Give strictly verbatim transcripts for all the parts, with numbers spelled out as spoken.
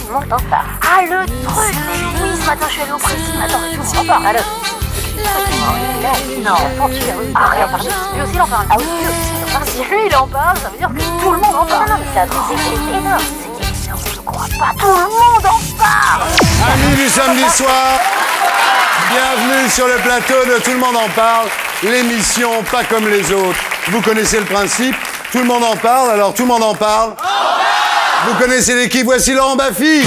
le monde t'en parle. Ah, le truc, mais oui, ce matin, je suis allée au pressing. Attends, mais tout le monde en parle. Alors, non, ah, rien parle. Lui aussi, il en parle. Ah oui, lui aussi, il en parle. Si lui, il en parle, ça veut dire que tout le monde en parle. Non, mais c'est atroce, c'est énorme. C'est énorme, je crois pas. Tout le monde en parle. Amis du samedi soir, bienvenue sur le plateau de Tout le monde en parle. L'émission pas comme les autres. Vous connaissez le principe. Tout le monde en parle, alors tout le monde en parle. Vous connaissez l'équipe, voici Laurent Baffy.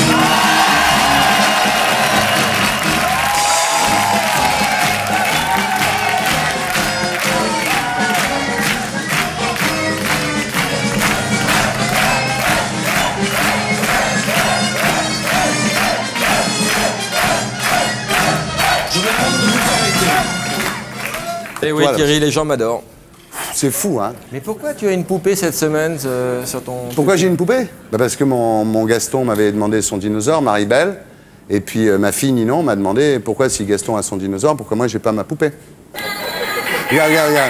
Et oui, voilà. Thierry, les gens m'adorent. C'est fou, hein. Mais pourquoi tu as une poupée cette semaine euh, sur ton... Pourquoi j'ai une poupée? Bah parce que mon, mon Gaston m'avait demandé son dinosaure, Marie-Belle. Et puis euh, ma fille Ninon m'a demandé pourquoi si Gaston a son dinosaure, pourquoi moi j'ai pas ma poupée. Regarde, regarde, regarde.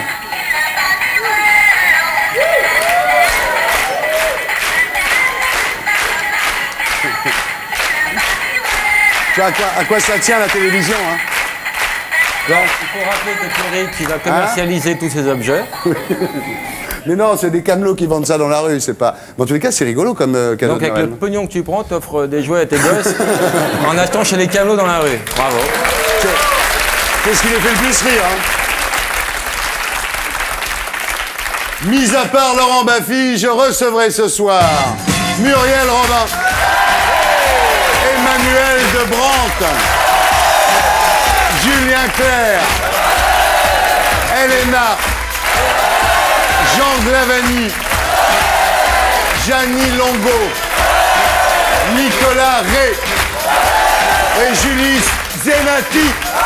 Tu vois à quoi, à quoi ça tient la télévision, hein? Donc, il faut rappeler que Thierry, qui va commercialiser hein tous ces objets. Mais non, c'est des camelots qui vendent ça dans la rue, c'est pas... Bon, en tous les cas, c'est rigolo comme euh, cadeau. Donc, avec le pognon que tu prends, t'offres des jouets à tes gosses en achetant chez les camelots dans la rue. Bravo. C'est ce qui les fait le plus rire, hein. Mis à part Laurent Baffy, je recevrai ce soir Muriel Robin, Emmanuel de Brandt, Julien Clerc, Elena, Jean Glavani, Gianni Longo, Nicolas Rey et Julie Zenati.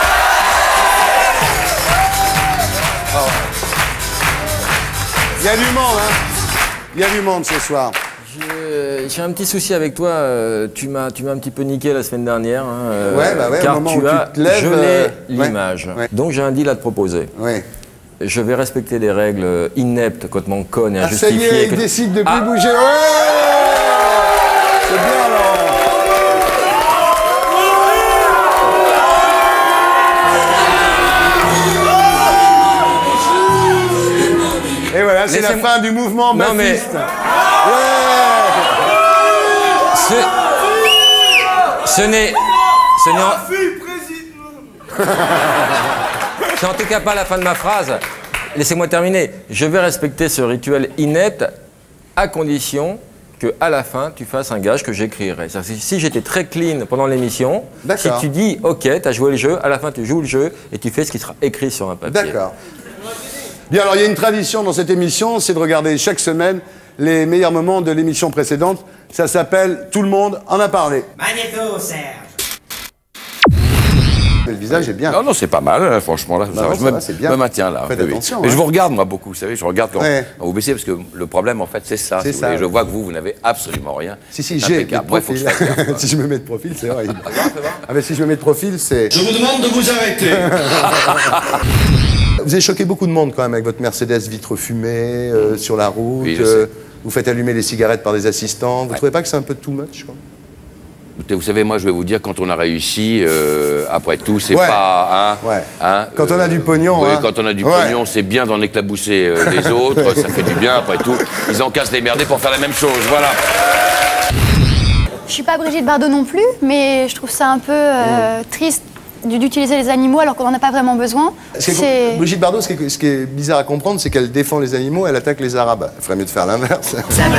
Oh. Il y a du monde, hein. Il y a du monde ce soir. J'ai un petit souci avec toi, euh, tu m'as tu m'as un petit peu niqué la semaine dernière, hein, euh, ouais, bah ouais, car au moment tu où as tu te lèves, gelé euh, l'image. Ouais, ouais. Donc j'ai un deal à te proposer. Ouais. Je vais respecter des règles ineptes, complètement connes et ah, injustifiées. Ça y est, il que... décide de plus ah. bouger. Ouais, c'est bien, Laurent. Et voilà, c'est la fin du mouvement non, baffiste. Mais... Ouais. Ce, ce n'est... Ce n'est en... C'est en tout cas pas la fin de ma phrase. Laissez-moi terminer. Je vais respecter ce rituel inepte à condition que, à la fin, tu fasses un gage que j'écrirai. Si j'étais très clean pendant l'émission, si tu dis « Ok, tu as joué le jeu », à la fin, tu joues le jeu et tu fais ce qui sera écrit sur un papier. D'accord. Bien, alors il y a une tradition dans cette émission, c'est de regarder chaque semaine les meilleurs moments de l'émission précédente. Ça s'appelle « Tout le monde en a parlé ». Magnéto, Serge. Le visage est bien. Non, non, c'est pas mal, hein, franchement. Là, bah ça, non, je ça me, va, c'est bien. me maintiens là. Faites oui, attention. Mais hein. je vous regarde, moi, beaucoup. Vous savez, je regarde quand, ouais. quand vous baissez, parce que le problème, en fait, c'est ça. C'est si ça. Je vois que vous, vous n'avez absolument rien. Si, si, j'ai de profil. Gaffe, si je me mets de profil, c'est horrible. Ah, mais si je me mets de profil, c'est... Je vous demande de vous arrêter. Vous avez choqué beaucoup de monde, quand même, avec votre Mercedes vitre fumée, euh, sur la route. Oui, je euh, sais. vous faites allumer les cigarettes par des assistants. Vous ne ouais. trouvez pas que c'est un peu too much, quoi? Vous savez, moi, je vais vous dire, quand on a réussi, euh, après tout, c'est ouais. pas... Hein, ouais. hein, quand euh, on a du pognon... Oui, hein. quand on a du ouais. pognon, c'est bien d'en éclabousser euh, les autres, ça fait du bien, après tout. Ils en cassent les merdés pour faire la même chose, voilà. Je suis pas Brigitte Bardot non plus, mais je trouve ça un peu euh, mmh. triste d'utiliser les animaux alors qu'on n'en a pas vraiment besoin. C'est... Brigitte Bardot, ce qui, est, ce qui est bizarre à comprendre, c'est qu'elle défend les animaux, elle attaque les Arabes. Il ferait mieux de faire l'inverse.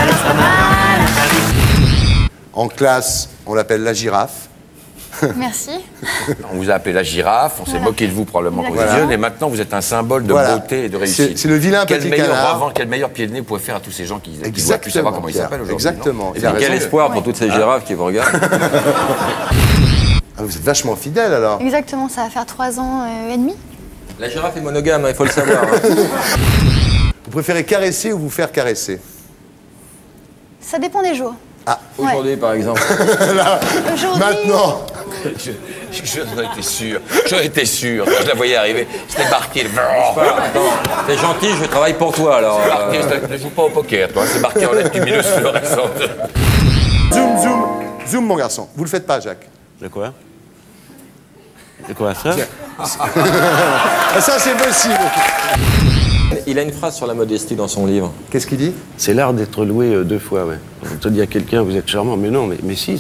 En classe, on l'appelle la girafe. Merci. On vous a appelé la girafe, on voilà. s'est moqué de vous probablement quand vous étiez jeune, et maintenant vous êtes un symbole de voilà. beauté et de réussite. C'est, c'est le vilain quel petit meilleur canard. Revent, quel meilleur pied de nez vous pouvez faire à tous ces gens qui ne voient plus savoir comment ils s'appellent aujourd'hui. Exactement. Et quel espoir pour toutes ces girafes qui vous regardent. Ah, vous êtes vachement fidèle alors. Exactement, ça va faire trois ans euh, et demi. La girafe est monogame, il faut le savoir. Hein. Vous préférez caresser ou vous faire caresser? Ça dépend des jours. Ah, aujourd'hui ouais. par exemple. Là, aujourd'hui. Maintenant. Je, je, j'en étais sûr, j'en étais sûr, quand je la voyais arriver, c'était marqué le... Attends, t'es gentil, je travaille pour toi alors. Marqué, euh... ne joue pas au poker, toi, c'est marqué en lettres lumineuses fluorescentes. Zoom, zoom, Zoom, mon garçon. Vous le faites pas, Jacques. De quoi? De quoi, ça? Ah, ça, c'est possible. Il a une phrase sur la modestie dans son livre. Qu'est-ce qu'il dit? C'est l'art d'être loué euh, deux fois, ouais. On te dit à quelqu'un, vous êtes charmant, mais non, mais, mais si.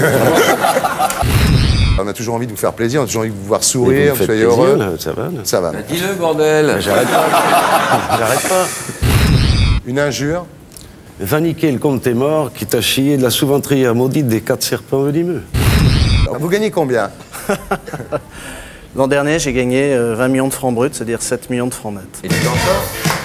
On a toujours envie de vous faire plaisir, on a toujours envie de vous voir Mais sourire, vous me vous faites soyez plaisir, heureux. là, ça va, là. Ça va. Bah, dis-le, bordel. J'arrête pas. J'arrête pas. Une injure? Va niquer le compte est mort qui t'a chié de la souventrière maudite des quatre serpents venimeux. Vous gagnez combien? L'an dernier, j'ai gagné euh, vingt millions de francs bruts, c'est-à-dire sept millions de francs nets. Et tu t'en sors?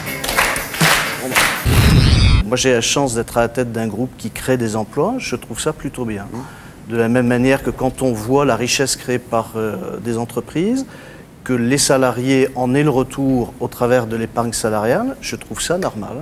Moi, j'ai la chance d'être à la tête d'un groupe qui crée des emplois. Je trouve ça plutôt bien. De la même manière que quand on voit la richesse créée par euh, des entreprises, que les salariés en aient le retour au travers de l'épargne salariale, je trouve ça normal.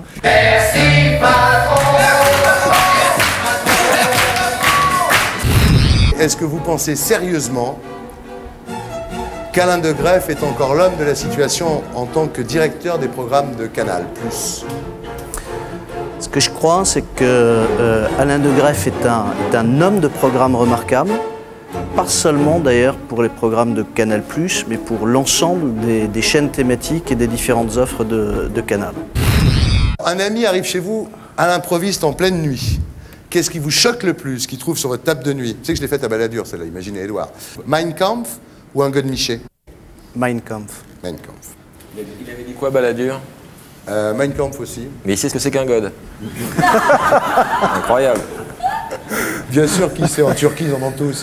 Est-ce que vous pensez sérieusement qu'Alain de Greff est encore l'homme de la situation en tant que directeur des programmes de Canal plus? Ce que je crois, c'est que euh, Alain de Greff est un, est un homme de programme remarquable, pas seulement d'ailleurs pour les programmes de Canal plus, mais pour l'ensemble des, des chaînes thématiques et des différentes offres de, de Canal. Un ami arrive chez vous à l'improviste en pleine nuit. Qu'est-ce qui vous choque le plus, qu'il trouve sur votre table de nuit? Tu sais que je l'ai faite à Balladur, celle-là, imaginez Édouard. Mein Kampf ou un Godemiché? Mein Kampf. Mein Kampf. Il avait dit quoi, Balladur? Euh, Mein Kampf aussi. Mais il sait ce que c'est qu'un god. Incroyable. Bien sûr qu'il sait, en Turquie, ils en ont tous.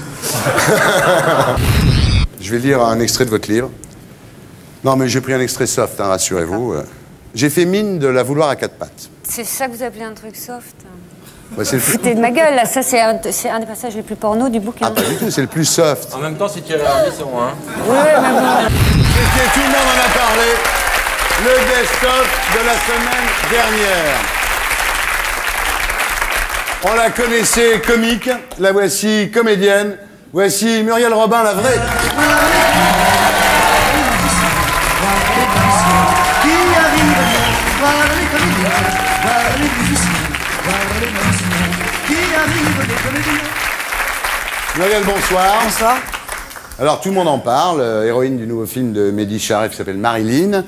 Je vais lire un extrait de votre livre. Non, mais j'ai pris un extrait soft, hein, rassurez-vous. J'ai fait mine de la vouloir à quatre pattes. C'est ça que vous appelez un truc soft? Ouais, c'est le plus... Foutez de ma gueule, là. Ça, c'est un, c'est un des passages les plus porno du bouquin. Ah, pas du tout, c'est le plus soft. En même temps, c'est Thierry Ardisson, hein. Oui, mais bon. C'était tout le monde en a parlé. Le best-of de la semaine dernière. On la connaissait comique, la voici comédienne. Voici Muriel Robin, la vraie. Muriel, bonsoir. Bonsoir. Alors, tout le monde en parle, euh, héroïne du nouveau film de Mehdi Charef qui s'appelle Marilyn,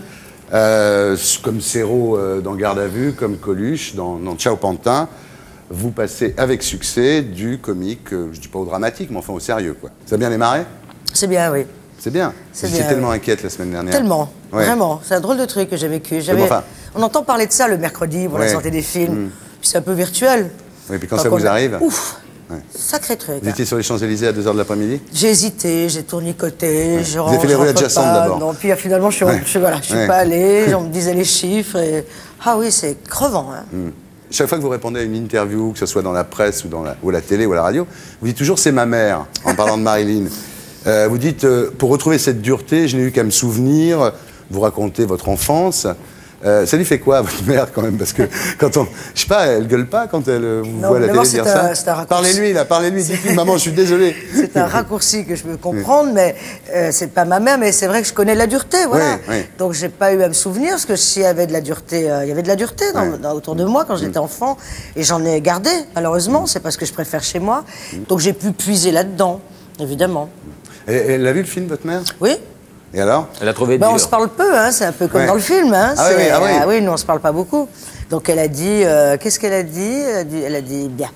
euh, comme Serrault euh, dans Garde à vue, comme Coluche dans, dans Ciao Pantin. Vous passez avec succès du comique, euh, je dis pas au dramatique, mais enfin au sérieux, quoi. Ça a bien démarré? C'est bien, oui. C'est bien. C'est J'étais bien, tellement oui. inquiète la semaine dernière. Tellement, Ouais. vraiment. C'est un drôle de truc que j'ai vécu. J'avais- bon, enfin. On entend parler de ça le mercredi pour Ouais. la sortie des films. Mm. Puis c'est un peu virtuel. Oui, puis quand Enfin, ça vous qu'on- arrive. Ouf, Ouais. sacré truc. Vous hein. étiez sur les Champs-Élysées à deux heures de l'après-midi? J'ai hésité, j'ai tournicoté, je Vous rentre, avez fait les je rues rentre adjacentes pas. d'abord. Non, puis euh, finalement, je suis, Ouais. je, voilà, je suis Ouais. pas allée, on me disait les chiffres. Et... Ah oui, c'est crevant. Hein. Mm. Chaque fois que vous répondez à une interview, que ce soit dans la presse ou, dans la, ou à la télé ou à la radio, vous dites toujours « c'est ma mère » en parlant de Marilyn. Euh, vous dites euh, « pour retrouver cette dureté, je n'ai eu qu'à me souvenir », vous racontez votre enfance. Euh, ça lui fait quoi à votre mère quand même? Parce que quand on... Je sais pas, elle gueule pas quand elle euh, vous Non, voit à la d'abord, télé dire c'est un- ça? c'est un raccourci. Parlez-lui là, parlez-lui, dites-lui « maman, je suis désolé ». C'est un raccourci que je peux comprendre, mais euh, c'est pas ma mère, mais c'est vrai que je connais la dureté, voilà. Oui, oui. Donc j'ai pas eu à me souvenir, parce que s'il y avait de la dureté, euh, il y avait de la dureté dans- Ouais. dans- autour de moi quand j'étais enfant, et j'en ai gardé, malheureusement, c'est parce que je préfère chez moi. Donc j'ai pu puiser là-dedans, évidemment. Et, elle a vu le film, votre mère? Oui. Et alors? Elle a trouvé Ben, dur. on se parle peu, hein, c'est un peu comme Ouais. dans le film. Hein, Ah oui, c'est- oui, ah oui. nous on se parle pas beaucoup. Donc elle a dit, euh, qu'est-ce qu'elle a dit elle a dit, elle a dit bien.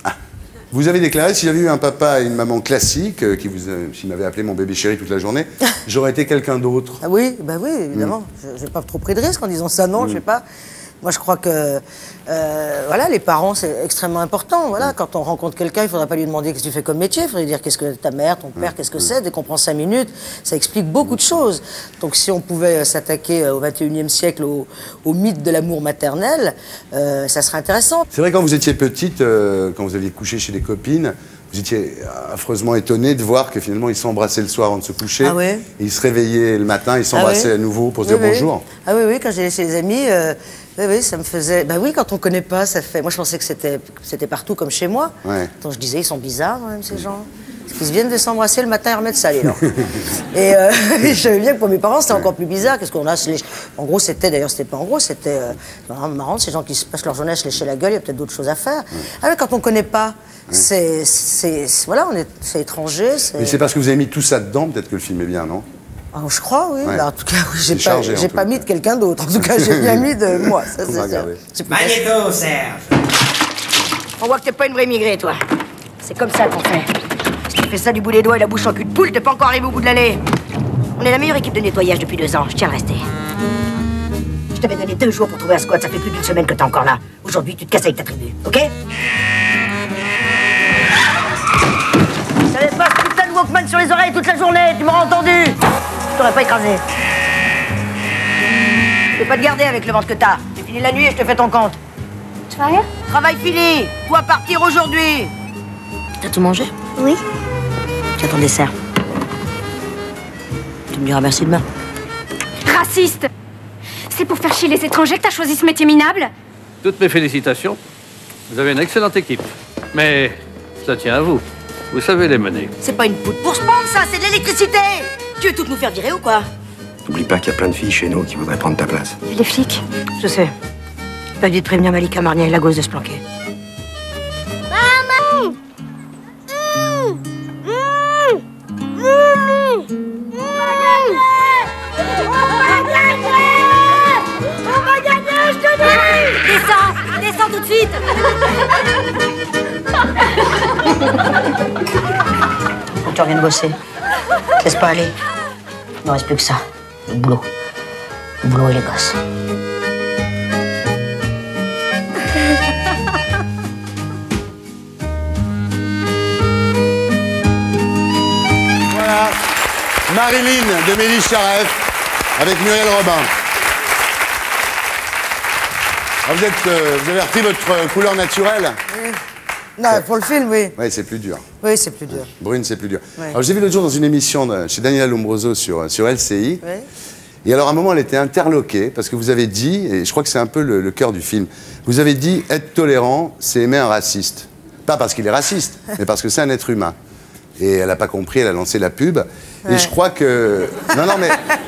Vous avez déclaré, si j'avais eu un papa et une maman classique, euh, qui vous, euh, qui m'avait appelé mon bébé chéri toute la journée, j'aurais été quelqu'un d'autre. Ah oui, bah oui, évidemment. Je n'ai pas trop pris de risque en disant ça, non, je sais pas. Moi, je crois que euh, voilà, les parents, c'est extrêmement important. Voilà, quand on rencontre quelqu'un, il ne faudrait pas lui demander qu'est-ce que tu fais comme métier. Il faudrait dire qu'est-ce que ta mère, ton père, qu'est-ce que c'est. Dès qu'on prend cinq minutes, ça explique beaucoup de choses. Donc, si on pouvait s'attaquer au vingt et unième siècle au, au mythe de l'amour maternel, euh, ça serait intéressant. C'est vrai, quand vous étiez petite, euh, quand vous aviez couché chez des copines, vous étiez affreusement étonnée de voir que finalement ils s'embrassaient le soir avant de se coucher. Ah ouais. Et ils se réveillaient le matin, ils s'embrassaient Ah oui. à nouveau pour se Oui, dire oui. bonjour. Ah oui, oui, quand j'allais chez les amis, euh, oui, oui, ça me faisait... Bah oui, quand on connaît pas, ça fait... Moi, je pensais que c'était c'était partout comme chez moi. Ouais. Donc je disais, ils sont bizarres, quand même, ces gens. Qu'ils viennent de s'embrasser le matin et remettre ça, les gens. Et euh, je savais bien que pour mes parents, c'était encore plus bizarre. Qu'est-ce qu'on a se lécher- En gros, c'était, d'ailleurs, c'était pas en gros, c'était euh, vraiment marrant, ces gens qui se passent leur journée à se lécher la gueule, il y a peut-être d'autres choses à faire. Ah ouais, quand on connaît pas, c'est, c'est, c'est- voilà, on est, c'est étranger. C'est... Mais c'est parce que vous avez mis tout ça dedans, peut-être que le film est bien, non? Ah, je crois, oui. Ouais. Bah, en tout cas, oui, j'ai C'est pas, chargé, en j'ai tout pas cas. mis de quelqu'un d'autre. En tout cas, j'ai bien mis de moi. Ça, On c'est va sûr. regarder. C'est plus facile. Magnéto, Serge. On voit que t'es pas une vraie immigrée, toi. C'est comme ça qu'on fait. Si tu fais ça du bout des doigts et la bouche en cul de poule, t'es pas encore arrivé au bout de l'allée. On est la meilleure équipe de nettoyage depuis deux ans, je tiens à le rester. Je t'avais donné deux jours pour trouver un squat, ça fait plus d'une semaine que t'es encore là. Aujourd'hui, tu te casses avec ta tribu, ok? T'avais pas ce putain de Walkman sur les oreilles toute la journée, tu m'auras entendu. Je t'aurais pas écrasé. Je vais pas te garder avec le ventre que t'as. J'ai fini la nuit et je te fais ton compte. Tu vas rien? Travail fini. Toi partir aujourd'hui. T'as tout mangé? Oui. Tiens ton dessert. Tu me diras merci demain. Raciste! C'est pour faire chier les étrangers que t'as choisi ce métier minable? Toutes mes félicitations. Vous avez une excellente équipe. Mais ça tient à vous. Vous savez les mener. C'est pas une poudre pour se pendre, ça, c'est de l'électricité. Tu veux toutes nous faire virer ou quoi? N'oublie pas qu'il y a plein de filles chez nous qui voudraient prendre ta place. Les flics? Je sais. Pas dit de prévenir Malika Marnier et la gosse de se planquer. Maman! On va gagner, je te dis! Descends! Descends tout de suite! Faut que tu reviennes bosser. Te laisse pas aller. Il ne reste plus que ça. Le boulot. Le boulot et les gosses. Voilà. Marilyn de Mélis Charef avec Muriel Robin. Ah, vous, êtes, euh, vous avez repris votre couleur naturelle? Oui. Non, pour le film, oui. Oui, c'est plus dur. Oui, c'est plus dur. Brune, c'est plus dur. Ouais. Alors, j'ai vu l'autre jour dans une émission de- chez Daniela Lombroso sur, sur L C I. Oui. Et alors, à un moment, elle était interloquée parce que vous avez dit, et je crois que c'est un peu le, le cœur du film, vous avez dit être tolérant, c'est aimer un raciste. Pas parce qu'il est raciste, mais parce que c'est un être humain. Et elle n'a pas compris, elle a lancé la pub. Ouais. Et je crois que. Non, non, mais.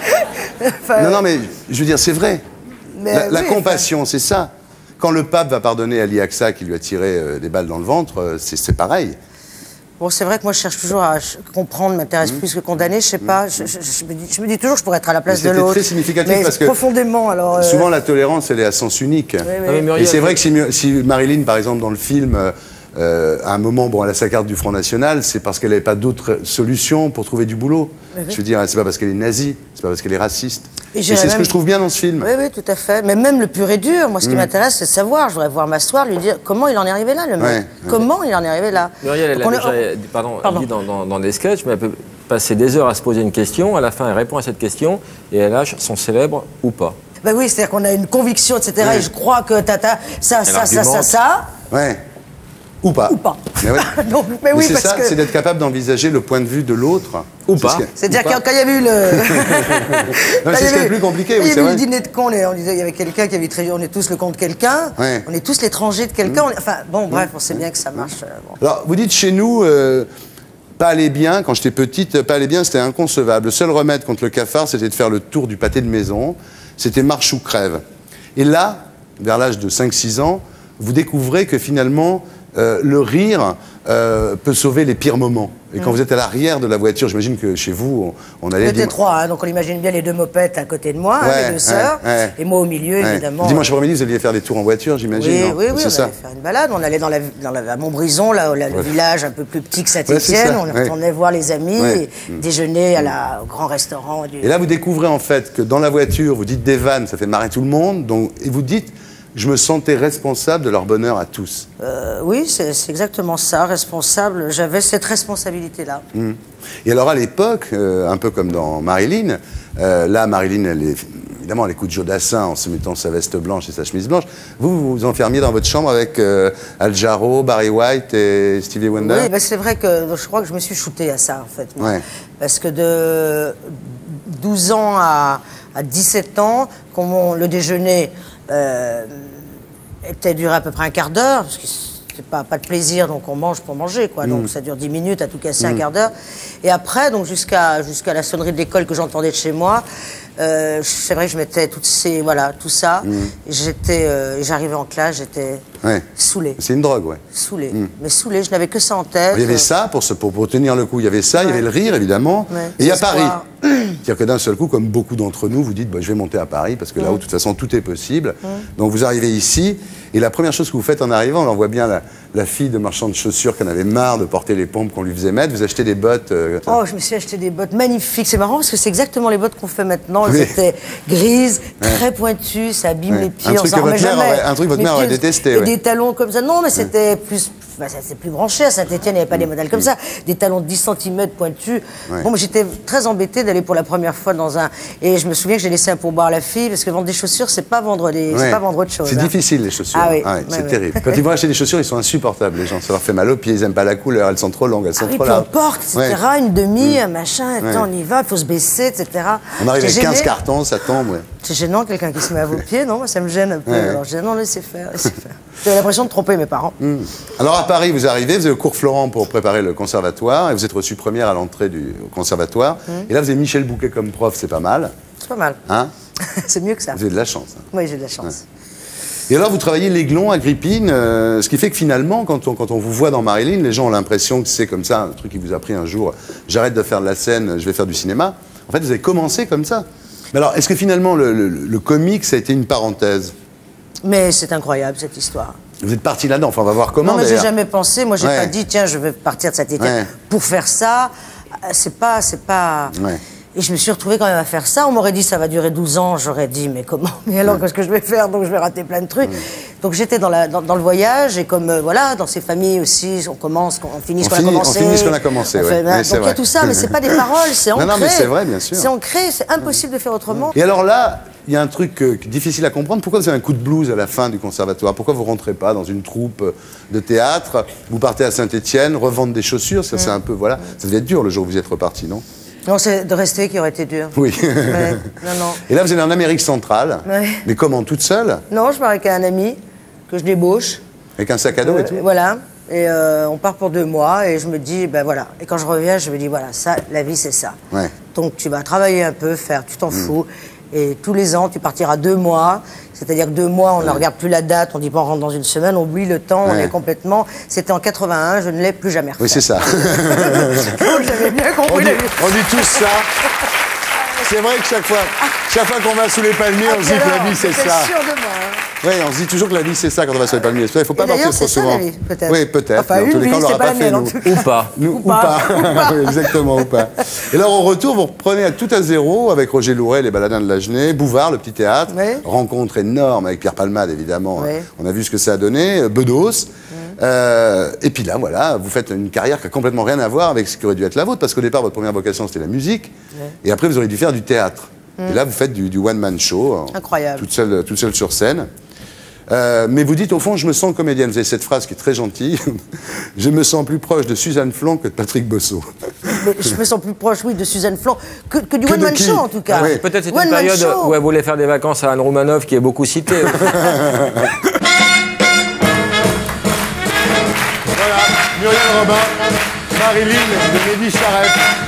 Enfin, Non, non, mais je veux dire, c'est vrai. mais, La, la oui, compassion, c'est ça. Quand le pape va pardonner Ali Aqsa qui lui a tiré euh, des balles dans le ventre, euh, c'est c'est pareil. enfin, Bon, c'est vrai que moi, je cherche toujours à ch- comprendre, m'intéresse Mmh. plus que condamner. Je sais pas, je, je- je me dis, je me dis toujours que je pourrais être à la place Mais de c'était l'autre. très significatif mais parce que profondément, alors. euh, Souvent, la tolérance, elle est à sens unique. oui. Ah, mais Muriel, Et c'est vrai que si, Mu- si Marilyn, par exemple, dans le film, euh, euh, à un moment, bon, elle a sa carte du Front National, c'est parce qu'elle n'avait pas d'autre solution pour trouver du boulot. Mais oui. Je veux dire, c'est pas parce qu'elle est nazie, c'est pas parce qu'elle est raciste. Et Et j'irais c'est ce même- que je trouve bien dans ce film. Oui, oui, tout à fait. Mais même le pur et dur, moi, ce qui Mm. m'intéresse, c'est de savoir. Je voudrais voir m'asseoir, lui dire comment il en est arrivé là, le mec. Ouais, ouais. Comment il en est arrivé là. Muriel, elle a Donc, on déjà est- pardon, Pardon. dit dans, dans- dans des sketchs, mais elle peut passer des heures à se poser une question. À la fin, elle répond à cette question et elle lâche son célèbre ou pas. Bah oui, c'est-à-dire qu'on a une conviction, et cetera. Ouais. Et je crois que tata, ça, ça, ça, ça, argumente. ça. Ouais. Ou pas. Ou pas. Mais, ouais. Donc, mais Mais oui, c'est parce ça, que. c'est d'être capable d'envisager le point de vue de l'autre. Ou C'est pas. ce que- C'est-à-dire ou pas. quand quand il y avait eu le. Non, Quand c'est il y ce qui est avait- le plus compliqué, quand oui, il y c'est avait eu le vrai. dîner de con, on disait, il y avait quelqu'un qui avait très. On est tous le compte quelqu'un. Ouais. On est tous l'étranger de quelqu'un. on est- Enfin, bon, bref, on sait bien que ça marche. euh, bon. Alors, vous dites chez nous, euh, pas aller bien, quand j'étais petite, pas aller bien, c'était inconcevable. Le seul remède contre le cafard, c'était de faire le tour du pâté de maison. C'était marche ou crève. Et là, vers l'âge de cinq six ans, vous découvrez que finalement, euh, le rire euh, peut sauver les pires moments. Et quand Mm. vous êtes à l'arrière de la voiture, j'imagine que chez vous, on, on On allait... était dim- trois, hein, donc on imagine bien les deux mopettes à côté de moi, hein, Ouais, les deux sœurs, ouais, ouais. et moi au milieu, Ouais. évidemment. Dimanche après-midi, vous alliez faire des tours en voiture, j'imagine, Oui, non oui, oui, C'est on ça. allait faire une balade. On allait dans la, dans la, à Montbrison, là, là, le Ouais. village un peu plus petit que Ouais, Saint-Étienne. c'est ça, on ouais. retournait voir les amis, Ouais. et déjeuner à la, au grand restaurant. Du... Et là, vous découvrez en fait que dans la voiture, vous dites des vannes, ça fait marrer tout le monde, donc, et vous dites, je me sentais responsable de leur bonheur à tous. Euh, oui, c'est c'est exactement ça, responsable. J'avais cette responsabilité-là. Mm. Et alors à l'époque, euh, un peu comme dans Marilyn, euh, là Marilyn, elle est, évidemment, elle écoute Joe Dassin en se mettant sa veste blanche et sa chemise blanche. Vous, vous vous enfermiez dans votre chambre avec euh, Al Jarreau, Barry White et Stevie Wonder. Oui, ben c'est vrai que je crois que je me suis shootée à ça, en fait. moi. Ouais. Parce que de douze ans à, à dix-sept ans, quand mon- le déjeuner euh, était duré à peu près un quart d'heure, parce que c'est pas, pas de plaisir, donc on mange pour manger, quoi. Donc Mm. ça dure dix minutes, à tout casser, Mm. un quart d'heure. Et après, donc jusqu'à jusqu'à la sonnerie de l'école que j'entendais de chez moi, euh, c'est vrai que je mettais toutes ces, voilà, tout ça. Mm. J'étais, euh, j'arrivais en classe, j'étais Ouais. saoulée. C'est une drogue, ouais. Saoulée. Mm. Mais saoulée, je n'avais que ça en tête. Il y avait ça pour, se, pour, pour tenir le coup. Il y avait ça, il y avait le rire, évidemment. Ouais. Et il y a L'espoir. Paris. C'est-à-dire que d'un seul coup, comme beaucoup d'entre nous, vous dites bah, je vais monter à Paris parce que là-haut, Mm. de toute façon, tout est possible. Mm. Donc vous arrivez ici. Et la première chose que vous faites en arrivant, on voit bien la, la fille de marchand de chaussures qui en avait marre de porter les pompes qu'on lui faisait mettre. Vous achetez des bottes. euh, Oh, je me suis acheté des bottes magnifiques. C'est marrant parce que c'est exactement les bottes qu'on fait maintenant. Elles Oui. étaient grises, Ouais. très pointues, ça abîme Ouais. les Un pieds, on truc s'en que remet votre mère jamais. aurait- un truc que votre Mes mère aurait pieds- détesté, Et ouais. des talons comme ça. Non, mais c'était plus... Bah, ça, c'est plus branché. À Saint-Etienne, il n'y avait pas des modèles comme ça. Des talons de dix centimètres pointus. Ouais. Bon, moi, j'étais très embêtée d'aller pour la première fois dans un... Et je me souviens que j'ai laissé un pourboire à la fille parce que vendre des chaussures, c'est pas vendre des... Ouais. c'est pas vendre autre chose. C'est hein. difficile, les chaussures. Ah oui. ouais, Ouais, c'est ouais. terrible. Quand ils vont acheter des chaussures, ils sont insupportables, les gens. Ça leur fait mal aux pieds, ils n'aiment pas la couleur, elles sont trop longues, elles sont Ah oui, trop puis on larges. porte, et cetera. Ouais. Une demi, un machin, Ouais. attends, on y va, il faut se baisser, et cetera. On arrive C'est avec quinze gêné. cartons, ça tombe. Ouais. C'est gênant, quelqu'un qui se met à vos pieds, non? Moi, ça me gêne un peu. Ouais. Alors, je dis, non, laissez faire, laissez faire. J'avais l'impression de tromper mes parents. Hmm. Alors à Paris, vous arrivez, vous avez au cours Florent pour préparer le conservatoire, et vous êtes reçue première à l'entrée du au conservatoire. Mm. Et là, vous avez Michel Bouquet comme prof, c'est pas mal. C'est pas mal. Hein C'est mieux que ça. Vous avez de la chance. hein. Oui, j'ai de la chance. Et alors, vous travaillez l'Aiglon, Agrippine, euh, ce qui fait que finalement, quand on, quand on vous voit dans Marilyn, les gens ont l'impression que c'est comme ça, un truc qui vous a pris un jour, j'arrête de faire de la scène, je vais faire du cinéma. En fait, vous avez commencé comme ça. Mais alors, est-ce que finalement, le, le, le comique, ça a été une parenthèse? Mais c'est incroyable, cette histoire. Vous êtes parti là-dedans, enfin, on va voir comment. non, mais j'ai d'ailleurs. jamais pensé. Moi, j'ai Ouais. pas dit, tiens, je vais partir de Saint-Étienne Ouais. pour faire ça. Euh, C'est pas, c'est pas. Ouais. Et je me suis retrouvée quand même à faire ça. On m'aurait dit, ça va durer douze ans. J'aurais dit, mais comment? Mais alors, qu'est-ce que je vais faire? Donc, je vais rater plein de trucs. Donc, j'étais dans, la, dans, dans le voyage. Et comme, euh, voilà, dans ces familles aussi, on commence, on finit ce On qu'on a finit- on commencé. finit ce qu'on a commencé, On ouais. fait- Ouais, donc, c'est il y a vrai. tout ça, mais c'est pas des paroles, c'est Non, ancré. non, mais c'est vrai, bien sûr. C'est ancré, c'est impossible de faire autrement. Et alors là, il y a un truc euh, qui est difficile à comprendre. Pourquoi vous avez un coup de blues à la fin du conservatoire? Pourquoi vous rentrez pas dans une troupe euh, de théâtre? Vous partez à Saint-Étienne, revendre des chaussures, ça c'est un peu, voilà. Ça devait être dur le jour où vous y êtes reparti, non? Non, c'est de rester qui aurait été dur. Oui. Ouais. Non, non. Et là, vous allez en Amérique centrale. Ouais. Mais comment, toute seule? Non, je pars avec un ami que je débauche. Avec un sac à dos et Euh, tout? Voilà. Et euh, on part pour deux mois et je me dis, ben voilà. Et quand je reviens, je me dis, voilà, ça, la vie, c'est ça. Ouais. Donc tu vas travailler un peu, faire, tu t'en fous. Et tous les ans, tu partiras deux mois. C'est-à-dire que deux mois, on ne regarde plus la date, on dit pas on rentre dans une semaine, on oublie le temps, on Ouais. est complètement. C'était en quatre-vingt-un, je ne l'ai plus jamais refait. Oui, c'est ça. J'avais bien on, compris dit, la vie. on dit tous ça. C'est vrai que chaque fois, chaque fois qu'on va sous les palmiers, Ah, on se dit que la alors, vie, c'est j'étais ça. sûre de moi, hein. Oui, on se dit toujours que la vie, c'est ça quand on va sur les palmiers. Il ne faut pas Et partir d'ailleurs, trop c'est ça, souvent. la vie, peut-être. Oui, peut-être. Enfin, mais en une tous les vie, cas, on c'est l'aura pas pas la fait, mienne, en nous. tout cas. Ou pas. Nous, Ou ou pas. pas. Ou pas. Oui, exactement, ou pas. Et là, au retour, vous reprenez à tout à zéro avec Roger Louret, les Baladins de l'Agenais, Bouvard, le petit théâtre, Oui. rencontre énorme avec Pierre Palmade, évidemment. Oui. On a vu ce que ça a donné, Bedos. Euh, et puis là, voilà, vous faites une carrière qui a complètement rien à voir avec ce qui aurait dû être la vôtre, parce qu'au départ, votre première vocation, c'était la musique, et après, vous auriez dû faire du théâtre. Et là, vous faites du, du one-man show, Incroyable. toute seule, toute seule sur scène. Euh, mais vous dites, au fond, je me sens comédienne. Vous avez cette phrase qui est très gentille. Je me sens plus proche de Suzanne Flan que de Patrick Bosso. Mais je me sens plus proche, oui, de Suzanne Flan que, que du Que de one-man qui show, en tout cas. Ah oui. Peut-être c'était une One-man période show. où elle voulait faire des vacances à Anne Roumanoff, qui est beaucoup citée. Voilà, Muriel Robin, Marilyn de Mehdi Charette.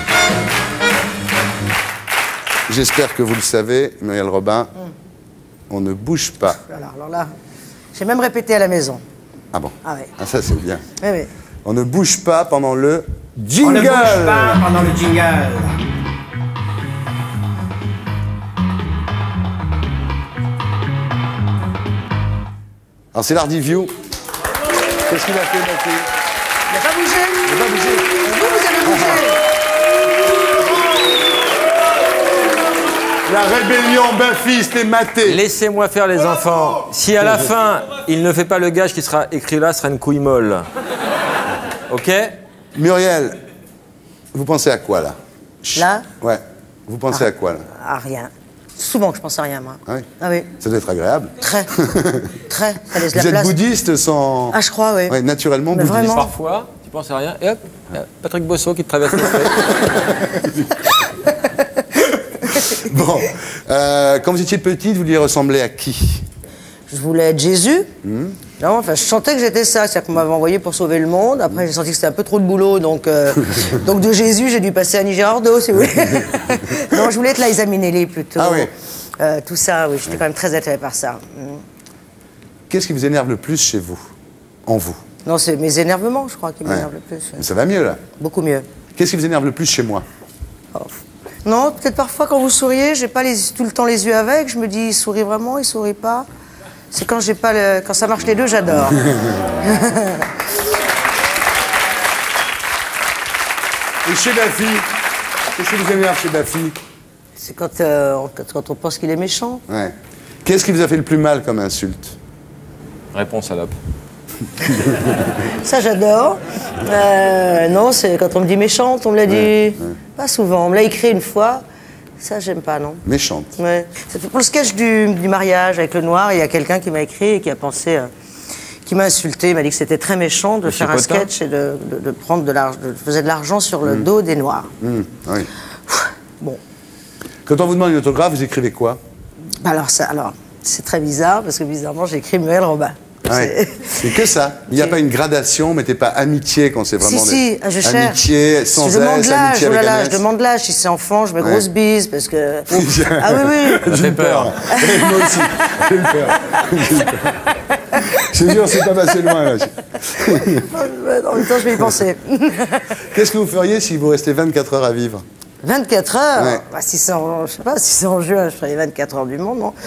J'espère que vous le savez, Muriel Robin, on ne bouge pas. Alors, alors là, j'ai même répété à la maison. Ah bon? Ah ouais. Ah, ça, c'est bien. Oui, oui. On ne bouge pas pendant le On jingle. ne bouge pas pendant le jingle. Alors, c'est l'Ardiview. Qu'est-ce qu'il a fait, ma fille? Il n'a pas bougé. Il n'a pas bougé. Vous, vous avez bougé. La rébellion buffiste est matée. Laissez-moi faire les enfants. Si à la fin, il ne fait pas le gage qui sera écrit là, ce sera une couille molle. Ok? Muriel, vous pensez à quoi, là? Là, Ouais. Vous pensez Ah. à quoi, là? à rien. Souvent que je pense à rien, moi. Ah oui. Ah oui. Ça doit être agréable. Très. Très. Ça laisse Vous la êtes place. bouddhiste sans... Ah, je crois, oui. Ouais, naturellement Mais bouddhiste. vraiment. Parfois, tu penses à rien, et hop, il y a Patrick Bosso qui te traverse l'esprit. Bon. Euh, quand vous étiez petite, vous lui ressemblez à qui? je voulais être Jésus. Mmh. Non, enfin, je sentais que j'étais ça, c'est-à-dire qu'on m'avait envoyé pour sauver le monde. Après, j'ai senti que c'était un peu trop de boulot, donc, euh, donc de Jésus, j'ai dû passer à Nigerardo, si vous voulez. Non, je voulais être Liza Minnelli plutôt. Ah oui. Euh, tout ça, oui, j'étais quand même très attirée par ça. Mmh. Qu'est-ce qui vous énerve le plus chez vous? En vous? Non, c'est mes énervements, je crois, qui m'énervent ouais. le plus. Ça va mieux, là? Beaucoup mieux. Qu'est-ce qui vous énerve le plus chez moi? Oh. Non, peut-être parfois quand vous souriez, j'ai pas les, tout le temps les yeux avec, je me dis, il sourit vraiment, il sourit pas. C'est quand j'ai pas le, quand ça marche les deux, j'adore. Et chez Baffy, qu'est-ce qui vous énerve chez Baffy? C'est quand, euh, quand on pense qu'il est méchant. Ouais. Qu'est-ce qui vous a fait le plus mal comme insulte? Réponse salope. Ça, j'adore. Euh, non, c'est quand on me dit méchante, on me l'a dit ouais, ouais. Pas souvent. On me l'a écrit une fois. Ça, j'aime pas, non. Méchante. Ouais. Pour le sketch du, du mariage avec le noir, il y a quelqu'un qui m'a écrit et qui a pensé, euh, qui m'a insulté, il m'a dit que c'était très méchant de le faire chipotin. Un sketch et de, de, de prendre de l'argent, de faisait de l'argent sur le mmh. dos des noirs. Mmh. Oui. Bon. Quand on vous demande une autographe, vous écrivez quoi? Alors ça, alors c'est très bizarre parce que bizarrement, j'écris Muel Robin. Ouais. C'est que ça. Il n'y a pas une gradation, mais t'es pas amitié quand c'est vraiment si, si, des... je cherche. Amitié sans je demande S, l'âge, amitié avec voilà, un je S. demande l'âge. Si c'est enfant, je mets ouais. grosse bise parce que. Ah oui, oui. J'ai peur. Moi aussi, j'ai peur. J'ai peur. Je te jure, c'est pas passé loin là. En même temps, je vais y penser. Qu'est-ce que vous feriez si vous restez vingt-quatre heures à vivre? vingt-quatre heures ouais. Bah, si c'est en, je sais pas, si c'est en juin, je ferais les vingt-quatre heures du monde, non.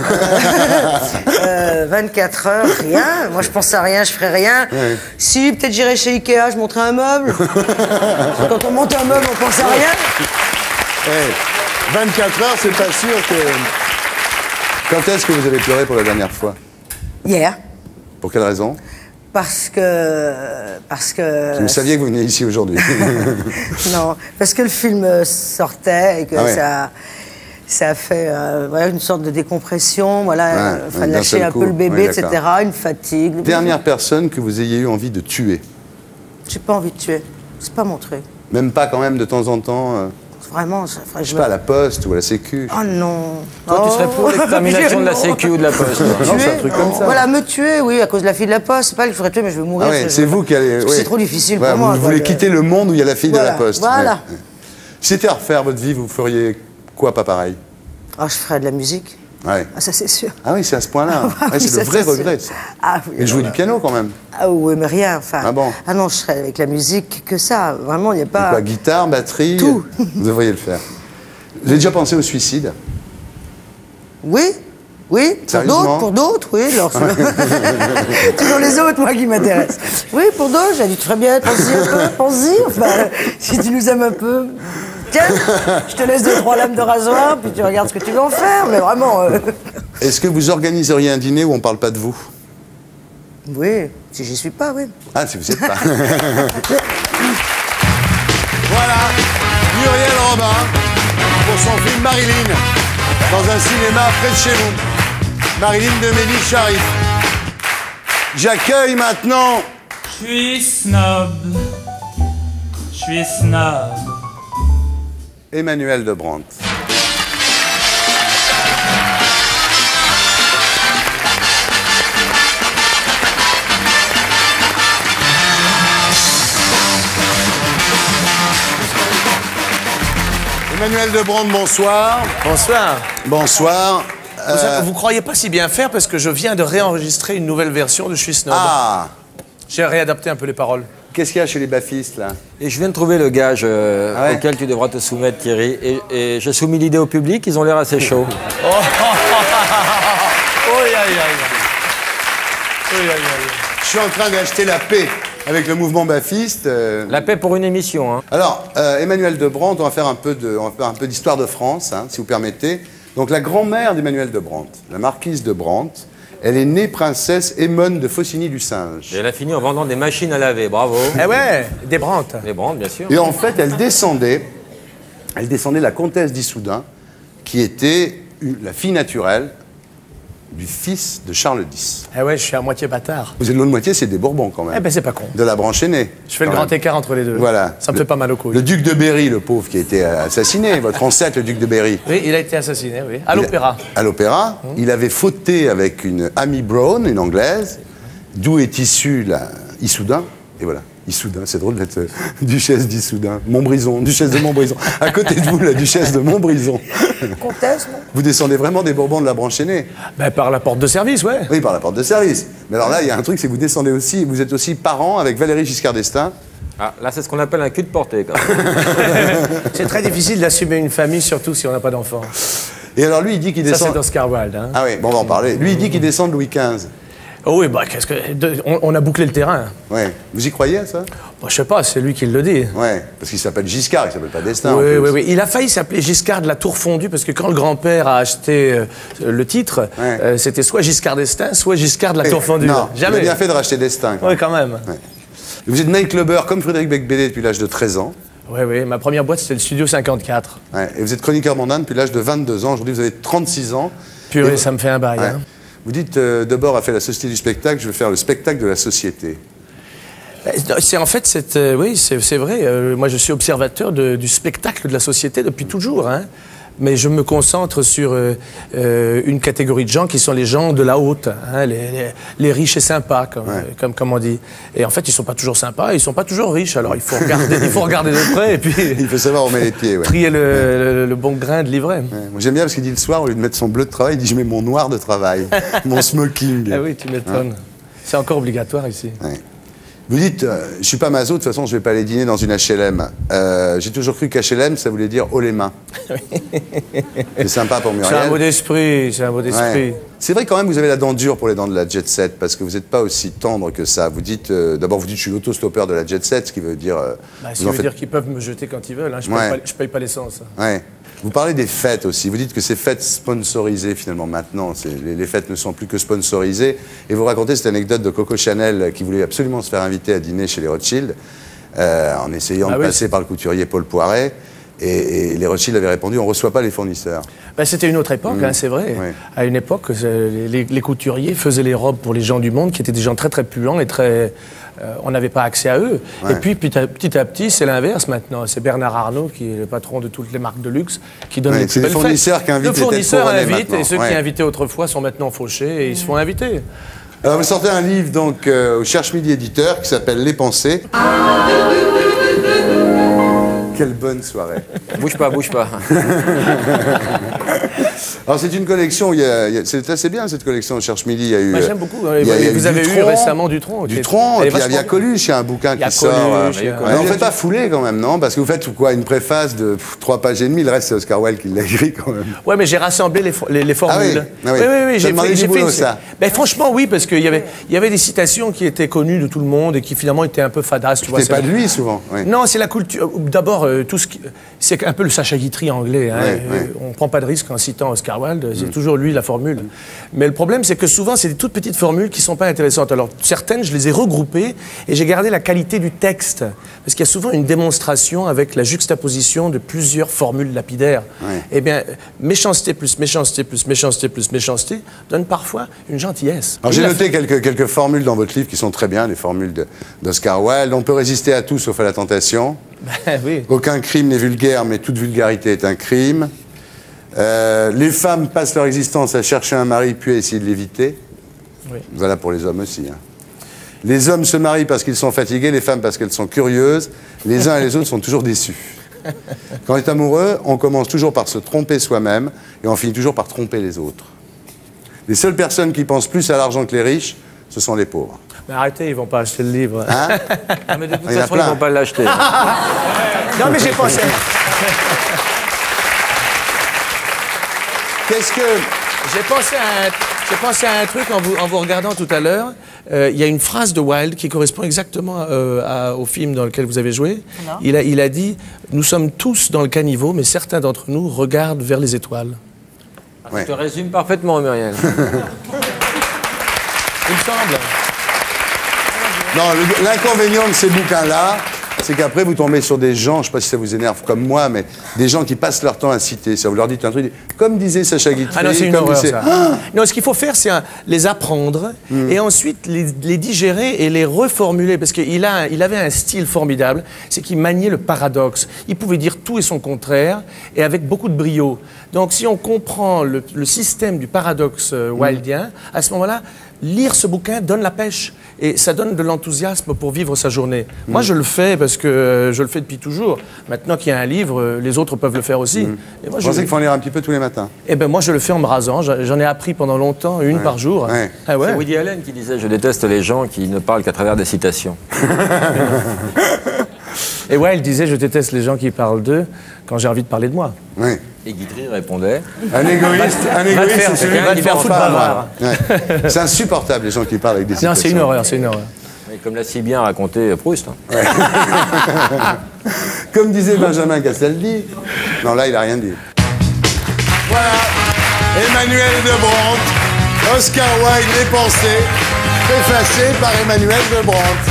euh, vingt-quatre heures, rien. Moi, je pense à rien, je ferais rien. Ouais. Si, peut-être j'irais chez Ikea, je monterais un meuble. Quand on monte un meuble, on pense à rien. Ouais. vingt-quatre heures, c'est pas sûr que... Quand est-ce que vous avez pleuré pour la dernière fois? Hier. Pour quelle raison? Parce que... Parce que... Vous saviez que vous veniez ici aujourd'hui. Non, parce que le film sortait et que ah ouais. ça, ça a fait euh, voilà, une sorte de décompression, voilà, ouais, enfin, ouais, lâcher un coup. peu le bébé, oui, et cetera, une fatigue. Dernière personne que vous ayez eu envie de tuer? J'ai pas envie de tuer, c'est pas mon truc. Même pas quand même de temps en temps euh... Vraiment, ça ferait... Je sais pas, à la Poste ou à la Sécu. Oh non. Toi, oh. tu serais pour l'extermination de la Sécu ou de la Poste? Non, c'est un truc comme ça. Voilà, me tuer, oui, à cause de la fille de la Poste. C'est pas que je voudrais tuer, mais je veux mourir. Ah ouais, c'est vous qui allez... C'est oui. trop difficile voilà, pour moi. Vous voulez quoi, quitter le monde où il y a la fille voilà. de la Poste. Voilà. Ouais. Si c'était à refaire votre vie, vous feriez quoi, pas pareil? Ah, je ferais de la musique. Ouais. Ah, ça, c'est sûr. Ah oui, c'est à ce point-là. Ah, ouais, oui, c'est ça, le vrai c'est regret. sûr. Ah oui. Et jouer du piano, quand même. Ah oui, mais rien, enfin. Ah bon? Ah non, je serais avec la musique que ça. Vraiment, il n'y a pas... Quoi, guitare, batterie? Tout. Vous devriez le faire. Vous avez déjà pensé au suicide? Oui, oui, pour d'autres, pour d'autres, oui. Alors, toujours les autres, moi, qui m'intéressent. Oui, pour d'autres, j'ai dit très bien, pense-y un peu, pense-y. Enfin, si tu nous aimes un peu, tiens, je te laisse deux, trois lames de rasoir, puis tu regardes ce que tu veux en faire, mais vraiment... Euh... Est-ce que vous organiseriez un dîner où on ne parle pas de vous? Oui, si j'y suis pas, oui. Ah, si vous n'y êtes pas. Voilà, Muriel Robin, pour son film Marilyn, dans un cinéma près de chez vous. Marilyn de Mélie Sharif. J'accueille maintenant... Je suis snob. Je suis snob. Emmanuel de Brandt. Emmanuel de Brandt, bonsoir. Bonsoir. Bonsoir. Euh... Vous, vous croyez pas si bien faire parce que je viens de réenregistrer une nouvelle version de Je suis snob. Ah. J'ai réadapté un peu les paroles. Qu'est-ce qu'il y a chez les baffistes, là? Et je viens de trouver le gage euh, ah ouais. auquel tu devras te soumettre, Thierry. Et, et j'ai soumis l'idée au public, ils ont l'air assez chauds. Oh, aïe, aïe, aïe. Oh, aïe, aïe. Je suis en train d'acheter la paix avec le mouvement baffiste. Euh... La paix pour une émission. Hein. Alors, euh, Emmanuel de Brandt, on va faire un peu de, on va faire un peu d'histoire de France, hein, si vous permettez. Donc, la grand-mère d'Emmanuel de Brandt, la marquise de Brandt, elle est née princesse Émone de Faucigny-du-Singe. Et elle a fini en vendant des machines à laver, bravo. Eh ouais, des Brandt. Des Brandt, bien sûr. Et en fait, elle descendait, elle descendait de la comtesse d'Issoudun, qui était une, la fille naturelle du fils de Charles X. Eh ouais, je suis à moitié bâtard. Vous êtes l'autre moitié, c'est des Bourbons quand même. Eh ben c'est pas con. De la branche aînée. Je fais le grand écart entre les deux. Voilà. Ça me le, fait pas mal au couilles. Le duc de Berry, le pauvre, qui a été assassiné, votre ancêtre, le duc de Berry. Oui, il a été assassiné, oui. À l'opéra. À l'opéra. Mmh. Il avait fauté avec une Amy Brown, une anglaise, d'où est issue la Issoudun. Et voilà. Issoudun, c'est drôle d'être euh, duchesse d'Issoudun. Montbrison, duchesse de Montbrison. À côté de vous, la duchesse de Montbrison. Comtesse, non? Vous descendez vraiment des Bourbons de la branche aînée? Ben, par la porte de service, ouais. Oui, par la porte de service. Mais alors là, il y a un truc, c'est que vous descendez aussi, vous êtes aussi parent avec Valéry Giscard d'Estaing. Ah, là, c'est ce qu'on appelle un cul de portée, quand même. C'est très difficile d'assumer une famille, surtout si on n'a pas d'enfants. Et alors lui, il dit qu'il descend... Ça, c'est d'Oscar Wilde. Hein. Ah oui, bon, on va en parler. Lui, il dit qu'il descend de Louis quinze. Oh oui, bah, qu'est-ce que... de- on, on a bouclé le terrain. Ouais. Vous y croyez, ça? Bah, je sais pas, c'est lui qui le dit. Ouais, parce qu'il s'appelle Giscard, il s'appelle pas d'Estaing. en Oui, plus. oui, oui. Il a failli s'appeler Giscard de la Tour Fondue, parce que quand le grand-père a acheté euh, le titre, Ouais. euh, c'était soit Giscard d'Estaing, soit Giscard de la Tour Fondue. Non, Jamais. il a bien fait de racheter d'Estaing. Oui, quand même. Ouais. Vous êtes nightclubber comme Frédéric Becbédé depuis l'âge de treize ans. Oui, oui. Ma première boîte, c'était le Studio cinquante-quatre. Ouais. Et vous êtes chroniqueur mondain depuis l'âge de vingt-deux ans. Aujourd'hui, vous avez trente-six ans. Purée, Et- ça me fait un bail. Ouais. Hein. Vous dites, euh, Debord a fait la société du spectacle, je veux faire le spectacle de la société. C'est en fait, c'est, euh, oui, c'est c'est vrai. Euh, moi, je suis observateur de- du spectacle de la société depuis toujours. Hein. Mais je me concentre sur euh, euh, une catégorie de gens qui sont les gens de la haute, hein, les, les- les riches et sympas, comme, euh, comme, comme on dit. Et en fait, ils sont pas toujours sympas, ils sont pas toujours riches. Alors, il faut regarder, il faut regarder de près et puis Il faut savoir où on met les pieds. Ouais. trier le, le- le bon grain de livret. Ouais. Moi, j'aime bien parce qu'il dit le soir, au lieu de mettre son bleu de travail, il dit je mets mon noir de travail, mon smoking. Ah oui, tu m'étonnes. C'est encore obligatoire ici. Ouais. Vous dites, euh, je suis pas maso, de toute façon, je vais pas aller dîner dans une H L M. Euh, J'ai toujours cru qu'H L M, ça voulait dire haut les mains. C'est sympa pour Muriel. C'est un mot d'esprit, c'est un mot d'esprit. Ouais. C'est vrai quand même, vous avez la dent dure pour les dents de la jet set, parce que vous n'êtes pas aussi tendre que ça. Vous dites, euh, d'abord, vous dites, je suis l'autostoppeur de la jet set, ce qui veut dire. Euh, Bah, vous ça en veut faites- dire qu'ils peuvent me jeter quand ils veulent. Hein. Je, Ouais. paye pas, je paye pas l'essence. Ouais. Vous parlez des fêtes aussi. Vous dites que ces fêtes sponsorisées, finalement, maintenant, c'est- les, les fêtes ne sont plus que sponsorisées. Et vous racontez cette anecdote de Coco Chanel qui voulait absolument se faire inviter à dîner chez les Rothschild, euh, en essayant Ah de oui, passer par le couturier Paul Poiret. Et, et les Rothschild avaient répondu, on ne reçoit pas les fournisseurs. Ben, c'était une autre époque, Mmh. hein, c'est vrai. Ouais. À une époque, euh, les, les couturiers faisaient les robes pour les gens du monde, qui étaient des gens très très puants et très. euh, on n'avait pas accès à eux. Ouais. Et puis petit à petit, à petit, c'est l'inverse maintenant. C'est Bernard Arnault, qui est le patron de toutes les marques de luxe, qui donne Ouais, les c'est plus les belles fournisseurs fêtes. qui invitent Le les têtes fournisseur couronnées invite, maintenant. et ceux Ouais. qui invitaient autrefois sont maintenant fauchés et ils se font inviter. Alors vous sortez un livre donc euh, au Cherche Midi éditeur qui s'appelle Les Pensées. Quelle bonne soirée. Bouge pas, bouge pas. Alors c'est une collection, où il y a- il y a- c'est assez bien cette collection au Cherche Midi. Il y a eu, Moi, euh, j'aime beaucoup. il y a- il y a Vous eu avez eu Dutronc, récemment Dutronc. qui est- Dutronc, elle et est puis il y a vachement- Coluche, il y a un bouquin Il y a qui sort. euh, Coluche, il y a- mais on ne fait pas fouler quand même, non? Parce que vous faites quoi? Une préface de pff, trois pages et demie, le reste c'est Oscar Wilde qui l'a écrit quand même. Ouais, mais j'ai rassemblé les, for- les, les formules. Ah oui, ah oui. oui, oui, Ça j'ai demandait fait, du j'ai fait boulot, une- ça. Ben, franchement, oui, parce qu'il y avait, il y avait des citations qui étaient connues de tout le monde et qui finalement étaient un peu fadasses. Tu vois, C'était pas c'est- de lui souvent. Oui. Non, c'est la culture. D'abord, euh, tout ce qui... c'est un peu le Sacha Guitry anglais. Hein. Ouais, Euh, ouais. On prend pas de risque en citant Oscar Wilde. C'est Mm. toujours lui la formule. Mais le problème, c'est que souvent, c'est des toutes petites formules qui sont pas intéressantes. Alors, certaines, je les ai regroupées et j'ai gardé la qualité du texte. Parce qu'il y a souvent une démonstration avec la juxtaposition de plusieurs formules lapidaires. Ouais. Eh bien, méchanceté plus méchanceté plus méchanceté plus méchanceté donne parfois une gentillesse. Alors Oui, j'ai la- noté quelques, quelques formules dans votre livre qui sont très bien, les formules de- d'Oscar Wilde. On peut résister à tout sauf à la tentation. Ben oui. Aucun crime n'est vulgaire, mais toute vulgarité est un crime. Euh, les femmes passent leur existence à chercher un mari puis à essayer de l'éviter. Oui. Voilà pour les hommes aussi. Hein. Les hommes se marient parce qu'ils sont fatigués, les femmes parce qu'elles sont curieuses. Les uns et les autres sont toujours déçus. Quand on est amoureux, on commence toujours par se tromper soi-même et on finit toujours par tromper les autres. Les seules personnes qui pensent plus à l'argent que les riches, ce sont les pauvres. Mais arrêtez, ils vont pas acheter le livre. Hein? Ah, mais de toute Il y en a façon, ils plein. vont pas l'acheter. Non, mais j'ai pensé. Qu'est-ce que... J'ai pensé à un, j'ai pensé à un truc en vous, en vous regardant tout à l'heure. Euh, Il y a une phrase de Wilde qui correspond exactement euh, à- au film dans lequel vous avez joué. Non. Il a, il a dit « Nous sommes tous dans le caniveau, mais certains d'entre nous regardent vers les étoiles. Ouais. Tu te résumes parfaitement, Muriel. » Il me semble. Non, le- l'inconvénient de ces bouquins-là, c'est qu'après, vous tombez sur des gens, je ne sais pas si ça vous énerve comme moi, mais des gens qui passent leur partant à citer. Ça, vous leur dites un truc, comme disait Sacha Guitry. Ah non, c'est une comme horreur, disait... ça. Ah non, ce qu'il faut faire, c'est un, les apprendre mm. et ensuite les, les digérer et les reformuler. Parce qu'il a, il avait un style formidable, c'est qu'il maniait le paradoxe. Il pouvait dire tout et son contraire, et avec beaucoup de brio. Donc si on comprend le, le système du paradoxe euh, wildien, mm. à ce moment-là, lire ce bouquin donne la pêche. Et ça donne de l'enthousiasme pour vivre sa journée. Mmh. Moi, je le fais parce que euh, je le fais depuis toujours. Maintenant qu'il y a un livre, euh, les autres peuvent le faire aussi. Mmh. Et moi, je pensais qu'il faut en lire un petit peu tous les matins. Eh ben moi, je le fais en me rasant. J'en ai appris pendant longtemps, une ouais. par jour. Ouais. Ah ouais. C'est Woody Allen qui disait « Je déteste les gens qui ne parlent qu'à travers des citations. » Et ouais, il disait « Je déteste les gens qui parlent d'eux quand j'ai envie de parler de moi. » Oui. Et Guitry répondait un égoïste, un égoïste, c'est celui qui va foutre bavoir. Ouais. C'est insupportable les gens qui parlent avec des citations. Non, c'est une horreur, c'est une horreur. Et comme l'a si bien raconté Proust. Hein. Ouais. Comme disait Benjamin Castaldi. Non, là, il n'a rien dit. Voilà. Emmanuel de Brandt, Oscar Wilde, Les Pensées, préfacé par Emmanuel de Brandt.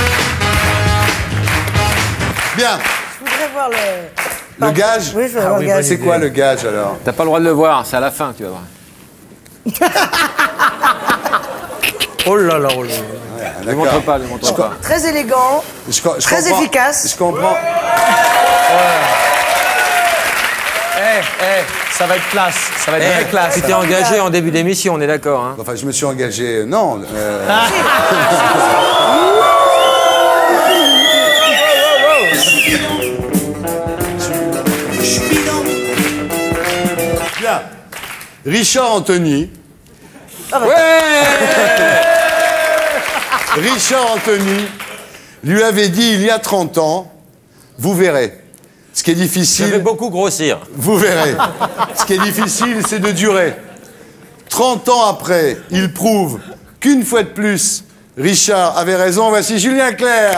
Bien. Je voudrais voir le... Le gage? Oui, je veux ah, oui, le gage. C'est quoi le gage alors? T'as pas le droit de le voir, c'est à la fin que tu vas voir. Oh là là, oh là là. Ne ouais, montre pas, ne montre pas. Très élégant, je, je très comprends, efficace. Je comprends. Eh, hey, hey, ça va être classe, ça va être hey, très classe. Tu t'es engagé en début d'émission, on est d'accord, hein? Enfin, je me suis engagé, non. Euh... Bien. Richard Anthony. Ouais. Richard Anthony lui avait dit il y a trente ans, vous verrez. Ce qui est difficile... Je vais beaucoup grossir. Vous verrez. Ce qui est difficile, c'est de durer. trente ans après, il prouve qu'une fois de plus, Richard avait raison. Voici Julien Clerc.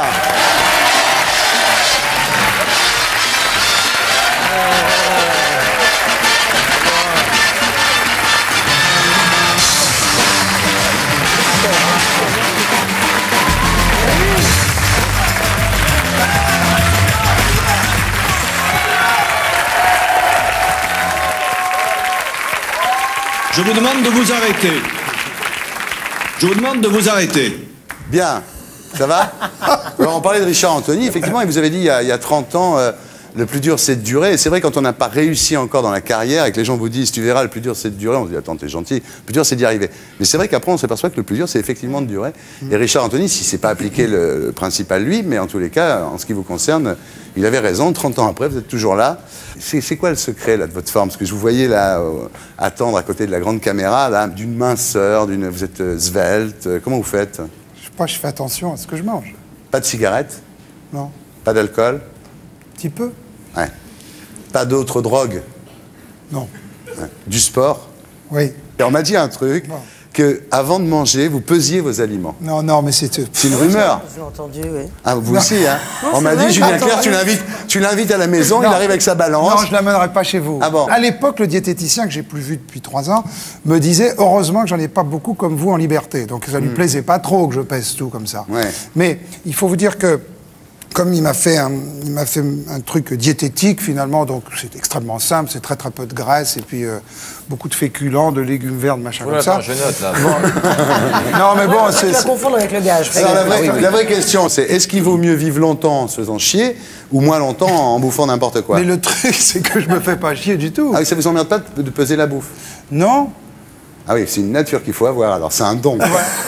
Je vous demande de vous arrêter. Je vous demande de vous arrêter. Bien. Ça va? Alors, on parlait de Richard Anthony. Effectivement, il vous avait dit il y a, il y a trente ans, euh, le plus dur, c'est de durer. Et c'est vrai, quand on n'a pas réussi encore dans la carrière et que les gens vous disent, tu verras, le plus dur, c'est de durer, on se dit, attends, t'es gentil. Le plus dur, c'est d'y arriver. Mais c'est vrai qu'après, on s'aperçoit que le plus dur, c'est effectivement de durer. Et Richard Anthony, si c'est pas appliqué le, le principe à lui, mais en tous les cas, en ce qui vous concerne, il avait raison. trente ans après, vous êtes toujours là. C'est quoi le secret là, de votre forme? Parce que je vous voyais là, euh, attendre à côté de la grande caméra, là, d'une minceur, d'une... vous êtes euh, svelte. Comment vous faites? Je sais pas, je fais attention à ce que je mange. Pas de cigarette? Non. Pas d'alcool? Un petit peu. Ouais. Pas d'autres drogues? Non. Ouais. Du sport? Oui. Et on m'a dit un truc, non. que avant de manger, vous pesiez vos aliments. Non, non, mais c'est... C'est une rumeur. J'ai entendu, oui. Ah, vous non. aussi, hein? Non, on m'a dit, Julien Clerc, tu l'invites, tu l'invites à la maison, non. il arrive avec sa balance. Non, je ne l'amènerai pas chez vous. Ah bon? À l'époque, le diététicien, que j'ai plus vu depuis trois ans, me disait, heureusement que j'en ai pas beaucoup comme vous en liberté. Donc ça ne lui mmh. plaisait pas trop que je pèse tout comme ça. Ouais. Mais il faut vous dire que, comme il m'a fait, un, il m'a fait un truc diététique, finalement, donc c'est extrêmement simple, c'est très très peu de graisse, et puis euh, beaucoup de féculents, de légumes verts, de machin oh comme ça. Je note, là. Bon. Non, mais bon, c'est... Tu vas confondre avec le gage. Alors, la, vraie, oui, oui. la vraie question, c'est est-ce qu'il vaut mieux vivre longtemps en se faisant chier, ou moins longtemps en bouffant n'importe quoi? Mais le truc, c'est que je me fais pas chier du tout. Ah, ça vous emmerde pas de, de peser la bouffe? Non. Ah oui, c'est une nature qu'il faut avoir, alors c'est un don.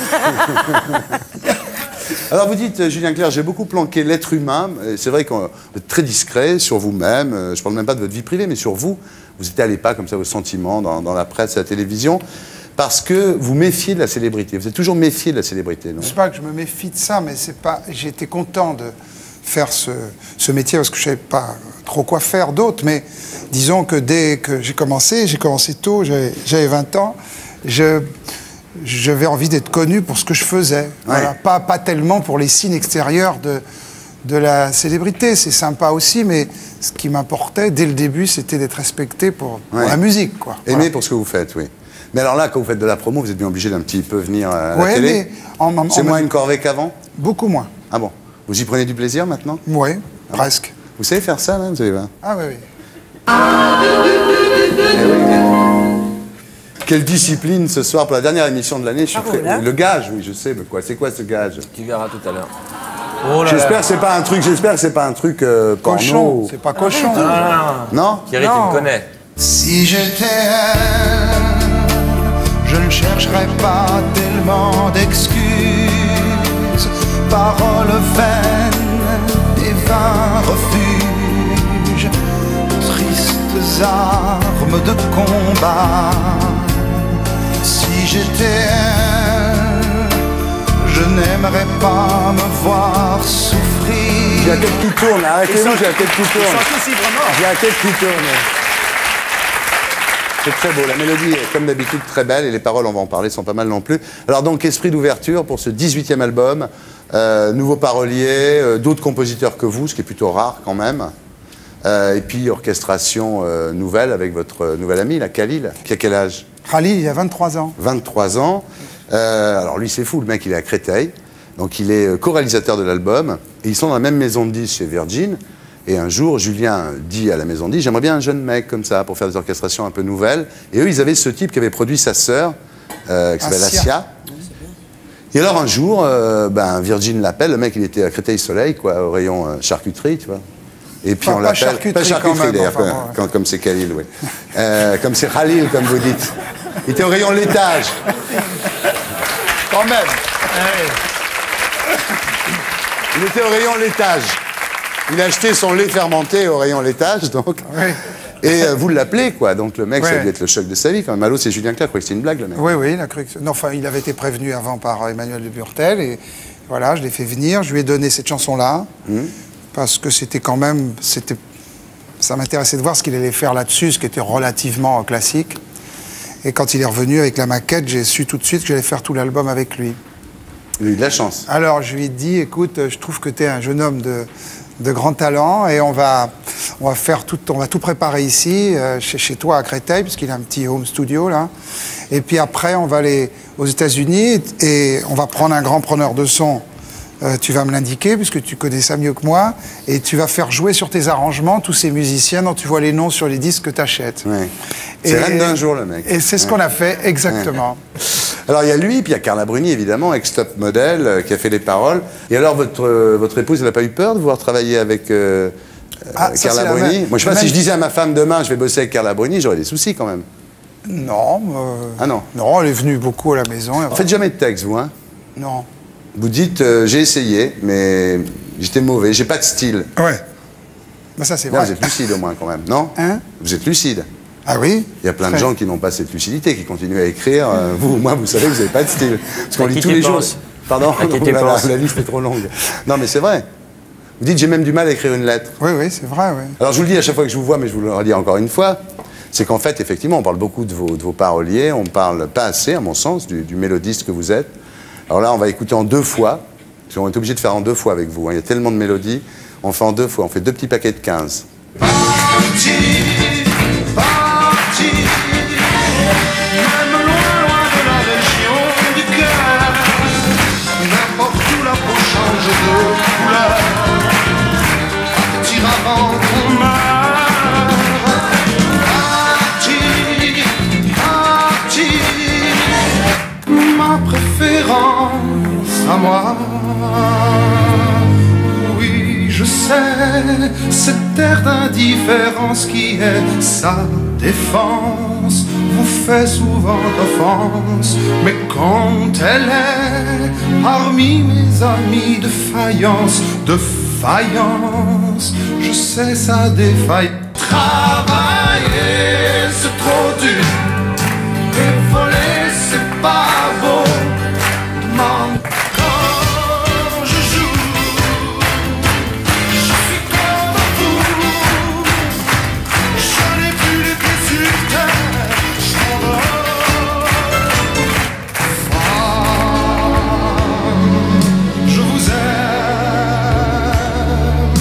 Alors vous dites, Julien Clerc, j'ai beaucoup planqué l'être humain. C'est vrai qu'on est très discret sur vous-même. Je ne parle même pas de votre vie privée, mais sur vous. Vous n'étalez pas comme ça vos sentiments dans, dans la presse, à la télévision, parce que vous méfiez de la célébrité. Vous êtes toujours méfié de la célébrité, non? Je ne sais pas que je me méfie de ça, mais c'est pas. J'ai été content de faire ce, ce métier parce que je ne savais pas trop quoi faire d'autre. Mais disons que dès que j'ai commencé, j'ai commencé tôt, j'avais vingt ans, je... j'avais envie d'être connu pour ce que je faisais. Ouais. Voilà. Pas, pas tellement pour les signes extérieurs de, de la célébrité. C'est sympa aussi, mais ce qui m'importait, dès le début, c'était d'être respecté pour, ouais. pour la musique. Quoi. Aimé voilà. pour ce que vous faites, oui. Mais alors là, quand vous faites de la promo, vous êtes bien obligé d'un petit peu venir à la ouais, télé. C'est moins en... une corvée qu'avant? Beaucoup moins. Ah bon? Vous y prenez du plaisir maintenant? Oui, ah presque. Vous savez faire ça, même, vous savez pas? Ah oui, oui. Quelle discipline ce soir pour la dernière émission de l'année. Je suis Ah, très- voilà. Le gage, oui, je sais, mais quoi, c'est quoi ce gage? Tu verras tout à l'heure. Oh là J'espère là. que c'est pas un truc, j'espère que c'est pas un truc euh, porno. Cochon, c'est pas cochon. Non? Thierry, tu me connais. Si j'étais elle, je ne chercherais pas tellement d'excuses. Paroles vaines et vains refuges, tristes armes de combat. Si j'étais elle, je n'aimerais pas me voir souffrir. J'ai la tête qui tourne, arrêtez-vous, j'ai la tête qui tourne. aussi vraiment. J'ai la tête qui tourne. C'est très beau, la mélodie est comme d'habitude très belle et les paroles, on va en parler, sont pas mal non plus. Alors donc, esprit d'ouverture pour ce dix-huitième album, euh, nouveau parolier, euh, d'autres compositeurs que vous, ce qui est plutôt rare quand même. Euh, et puis orchestration euh, nouvelle avec votre euh, nouvel ami, la Khalil, qui a quel âge? Khalil, il a vingt-trois ans. vingt-trois ans. Euh, alors lui, c'est fou, le mec, il est à Créteil. Donc il est euh, co-réalisateur de l'album. Et ils sont dans la même maison de disques chez Virgin. Et un jour, Julien dit à la maison de disques, j'aimerais bien un jeune mec comme ça pour faire des orchestrations un peu nouvelles. Et eux, ils avaient ce type qui avait produit sa sœur, euh, qui s'appelle Assia. Assia. Et alors un jour, euh, ben, Virgin l'appelle, le mec il était à Créteil-Soleil, quoi, au rayon euh, charcuterie, tu vois. Et puis Pas- on pas l'appelle. charcuterie Pas quand charcuterie même, d'ailleurs, enfin, comme- bon, ouais. comme- comme c'est Khalil, oui. Euh, comme c'est Khalil, comme vous dites. Il était au rayon laitage. Quand même. Il était au rayon laitage. Il a acheté son lait fermenté au rayon laitage, donc. Oui. Et euh, vous l'appelez, quoi. Donc le mec, ça Ouais. devait être le choc de sa vie. Quand même. Allô, c'est Julien Clerc, je croyais que c'était une blague, le mec. Oui, oui, il a cru que... Non, enfin, il avait été prévenu avant par Emmanuel de Burtel, et voilà, je l'ai fait venir, je lui ai donné cette chanson-là, Mmh. parce que c'était quand même... c'était, ça m'intéressait de voir ce qu'il allait faire là-dessus, ce qui était relativement classique. Et quand il est revenu avec la maquette, j'ai su tout de suite que j'allais faire tout l'album avec lui. Il a eu de la chance. Alors, je lui ai dit, écoute, je trouve que tu es un jeune homme de, de grand talent, et on va, on va faire tout, on va tout préparer ici, euh, chez, chez toi à Créteil, puisqu'il a un petit home studio là. Et puis après, on va aller aux États-Unis et on va prendre un grand preneur de son. Euh, tu vas me l'indiquer, puisque tu connais ça mieux que moi, et tu vas faire jouer sur tes arrangements tous ces musiciens dont tu vois les noms sur les disques que tu achètes. Ouais. C'est reine d'un jour, le mec. Et c'est ce Ouais. qu'on a fait, exactement. Ouais. Alors il y a lui, puis il y a Carla Bruni, évidemment, ex-top modèle, euh, qui a fait les paroles. Et alors, votre, euh, votre épouse, elle n'a pas eu peur de vouloir travailler avec euh, Ah, euh, ça, Carla c'est la Bruni? même- Moi, je sais la pas, si même- je disais à ma femme demain, je vais bosser avec Carla Bruni, j'aurais des soucis quand même. Non. euh, Ah non? Non, elle est venue beaucoup à la maison. Vous faites jamais de texte, vous, hein? Non. Vous dites, euh, j'ai essayé, mais j'étais mauvais, j'ai pas de style. Ouais. Ben ça, c'est Non, vrai. vous êtes lucide au moins quand même, non? Hein? Vous êtes lucide. Ah oui? Il y a plein de Très. gens qui n'ont pas cette lucidité, qui continuent à écrire. Euh, vous, au moins, vous savez que vous n'avez pas de style. Parce qu'on À lit qui tous tu les jours. penses Pardon? À qui tu Oulala, penses la liste est trop longue. Non, mais c'est vrai. Vous dites, j'ai même du mal à écrire une lettre. Oui, oui, c'est vrai, oui. Alors, je vous le dis à chaque fois que je vous vois, mais je vous le redis encore une fois, c'est qu'en fait, effectivement, on parle beaucoup de vos, de vos paroliers, on parle pas assez, à mon sens, du, du mélodiste que vous êtes. Alors là, on va écouter en deux fois, parce qu'on est obligé de faire en deux fois avec vous, hein. Il y a tellement de mélodies, on fait en deux fois, on fait deux petits paquets de quinze. Parti, parti, même loin, loin de la région du cœur. N'importe où la peau change de couleur. Partir avant qu'on meure. Parti, parti, ma préférence à moi. Je sais, cette terre d'indifférence qui est sa défense vous fait souvent offense, mais quand elle est parmi mes amis de faïence, de faïence, je sais sa défaillance. Travailler, c'est trop dur, et voler, c'est pas beau. Demande quand je joue. Je vous aime,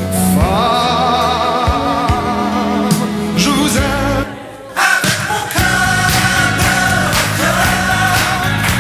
femme, je vous aime. Avec mon cœur, cœur,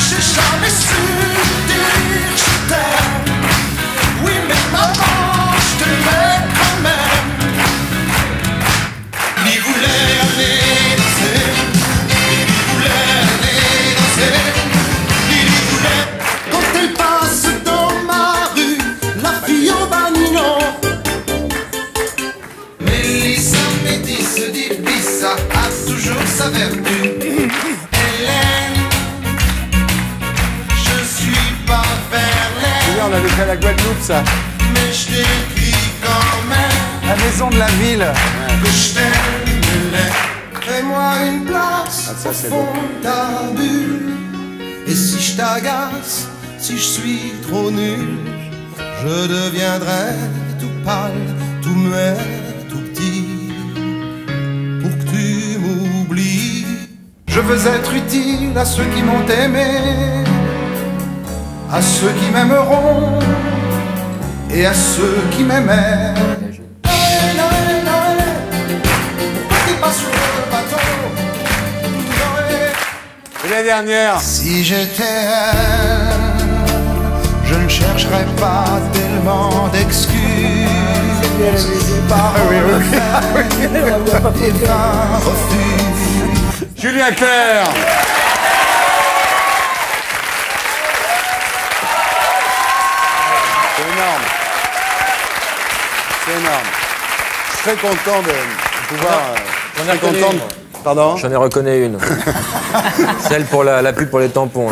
C'est la Guadeloupe, ça. Mais je t'écris quand même. La maison de la ville. Que je t'aime. Fais-moi une place Ah, ça, c'est au fond de ta bulle. Et si je t'agace, si je suis trop nul, je deviendrai tout pâle, tout muet, tout petit, pour que tu m'oublies. Je veux être utile à ceux qui m'ont aimé, à ceux qui m'aimeront et à ceux qui m'aimaient. Et la dernière. Si j'étais elle, je ne chercherais pas tellement d'excuses. Par et d'un refus. Julien Clerc. C'est énorme. C'est énorme. Je suis très content de pouvoir... J'en ai très reconnu content de- une. Pardon? J'en ai reconnu une. Celle pour la, la pub pour les tampons. Là.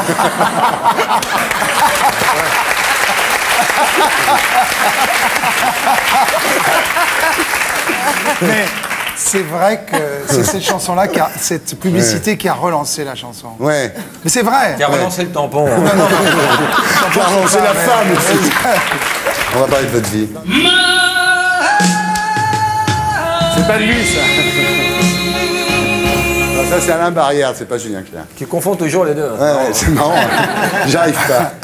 Mais c'est vrai que c'est cette chanson-là, qui a- cette publicité Ouais. qui a relancé la chanson. Ouais. Mais c'est vrai. Qui a relancé le tampon. Non, non, non. Qui a relancé la Mais- femme aussi. On va parler de votre vie. C'est pas de lui, ça. Non, ça, c'est Alain Barrière, c'est pas Julien Clerc. Qui confond toujours les deux. Ouais, ouais, c'est marrant. J'arrive pas.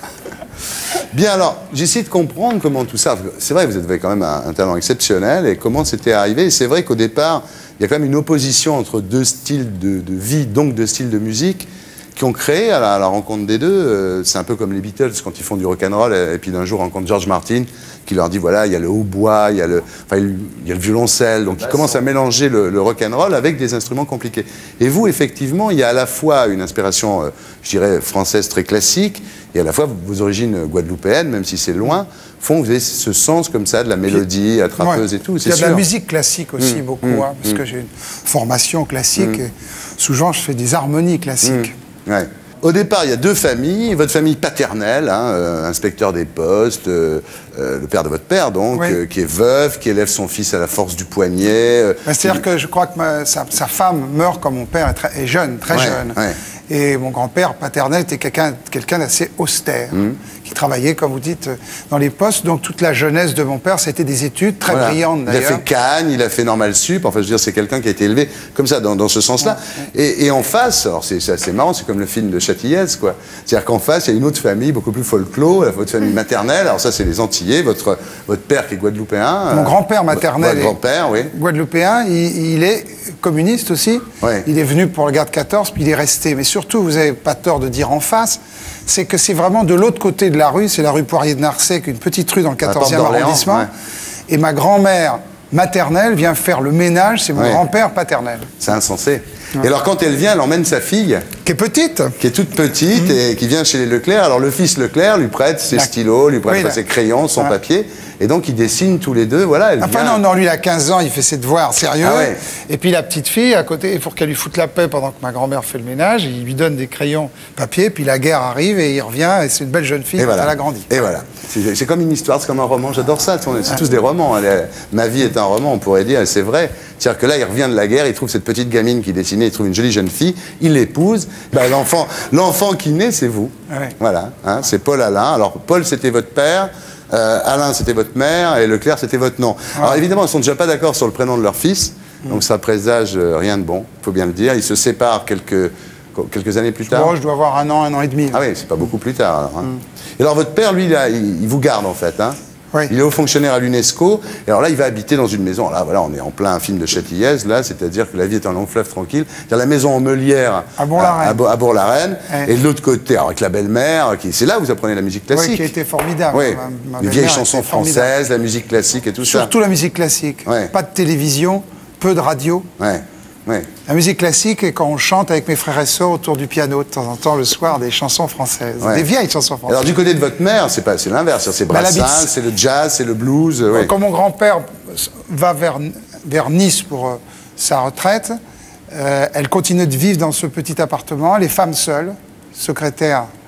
Bien, alors, j'essaie de comprendre comment tout ça... C'est vrai, vous avez quand même un, un talent exceptionnel, et comment c'était arrivé. Et c'est vrai qu'au départ, il y a quand même une opposition entre deux styles de, de vie, donc deux styles de musique, qui ont créé à la, à la rencontre des deux. Euh, c'est un peu comme les Beatles quand ils font du rock'n'roll, et, et puis d'un jour rencontrent George Martin, qui leur dit, voilà, il y a le hautbois, il y a le, enfin, il y a le violoncelle, donc ils commencent à mélanger le, le rock'n'roll avec des instruments compliqués. Et vous, effectivement, il y a à la fois une inspiration, euh, je dirais, française très classique, et à la fois vos origines guadeloupéennes, même si c'est loin, font que vous avez ce sens comme ça de la mélodie, attrapeuse Ouais. et tout, Il c'est y a de sûr. la musique classique aussi, Mmh, beaucoup, mmh, hein, parce mmh. que j'ai une formation classique, Mmh. et souvent je fais des harmonies classiques. Mmh. Ouais. Au départ, il y a deux familles. Votre famille paternelle, hein, euh, inspecteur des postes, euh, euh, le père de votre père, donc, Oui. euh, qui est veuf, qui élève son fils à la force du poignet. euh, Ben, C'est-à-dire que je crois que ma- sa, sa femme meurt quand mon père est, très, est jeune, très Ouais, jeune. ouais. Et mon grand-père paternel était quelqu'un quelqu'un d'assez austère, qui travaillait, comme vous dites, dans les postes. Donc toute la jeunesse de mon père, c'était des études très Voilà. brillantes Il a d'ailleurs. fait Cannes, il a fait Normal Sup. Enfin, je veux dire, c'est quelqu'un qui a été élevé comme ça, dans, dans ce sens-là. Et, et en face, alors c'est c'est assez marrant, c'est comme le film de Châtillès, quoi. C'est-à-dire qu'en face, il y a une autre famille, beaucoup plus folklore, la- votre famille maternelle. Alors ça, c'est les Antillais. Votre, votre père qui est guadeloupéen. Mon euh, grand-père maternel Votre est grand-père, oui. guadeloupéen, il, il est communiste aussi. Ouais. Il est venu pour le garde quatorze, puis il est resté. Mais surtout, vous n'avez pas tort de dire en face, c'est que c'est vraiment de l'autre côté de la rue, c'est la rue Poirier de Narcec, une petite rue dans le quatorzième d'Orléans, arrondissement. ouais. Et ma grand-mère maternelle vient faire le ménage, c'est mon Ouais. grand-père paternel. C'est insensé. Et alors, quand elle vient, elle emmène sa fille. Qui est petite. Qui est toute petite et qui vient chez les Leclerc. Alors, le fils Leclerc lui prête ses La- stylos, lui prête Oui, pas la- ses crayons, son Ah. papier. Et donc, ils dessinent tous les deux. Voilà, elle Enfin vient. non, non, lui il a quinze ans, il fait ses devoirs sérieux. Ah ouais. Et puis la petite fille à côté, pour qu'elle lui foute la paix pendant que ma grand-mère fait le ménage, il lui donne des crayons papier, puis la guerre arrive et il revient, et c'est une belle jeune fille, Et voilà. elle a grandi. Et voilà. C'est c'est comme une histoire, c'est comme un roman. J'adore ça. C'est c'est tous des romans. Elle est- ma vie est un roman, on pourrait dire, et c'est vrai. C'est-à-dire que là, il revient de la guerre, il trouve cette petite gamine qui dessinait, il trouve une jolie jeune fille, il l'épouse. Ben, l'enfant, l'enfant qui naît, c'est vous. Ouais. Voilà. Hein, c'est Paul Alain. Alors, Paul, c'était votre père. euh, Alain, c'était votre mère. Et Leclerc, c'était votre nom. Alors, évidemment, ils sont déjà pas d'accord sur le prénom de leur fils. Donc, ça présage euh, rien de bon. Il faut bien le dire. Ils se séparent quelques, quelques années plus tard. Moi, je dois avoir un an, un an et demi. Ah oui, c'est pas beaucoup plus tard. Alors, hein. Et alors votre père, lui, il, a- il- il vous garde en fait. Hein. Il est haut fonctionnaire à l'UNESCO. Et alors là, il va habiter dans une maison. Là, voilà, on est en plein film de Châtillès, là, c'est-à-dire que la vie est un long fleuve tranquille. C'est-à-dire la maison en meulière À Bourg-la-Reine. à, Bo- à Bourg-la-Reine. Ouais. Et de l'autre côté, alors, avec la belle-mère, qui, c'est là où vous apprenez la musique classique. Oui, qui a été formidable. Oui, Ma- ma les belle-mère vieilles était chansons formidable. françaises, la musique classique et tout ça. Surtout la musique classique. Pas de télévision, peu de radio. Ouais, ouais. La musique classique, et quand on chante avec mes frères et sœurs autour du piano, de temps en temps, le soir, des chansons françaises. Ouais. Des vieilles chansons françaises. Alors du côté de votre mère, c'est pas, c'est l'inverse. C'est Bah, la Brassens, bite- c'est le jazz, c'est le blues. ouais. Quand mon grand-père va vers, vers Nice pour euh, sa retraite, euh, elle continue de vivre dans ce petit appartement, les femmes seules, secrétaire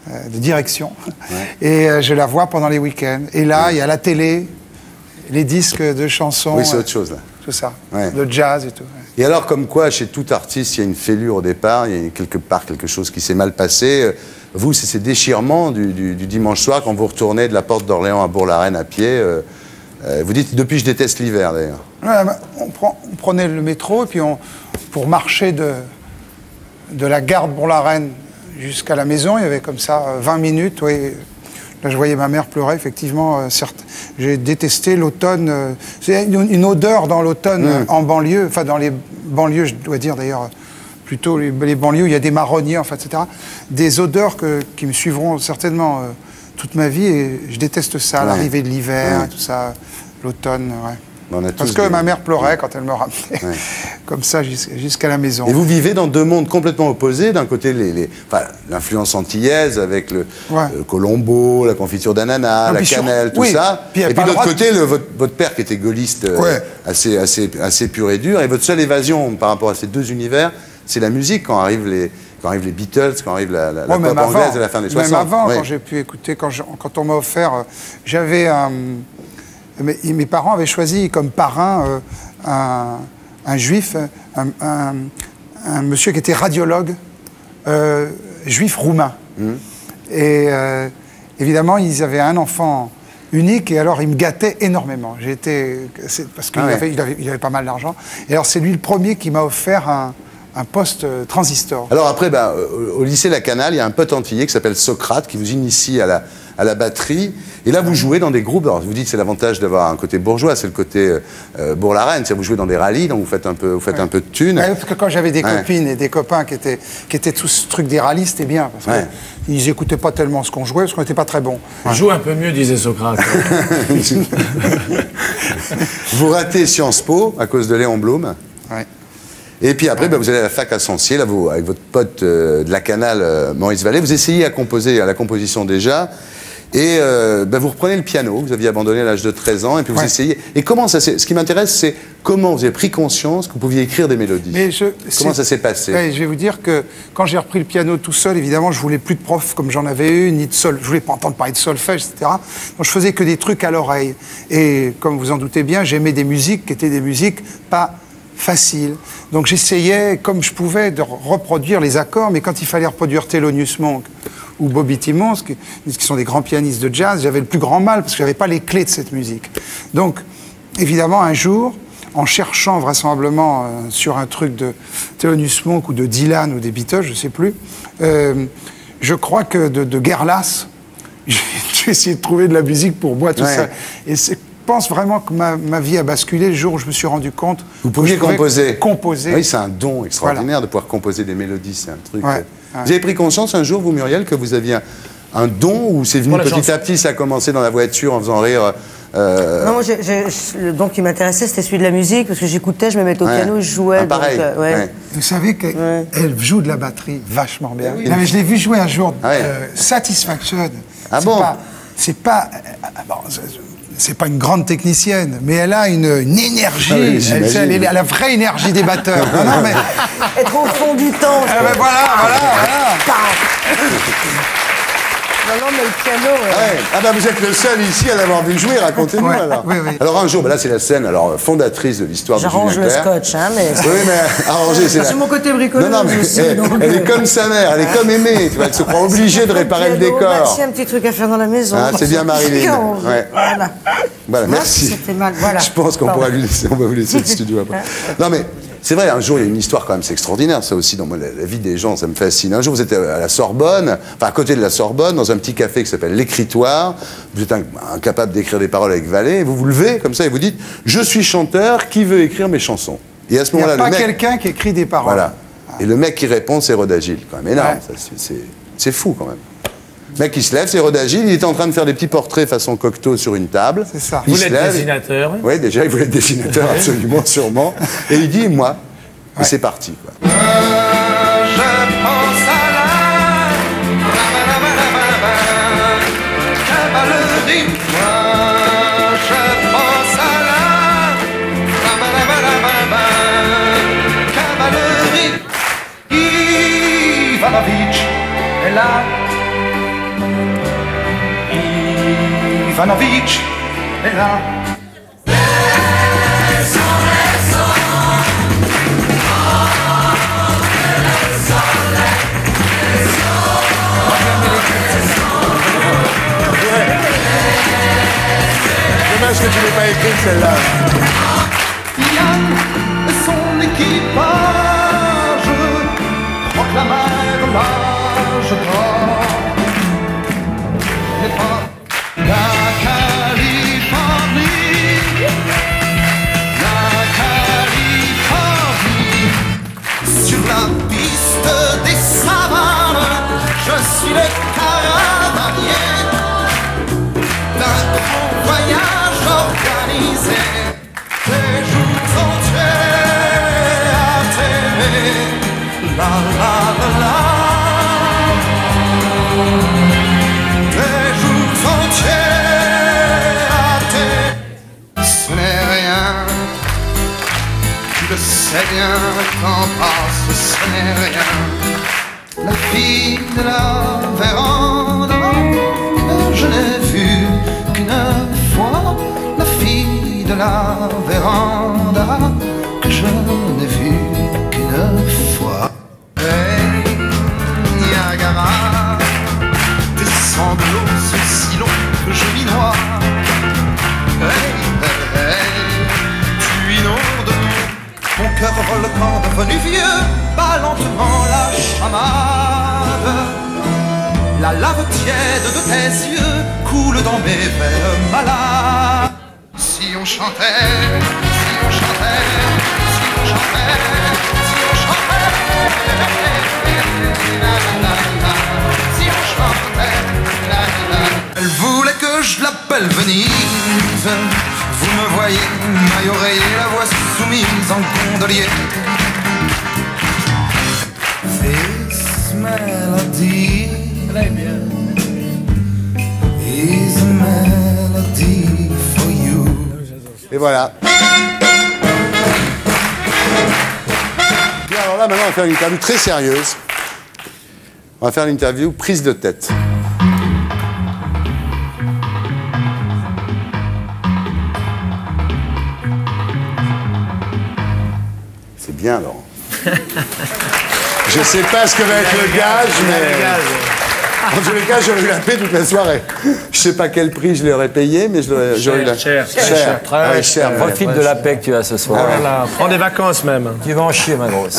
euh, de direction. Ouais. Et euh, je la vois pendant les week-ends. Et là, il ouais. y a la télé, les disques de chansons. Oui, c'est autre chose, là. Tout ça, ouais. le jazz et tout. Et alors, comme quoi, chez tout artiste, il y a une fêlure au départ, il y a quelque part quelque chose qui s'est mal passé. Vous, c'est ces déchirements du, du, du dimanche soir, quand vous retournez de la porte d'Orléans à Bourg-la-Reine à pied. Euh, euh, vous dites, depuis, je déteste l'hiver, d'ailleurs. Ouais, on, prend, on prenait le métro, et puis on, pour marcher de, de la gare de Bourg-la-Reine jusqu'à la maison, il y avait comme ça vingt minutes, oui. Là, je voyais ma mère pleurer, effectivement. Euh, certes, j'ai détesté l'automne. Euh, c'est une, une odeur dans l'automne mmh. euh, en banlieue, enfin dans les banlieues, je dois dire d'ailleurs, plutôt les, les banlieues, il y a des marronniers, enfin, et cetera. Des odeurs que, qui me suivront certainement euh, toute ma vie, et je déteste ça, ouais. l'arrivée de l'hiver, ouais. tout ça, l'automne, ouais. Parce que des... ma mère pleurait ouais. quand elle me ramenait, ouais. comme ça, jusqu'à la maison. Et vous vivez dans deux mondes complètement opposés. D'un côté, les, les, enfin, l'influence antillaise avec le, ouais. le colombo, la confiture d'ananas, la cannelle, sur... tout oui. ça. Puis et puis de l'autre côté, de... le, votre, votre père qui était gaulliste ouais. euh, assez, assez, assez pur et dur. Et votre seule évasion par rapport à ces deux univers, c'est la musique quand arrivent les... Quand arrivent les Beatles, quand arrive la, la, la ouais, pop avant, anglaise à la fin des soixante. Même avant, ouais. quand j'ai pu écouter, quand, je, quand on m'a offert, euh, j'avais un... Mes, mes parents avaient choisi comme parrain euh, un, un juif, un, un, un monsieur qui était radiologue, euh, juif roumain. Mmh. Et euh, évidemment, ils avaient un enfant unique, et alors il me gâtait énormément. J'ai été, parce qu'il ah ouais. avait, il avait, il avait pas mal d'argent. Et alors c'est lui le premier qui m'a offert un, un poste transistor. Alors après, bah, au lycée La Canale, il y a un pote antillais qui s'appelle Socrate, qui vous initie à la, à la batterie. Et là, vous jouez dans des groupes. Alors, vous dites c'est l'avantage d'avoir un côté bourgeois, c'est le côté euh, Bourg-la-Reine. C'est-à-dire vous jouez dans des rallyes, donc vous faites un peu, vous faites ouais. un peu de thunes. Ouais, parce que quand j'avais des ouais. copines et des copains qui étaient, qui étaient tous ce truc des rallyes, c'était bien. Parce ouais. qu'ils n'écoutaient pas tellement ce qu'on jouait, parce qu'on n'était pas très bons. Ouais. Joue un peu mieux, disait Socrate. Vous ratez Sciences Po à cause de Léon Blum. Ouais. Et puis après, ouais. bah, vous allez à la fac à Sancier, là, vous, avec votre pote euh, de La Canale, euh, Maurice Vallée. Vous essayez à composer, à la composition déjà. Et euh, bah, vous reprenez le piano, vous aviez abandonné à l'âge de treize ans, et puis vous ouais. essayez. Et comment ça s'est... Ce qui m'intéresse, c'est comment vous avez pris conscience que vous pouviez écrire des mélodies. Mais je, comment ça s'est passé? Ouais, je vais vous dire que quand j'ai repris le piano tout seul, évidemment, je voulais plus de prof comme j'en avais eu, ni de sol. Je voulais pas entendre parler de solfège, et cetera. Donc je faisais que des trucs à l'oreille. Et comme vous en doutez bien, j'aimais des musiques qui étaient des musiques pas faciles. Donc j'essayais, comme je pouvais, de reproduire les accords, mais quand il fallait reproduire Thelonious Monk ou Bobby Timmons, qui, qui sont des grands pianistes de jazz, j'avais le plus grand mal parce que je n'avais pas les clés de cette musique. Donc, évidemment, un jour, en cherchant vraisemblablement euh, sur un truc de Thelonious Monk ou de Dylan ou des Beatles, je ne sais plus, euh, je crois que de, de Guerlain, j'ai essayé de trouver de la musique pour moi tout ouais. ça. Et je pense vraiment que ma, ma vie a basculé le jour où je me suis rendu compte. Vous pouviez composer. composer. Oui, c'est un don extraordinaire voilà. de pouvoir composer des mélodies, c'est un truc... Ouais. Vous avez pris conscience un jour, vous, Muriel, que vous aviez un, un don, ou c'est venu petit à petit, ça a commencé dans la voiture en faisant rire euh... Non, moi, j'ai, j'ai, le don qui m'intéressait, c'était celui de la musique, parce que j'écoutais, je me mettais au ouais. piano, je jouais. Ah, pareil. Donc, euh, ouais. Ouais. Vous savez qu'elle ouais. joue de la batterie vachement bien. Oui. Non, mais je l'ai vu jouer un jour, ah ouais. euh, Satisfaction. Ah bon? C'est pas... Euh, bon, c'est pas une grande technicienne, mais elle a une, une énergie. Ah oui, elle, elle, elle a la vraie énergie des batteurs. Non, non, mais... Être au fond du temps. Ah ben voilà, voilà, voilà. Non, non, mais le piano... Euh... Ouais. Ah ben vous êtes le seul ici à l'avoir vu jouer, racontez-nous ouais. alors. Oui, oui. Alors un jour, ben là c'est la scène alors, fondatrice de l'histoire de Julien Clerc. J'arrange le scotch, hein, mais... Oui, mais arranger, c'est... C'est la... mon côté bricoleur. Non, non, mais aussi, elle, donc... elle est comme sa mère, elle est comme Aimée, tu vois, elle se croit obligée de réparer le décor. Bah, si, un petit truc à faire dans la maison. Ah, c'est bien Marilyn. Ouais. Voilà. Voilà, merci. C'était mal, voilà. Je pense qu'on pourra lui laisser, on va vous laisser le studio après. Non mais... C'est vrai, un jour, il y a une histoire quand même, c'est extraordinaire, ça aussi, dans moi, la, la vie des gens, ça me fascine. Un jour, vous êtes à la Sorbonne, enfin à côté de la Sorbonne, dans un petit café qui s'appelle L'Écritoire, vous êtes incapable d'écrire des paroles avec Vallée, et vous vous levez comme ça et vous dites « Je suis chanteur, qui veut écrire mes chansons ?» Et à ce moment-là, le mec... Il n'y a pas quelqu'un qui écrit des paroles. Voilà. Et le mec qui répond, c'est Rod Agile, quand même énorme, ouais. c'est fou quand même. Le mec, il se lève, c'est Rod Agile, il était en train de faire des petits portraits façon Cocteau sur une table. C'est ça. Il vous voulez être dessinateur? Oui, déjà, il voulait être dessinateur, absolument, sûrement. Et il dit « Moi ». Et ouais. c'est parti, quoi. Euh, je pense à la cavalerie. Moi, je pense à la cavalerie. Ivanovitch est là. Ivanovic est là. Dommage que tu n'aies pas écrit celle-là. Yann et son équipage proclamèrent l'âge d'or. Mais pas la Californie, la Californie. Sur la piste des savanes, je suis le caravanier d'un grand voyage organisé. Des jours entiers à t'aimer, la la la la. Des jours entiers à t'aimer. Ce n'est rien, tu le sais bien, le temps passe, ce n'est rien. La fille de la véranda, je n'ai vu qu'une fois. La fille de la véranda, que je n'ai vu qu'une fois. Hey, Niagara, tes sanglots sont si longs que je m'y noie. Hey, hey, hey, tu inondes mon cœur volcan devenu vieux, bat lentement la chamade. La lave tiède de tes yeux coule dans mes veines malades. Si on chantait, si on chantait, si on chantait, si on chantait, si on chantait, elle voulait que je l'appelle Venise. Vous me voyez, maille oreiller, la voix soumise en gondolier. This melody is a melody for you. Et voilà. Bien, alors là, maintenant, on va faire une interview très sérieuse. On va faire l'interview prise de tête. C'est bien, Laurent. Je sais pas ce que va être le gage, mais... En tous les cas, j'aurais eu la paix toute la soirée. Je sais pas quel prix je l'aurais payé, mais j'aurais eu la... Cher, cher, cher. cher, très Ah oui, cher. cher. Profite de la paix que tu as ce soir. Ah, voilà. Prends des vacances même. Tu vas en chier, ma grosse.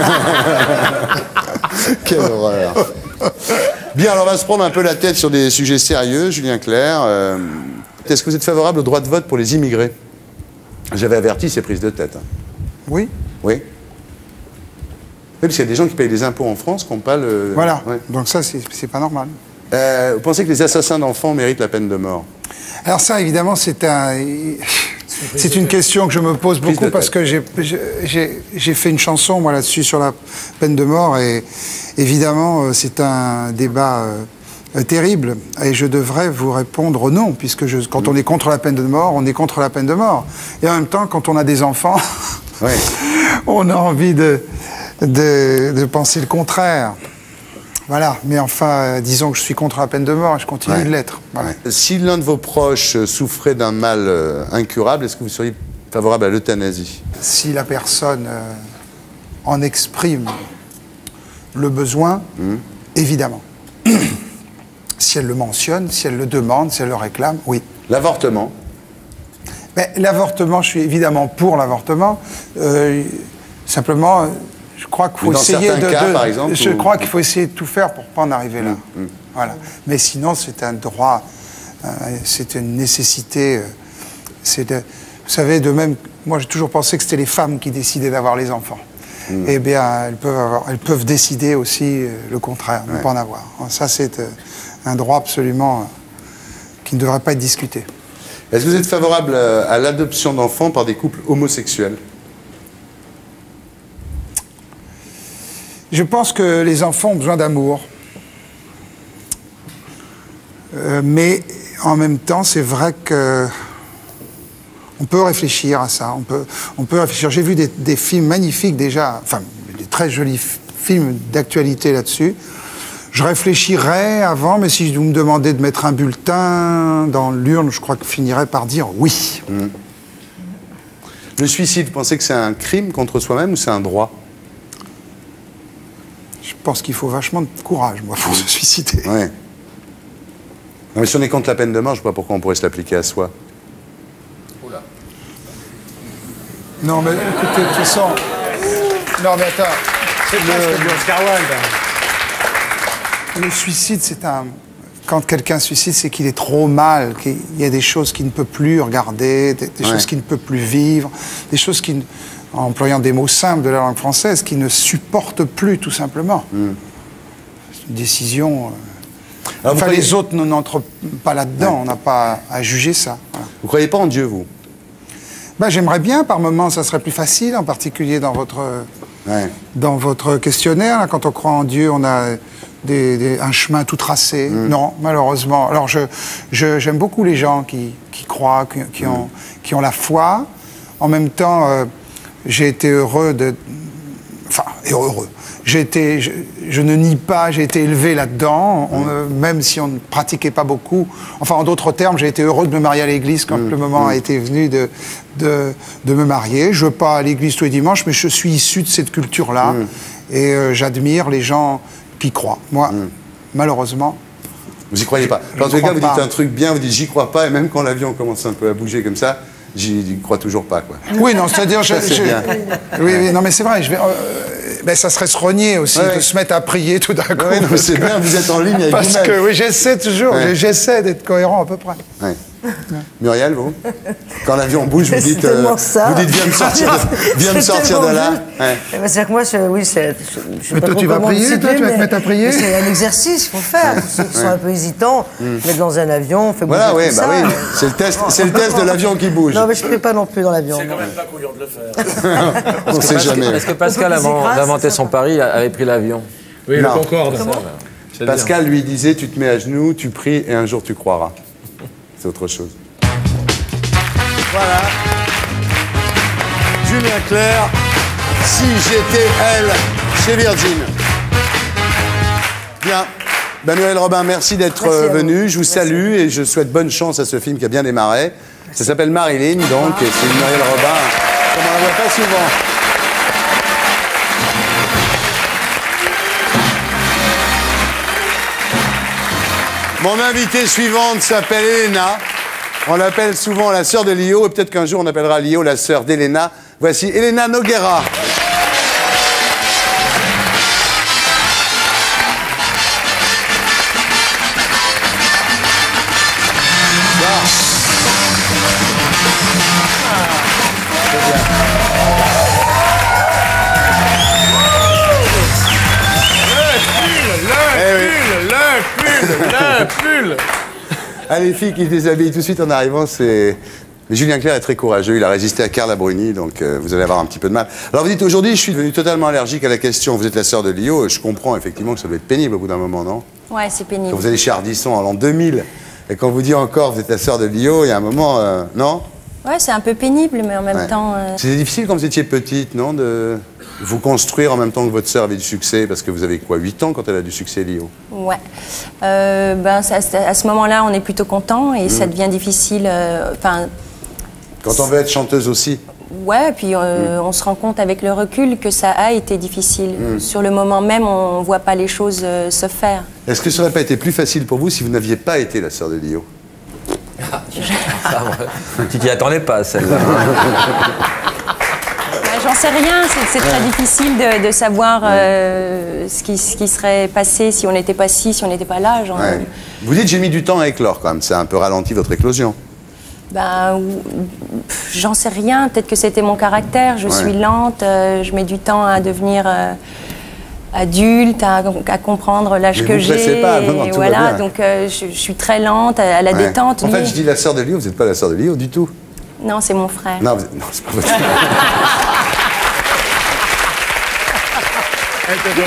Quelle horreur. Bien, alors on va se prendre un peu la tête sur des sujets sérieux. Julien Clerc, euh, est-ce que vous êtes favorable au droit de vote pour les immigrés? J'avais averti ces prises de tête. Hein. Oui. Oui. Oui, parce qu'il y a des gens qui payent des impôts en France qui n'ont pas le... Voilà, Ouais. donc ça, c'est pas normal. Euh, vous pensez que les assassins d'enfants méritent la peine de mort? Alors ça, évidemment, c'est un... C'est une question que je me pose beaucoup parce que j'ai fait une chanson, moi, là-dessus, sur la peine de mort, et évidemment, c'est un débat euh, terrible, et je devrais vous répondre non, puisque je, quand on est contre la peine de mort, on est contre la peine de mort. Et en même temps, quand on a des enfants, ouais. on a envie de... De, de penser le contraire. Voilà, mais enfin, euh, disons que je suis contre la peine de mort et je continue Ouais. de l'être. Voilà. Ouais. Si l'un de vos proches souffrait d'un mal euh, incurable, est-ce que vous seriez favorable à l'euthanasie? Si la personne euh, en exprime le besoin, mmh. évidemment. Si elle le mentionne, si elle le demande, si elle le réclame, oui. L'avortement? Mais l'avortement, je suis évidemment pour l'avortement. Euh, simplement... Je crois qu'il faut dans essayer certains de, cas, de par exemple, je ou... crois qu'il faut essayer de tout faire pour pas en arriver là. Mmh, mmh. Voilà. Mais sinon, c'est un droit, euh, c'est une nécessité. Euh, c'est de, vous savez, de même, moi j'ai toujours pensé que c'était les femmes qui décidaient d'avoir les enfants. Mmh. Eh bien, elles peuvent avoir, elles peuvent décider aussi euh, le contraire, ne ouais. pas en avoir. Ça, c'est euh, un droit absolument euh, qui ne devrait pas être discuté. Est-ce que vous êtes favorable à, à l'adoption d'enfants par des couples homosexuels? Je pense que les enfants ont besoin d'amour. Euh, mais en même temps, c'est vrai que on peut réfléchir à ça. On peut, on peut réfléchir. J'ai vu des, des films magnifiques déjà, enfin, des très jolis films d'actualité là-dessus. Je réfléchirais avant, mais si vous me demandez de mettre un bulletin dans l'urne, je crois que je finirais par dire oui. Mmh. Le suicide, vous pensez que c'est un crime contre soi-même ou c'est un droit? Je pense qu'il faut vachement de courage, moi, pour se suicider. Ouais. Non, mais si on est contre la peine de mort, je ne sais pas pourquoi on pourrait se l'appliquer à soi. Oula. Non, mais écoutez, de toute façon... Non, mais attends. C'est le... du Oscar Wilde. Le suicide, c'est un... Quand quelqu'un se suicide, c'est qu'il est trop mal, qu'il y a des choses qu'il ne peut plus regarder, des, des ouais. choses qu'il ne peut plus vivre, des choses qui, en employant des mots simples de la langue française, qu'il ne supporte plus, tout simplement. Mm. C'est une décision... Euh... Alors, enfin, croyez... les autres n'entrent pas là-dedans, ouais. on n'a pas à juger ça. Voilà. Vous croyez pas en Dieu, vous? Ben, j'aimerais bien, par moments, ça serait plus facile, en particulier dans votre, ouais. dans votre questionnaire. Là, quand on croit en Dieu, on a... Des, des, un chemin tout tracé. Mmh. Non, malheureusement. Alors, je, je, j'aime beaucoup les gens qui, qui croient, qui, qui, mmh. ont, qui ont la foi. En même temps, euh, j'ai été heureux de... Enfin, heureux. J'ai été, je, je ne nie pas, j'ai été élevé là-dedans, mmh. euh, même si on ne pratiquait pas beaucoup. Enfin, en d'autres termes, j'ai été heureux de me marier à l'église quand mmh. le moment mmh. a été venu de, de, de me marier. Je ne vais pas à l'église tous les dimanches, mais je suis issu de cette culture-là. Mmh. Et euh, j'admire les gens... qui croient. Moi, mm. malheureusement... Vous y croyez pas. En tout cas, vous dites un truc bien, vous dites j'y crois pas, et même quand l'avion commence un peu à bouger comme ça, j'y crois toujours pas, quoi. Oui, non, c'est-à-dire... Je, je, bien. Oui, oui, non, mais c'est vrai, je vais... Euh, ben, ça serait se renier aussi, ouais, de ouais. se mettre à prier tout d'un coup. Ouais, non, c'est bien, vous êtes en ligne avec Parce vous-même. que, oui, j'essaie toujours, ouais. j'essaie d'être cohérent à peu près. Ouais. Ouais. Muriel, vous? Quand l'avion bouge, vous dites, euh, vous dites viens me sortir de, viens me sortir de là. Ouais. Eh ben, c'est-à-dire que moi, je, oui, c'est... Je, je mais toi, tu vas prier, toi, tu vas te mettre à prier? C'est un exercice qu'il faut faire. Pour ceux qui ouais. sont un peu hésitants, mm. mettre dans un avion, on fait bouger voilà, tout ouais, ça. Bah oui, c'est le test, c'est le test de l'avion qui bouge. Non, mais je ne fais pas non plus dans l'avion. C'est quand même pas couillon de le faire. On ne sait jamais. Est-ce que Pascal, avant d'inventer son pari, avait pris l'avion? Oui, le Concorde. Pascal lui disait, tu te mets à genoux, tu pries, et un jour tu croiras. C'est autre chose. Voilà. Julien Clerc, si j'étais elle, chez Virgin. Bien. Ben, Muriel Robin, merci d'être venu. Je vous salue et je souhaite bonne chance à ce film qui a bien démarré. Ça s'appelle Marilyn, donc, et c'est Muriel Robin. Comme on ne la voit pas souvent. Mon invitée suivante s'appelle Elena. On l'appelle souvent la sœur de Lio, et peut-être qu'un jour on appellera Lio la sœur d'Elena. Voici Elena Noguera. Le pull. Ah, les filles qui se déshabillent tout de suite en arrivant, c'est... Mais Julien Clerc est très courageux, il a résisté à Carla Bruni, donc euh, vous allez avoir un petit peu de mal. Alors vous dites, aujourd'hui, je suis devenu totalement allergique à la question, vous êtes la sœur de Lio, et je comprends effectivement que ça doit être pénible au bout d'un moment, non? Ouais, c'est pénible. Quand vous allez chez Ardisson en l'an deux mille, et quand vous dit encore, vous êtes la sœur de Lio, il y a un moment, euh, non? Ouais, c'est un peu pénible, mais en même ouais. temps... Euh... C'était difficile quand vous étiez petite, non, de vous construire en même temps que votre sœur avait du succès, parce que vous avez quoi, huit ans quand elle a du succès, Lio? Ouais. Euh, ben, ça, à ce moment-là, on est plutôt content, et mmh. ça devient difficile... Enfin. Euh, quand on veut être chanteuse aussi? Ouais, puis euh, mmh. on se rend compte avec le recul que ça a été difficile. Mmh. Sur le moment même, on ne voit pas les choses euh, se faire. Est-ce que ça n'aurait pas été plus facile pour vous si vous n'aviez pas été la sœur de Lio? Ah, tu t'y attendais pas, celle-là. J'en sais rien, c'est très difficile de, de savoir euh, ce, qui, ce qui serait passé si on n'était pas ci, si on n'était pas là. Genre... Ouais. Vous dites j'ai mis du temps à éclore quand même, ça a un peu ralenti votre éclosion. Ben, j'en sais rien, peut-être que c'était mon caractère, je ouais. suis lente, euh, je mets du temps à devenir euh, adulte, à, à comprendre l'âge que j'ai. Et voilà, donc euh, je, je suis très lente, à, à la ouais. détente. En fait, je dis la sœur de Lio, vous n'êtes pas la sœur de Lio du tout. Non, c'est mon frère. Non, vous... non c'est pas votre frère.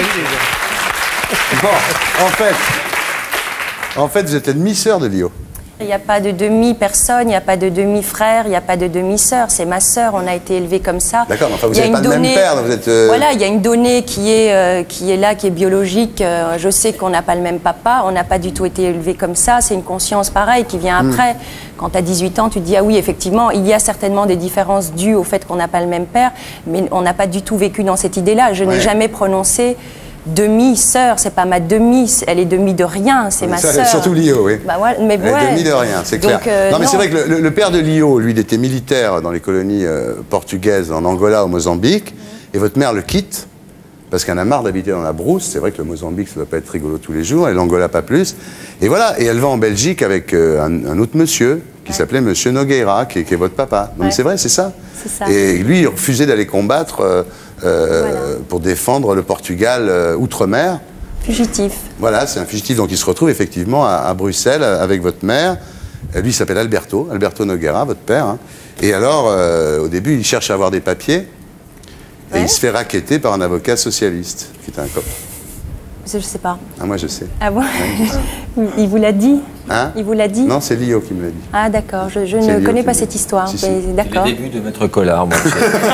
Bon, en fait, en fait, vous êtes la demi-sœur de Lio. Il n'y a pas de demi-personne, il n'y a pas de demi-frère, il n'y a pas de demi-sœur. C'est ma sœur, on a été élevés comme ça. D'accord, mais enfin, vous Il y a n'avez pas une le même donnée- père, donc vous êtes... euh, Voilà, il y a une donnée qui est, euh, qui est là, qui est biologique. Euh, je sais qu'on n'a pas le même papa, on n'a pas du tout été élevés comme ça. C'est une conscience pareille qui vient Hmm. après. Quand tu as dix-huit ans, tu te dis, ah oui, effectivement, il y a certainement des différences dues au fait qu'on n'a pas le même père, mais on n'a pas du tout vécu dans cette idée-là. Je Ouais. n'ai jamais prononcé demi-sœur, c'est pas ma demi, elle est demi de rien, c'est ma Ça, sœur. surtout Lio, oui. Bah ouais, mais Elle est ouais. demi de rien, c'est clair. Donc, euh, non, mais non. c'est vrai que le, le- le père de Lio, lui, il était militaire dans les colonies euh, portugaises en Angola, au Mozambique, et votre mère le quitte parce qu'elle en a marre d'habiter dans la brousse. C'est vrai que le Mozambique, ça ne doit pas être rigolo tous les jours, et l'Angola pas plus. Et voilà, et elle va en Belgique avec euh, un, un autre monsieur qui s'appelait Monsieur Nogueira, qui, est- qui est votre papa. Donc Ouais. c'est vrai, c'est ça. C'est ça. Et lui, il refusait d'aller combattre euh, euh, pour défendre le Portugal euh, outre-mer. Fugitif. Voilà, c'est un fugitif, donc il se retrouve effectivement à, à Bruxelles avec votre mère. Euh, Lui, il s'appelle Alberto, Alberto Nogueira, votre père. hein. Et alors, euh, au début, il cherche à avoir des papiers, et il se fait racketter par un avocat socialiste, qui est un cop. Je sais pas. Ah, moi, je sais. Ah bon Il vous l'a dit Hein Il vous l'a dit Non, c'est Lio qui me l'a dit. Ah d'accord, je, je C'est ne Lio connais qui pas me cette dit. histoire. Si, si. mais D'accord. Le début de Maître Collard, moi.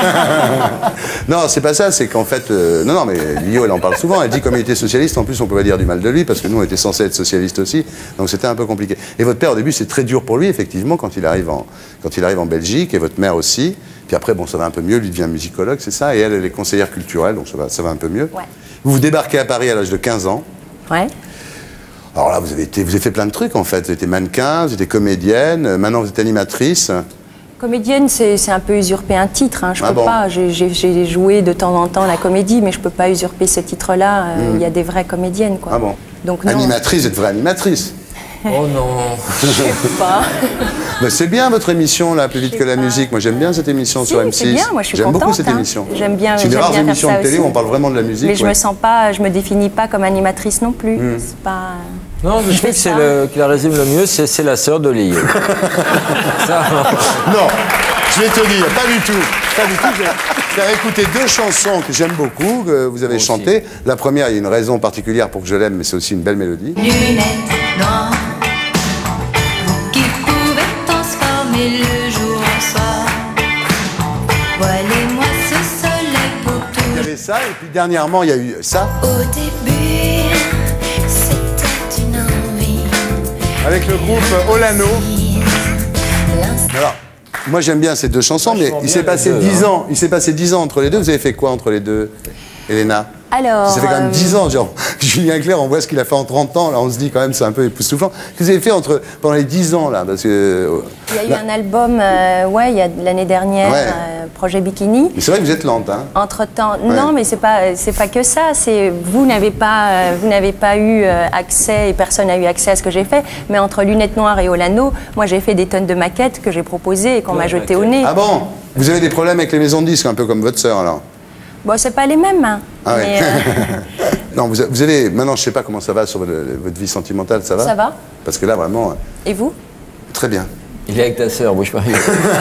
Non, c'est pas ça, c'est qu'en fait... euh, non, non, mais Lio, elle en parle souvent. Elle dit comme il était socialiste, en plus, on peut pas dire du mal de lui, parce que nous, on était censés être socialistes aussi. Donc c'était un peu compliqué. Et votre père, au début, c'est très dur pour lui, effectivement, quand il arrive en, quand il arrive en Belgique, et votre mère aussi. Puis après, bon, ça va un peu mieux, lui devient musicologue, c'est ça. Et elle, elle est conseillère culturelle, donc ça va, ça va un peu mieux. Ouais. Vous vous débarquez à Paris à l'âge de quinze ans. Ouais. Alors là, vous avez, été, vous avez fait plein de trucs, en fait. Vous étiez mannequin, vous étiez comédienne, euh, maintenant vous êtes animatrice. Comédienne, c'est c'est un peu usurper un titre. Hein. Je Ah peux bon pas. J'ai- J'ai j'ai joué de temps en temps la comédie, mais je peux pas usurper ce titre-là. Euh, Il Mm. y a des vraies comédiennes, quoi. Ah bon Donc non. Animatrice, vous êtes vraie animatrice. Oh non. Je sais pas. Ben, c'est bien votre émission, là, Plus vite que la musique. Moi, j'aime bien cette émission Si, sur M six. c'est bien, moi, je suis J'aime beaucoup contente, cette hein. émission. J'aime bien- C'est une des j'aime rares bien faire émissions ça de télé aussi. où on parle vraiment de la musique. Mais je ouais. me sens pas, je me définis pas comme animatrice non plus. Mm. C'est pas. Non, je trouve que c'est le, qui la résume le mieux, c'est c'est la sœur de Lio. Ça, Non, je vais te dire, pas du tout. Pas du tout. Je vais faire écouter deux chansons que j'aime beaucoup, que vous avez chantées. La première, il y a une raison particulière pour que je l'aime, mais c'est aussi une belle mélodie. Lunettes noires, vous qui pouvez transformer le jour en soir. Voilez-moi ce soleil pour Il y tout. avait ça, et puis dernièrement, il y a eu ça, Au début, c'était une envie. avec le groupe Olano. Alors, moi j'aime bien ces deux chansons, mais il s'est passé deux, dix hein. ans. Il s'est passé dix ans entre les deux. Vous avez fait quoi entre les deux, Elena? Alors. Ça fait quand même euh, dix ans, genre, Julien Clerc, on voit ce qu'il a fait en trente ans, là, on se dit quand même, c'est un peu époustouflant. Qu'est-ce que vous avez fait entre, pendant les dix ans, là, parce que... euh, Il y a eu là- un album, euh, ouais, il y a l'année dernière, Ouais. euh, Projet Bikini. Mais c'est vrai que vous êtes lente, hein. Entre-temps, non, mais c'est pas, c'est pas que ça. C'est vous n'avez pas, euh, vous n'avez pas eu euh, accès et personne n'a eu accès à ce que j'ai fait. Mais entre Lunettes Noires et Olano, moi j'ai fait des tonnes de maquettes que j'ai proposées et qu'on m'a jetées au nez. Ah bon? Vous avez des problèmes avec les maisons de disques, un peu comme votre sœur, alors? Bon, c'est pas les mêmes. Hein. Ah ouais. Mais, euh, Non, vous, a- vous avez... Maintenant, je sais pas comment ça va sur votre, votre vie sentimentale, ça va? ça va. Parce que là, vraiment, euh, Et vous? très bien. il est avec ta sœur, bouge pas. Je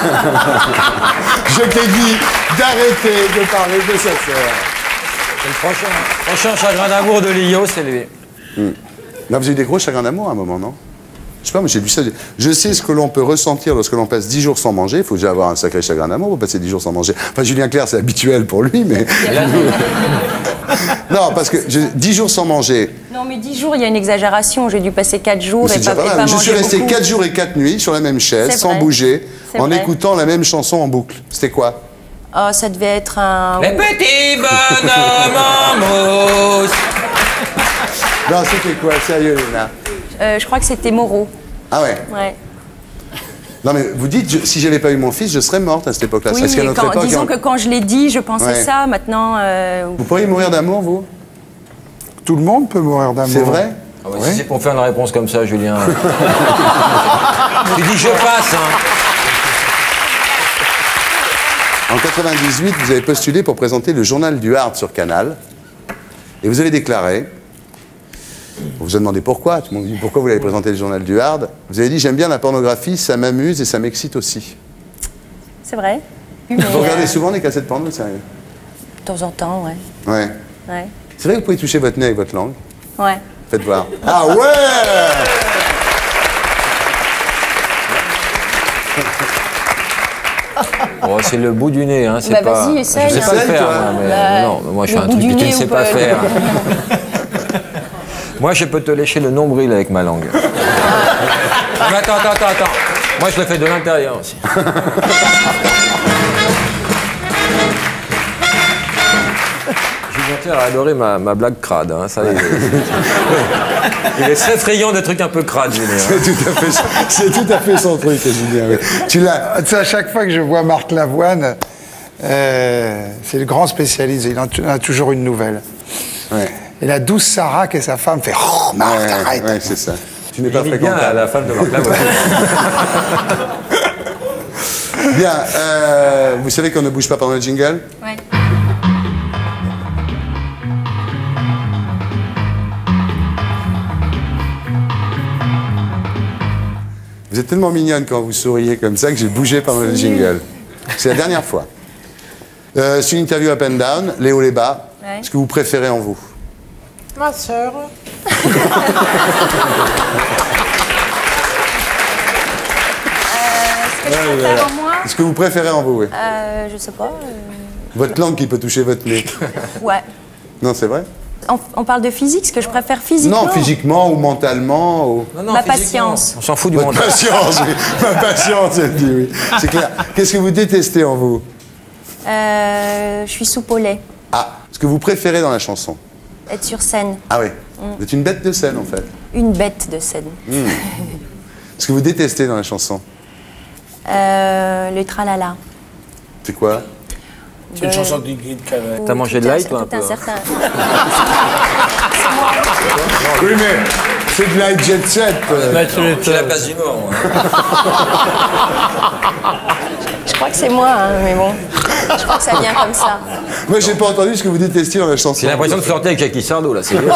t'ai dit d'arrêter de parler de sa sœur. C'est le prochain, prochain chagrin d'amour de Lio, c'est lui. Hmm. Là, vous avez eu des gros chagrins d'amour à un moment, non? Je sais pas, moi j'ai lu ça. Je sais ce que l'on peut ressentir lorsque l'on passe dix jours sans manger. Il faut déjà avoir un sacré chagrin d'amour pour passer dix jours sans manger. Enfin, Julien Clerc, c'est habituel pour lui, mais. Non, parce que je- dix jours sans manger. Non, mais dix jours, il y a une exagération. J'ai dû passer quatre jours Mais c'est et déjà pas, pas et mal. pas Je manger suis resté beaucoup. quatre jours et quatre nuits sur la même chaise, C'est sans vrai. bouger, C'est en vrai. écoutant la même chanson en boucle. C'était quoi? Oh, ça devait être un. Les petits bonhommes en mousse. Non, c'était quoi? Sérieux, Léna? Euh, je crois que c'était Moreau. Ah ouais? Ouais. Non, mais vous dites, je- si j'avais pas eu mon fils, je serais morte à cette époque-là. Oui, Parce qu'à mais notre quand- époque, disons on- que quand je l'ai dit, je pensais Ouais. ça. Maintenant, euh, Vous pourriez mourir d'amour, vous? Tout le monde peut mourir d'amour. C'est vrai? Ah bah, Si c'est pour faire une réponse comme ça, Julien. Tu dis je passe, hein. En quatre-vingt-dix-huit, vous avez postulé pour présenter le journal du Hard sur Canal. Et vous avez déclaré, on vous a demandé pourquoi, tout le monde dit pourquoi vous l'avez présenté le journal du Hard. Vous avez dit, j'aime bien la pornographie, ça m'amuse et ça m'excite aussi. c'est vrai. Mais, Vous regardez euh, souvent des cassettes porno, sérieux? de temps en temps, ouais. Ouais. Ouais. C'est vrai que vous pouvez toucher votre nez avec votre langue? Ouais. Faites voir. Ah ouais! Oh, c'est le bout du nez, hein, c'est Bah, pas... vas-y, essaye, Je sais hein. pas le faire, Toi. moi, mais Bah, non, moi je fais le un bout truc du que tu nez ne sais ou pas pas- faire. Moi, je peux te lécher le nombril avec ma langue. Ah, mais attends, attends, attends, attends. Moi, je le fais de l'intérieur aussi. Julien Clerc a adoré ma, ma blague crade, hein, ça, il, est... il est très friand de trucs un peu crades, Julien. C'est tout, à fait- c'est tout à fait son truc, Julien. Oui. Tu l'as. Tu sais, à chaque fois que je vois Marc Lavoine, euh, c'est le grand spécialiste, il en a toujours une nouvelle. Ouais. Et la douce Sarah, qui est sa femme, fait oh, Marc, Ouais, arrête. ouais, c'est ça. Tu n'es pas Il est bien fréquentable. à la femme de Marc Lavoine. Bien, euh, vous savez qu'on ne bouge pas pendant le jingle? Ouais. Vous êtes tellement mignonne quand vous souriez comme ça que j'ai bougé pendant le jingle. C'est la dernière fois. Euh, c'est une interview up and down, les hauts, les bas. Ouais. Ce que vous préférez en vous? Ma sœur. Ce que je Ouais, préfère voilà. en moi, Ce que vous préférez en vous, oui. euh, je sais pas. euh, Votre langue qui peut toucher votre nez. Ouais. Non, c'est vrai? On, on parle de physique, ce que je préfère physiquement. Non, physiquement ou mentalement. Ou... Non, non, Ma physiquement. patience. On s'en fout du Votre monde. patience, oui. Ma patience, elle dit, oui. C'est clair. Qu'est-ce que vous détestez en vous? Euh, je suis soupe au lait. Ah, ce que vous préférez dans la chanson. Être sur scène. Ah oui. Mm. Vous êtes une bête de scène, en fait. Une bête de scène. Hmm. Ce que vous détestez dans la chanson. Euh, le tralala. C'est quoi? C'est une chanson d'Ingrid Cavett. T'as mangé de Tout un- l'ail, toi, un tout peu, hein. certain... Oui, mais c'est de la jet set. euh. J'ai la place du mort, moi. Je crois que c'est moi, hein, mais bon. Je crois que ça vient comme ça. Moi, j'ai pas entendu ce que vous détestiez dans la chanson. J'ai l'impression de flirter avec Jackie Sardou, là, c'est bien.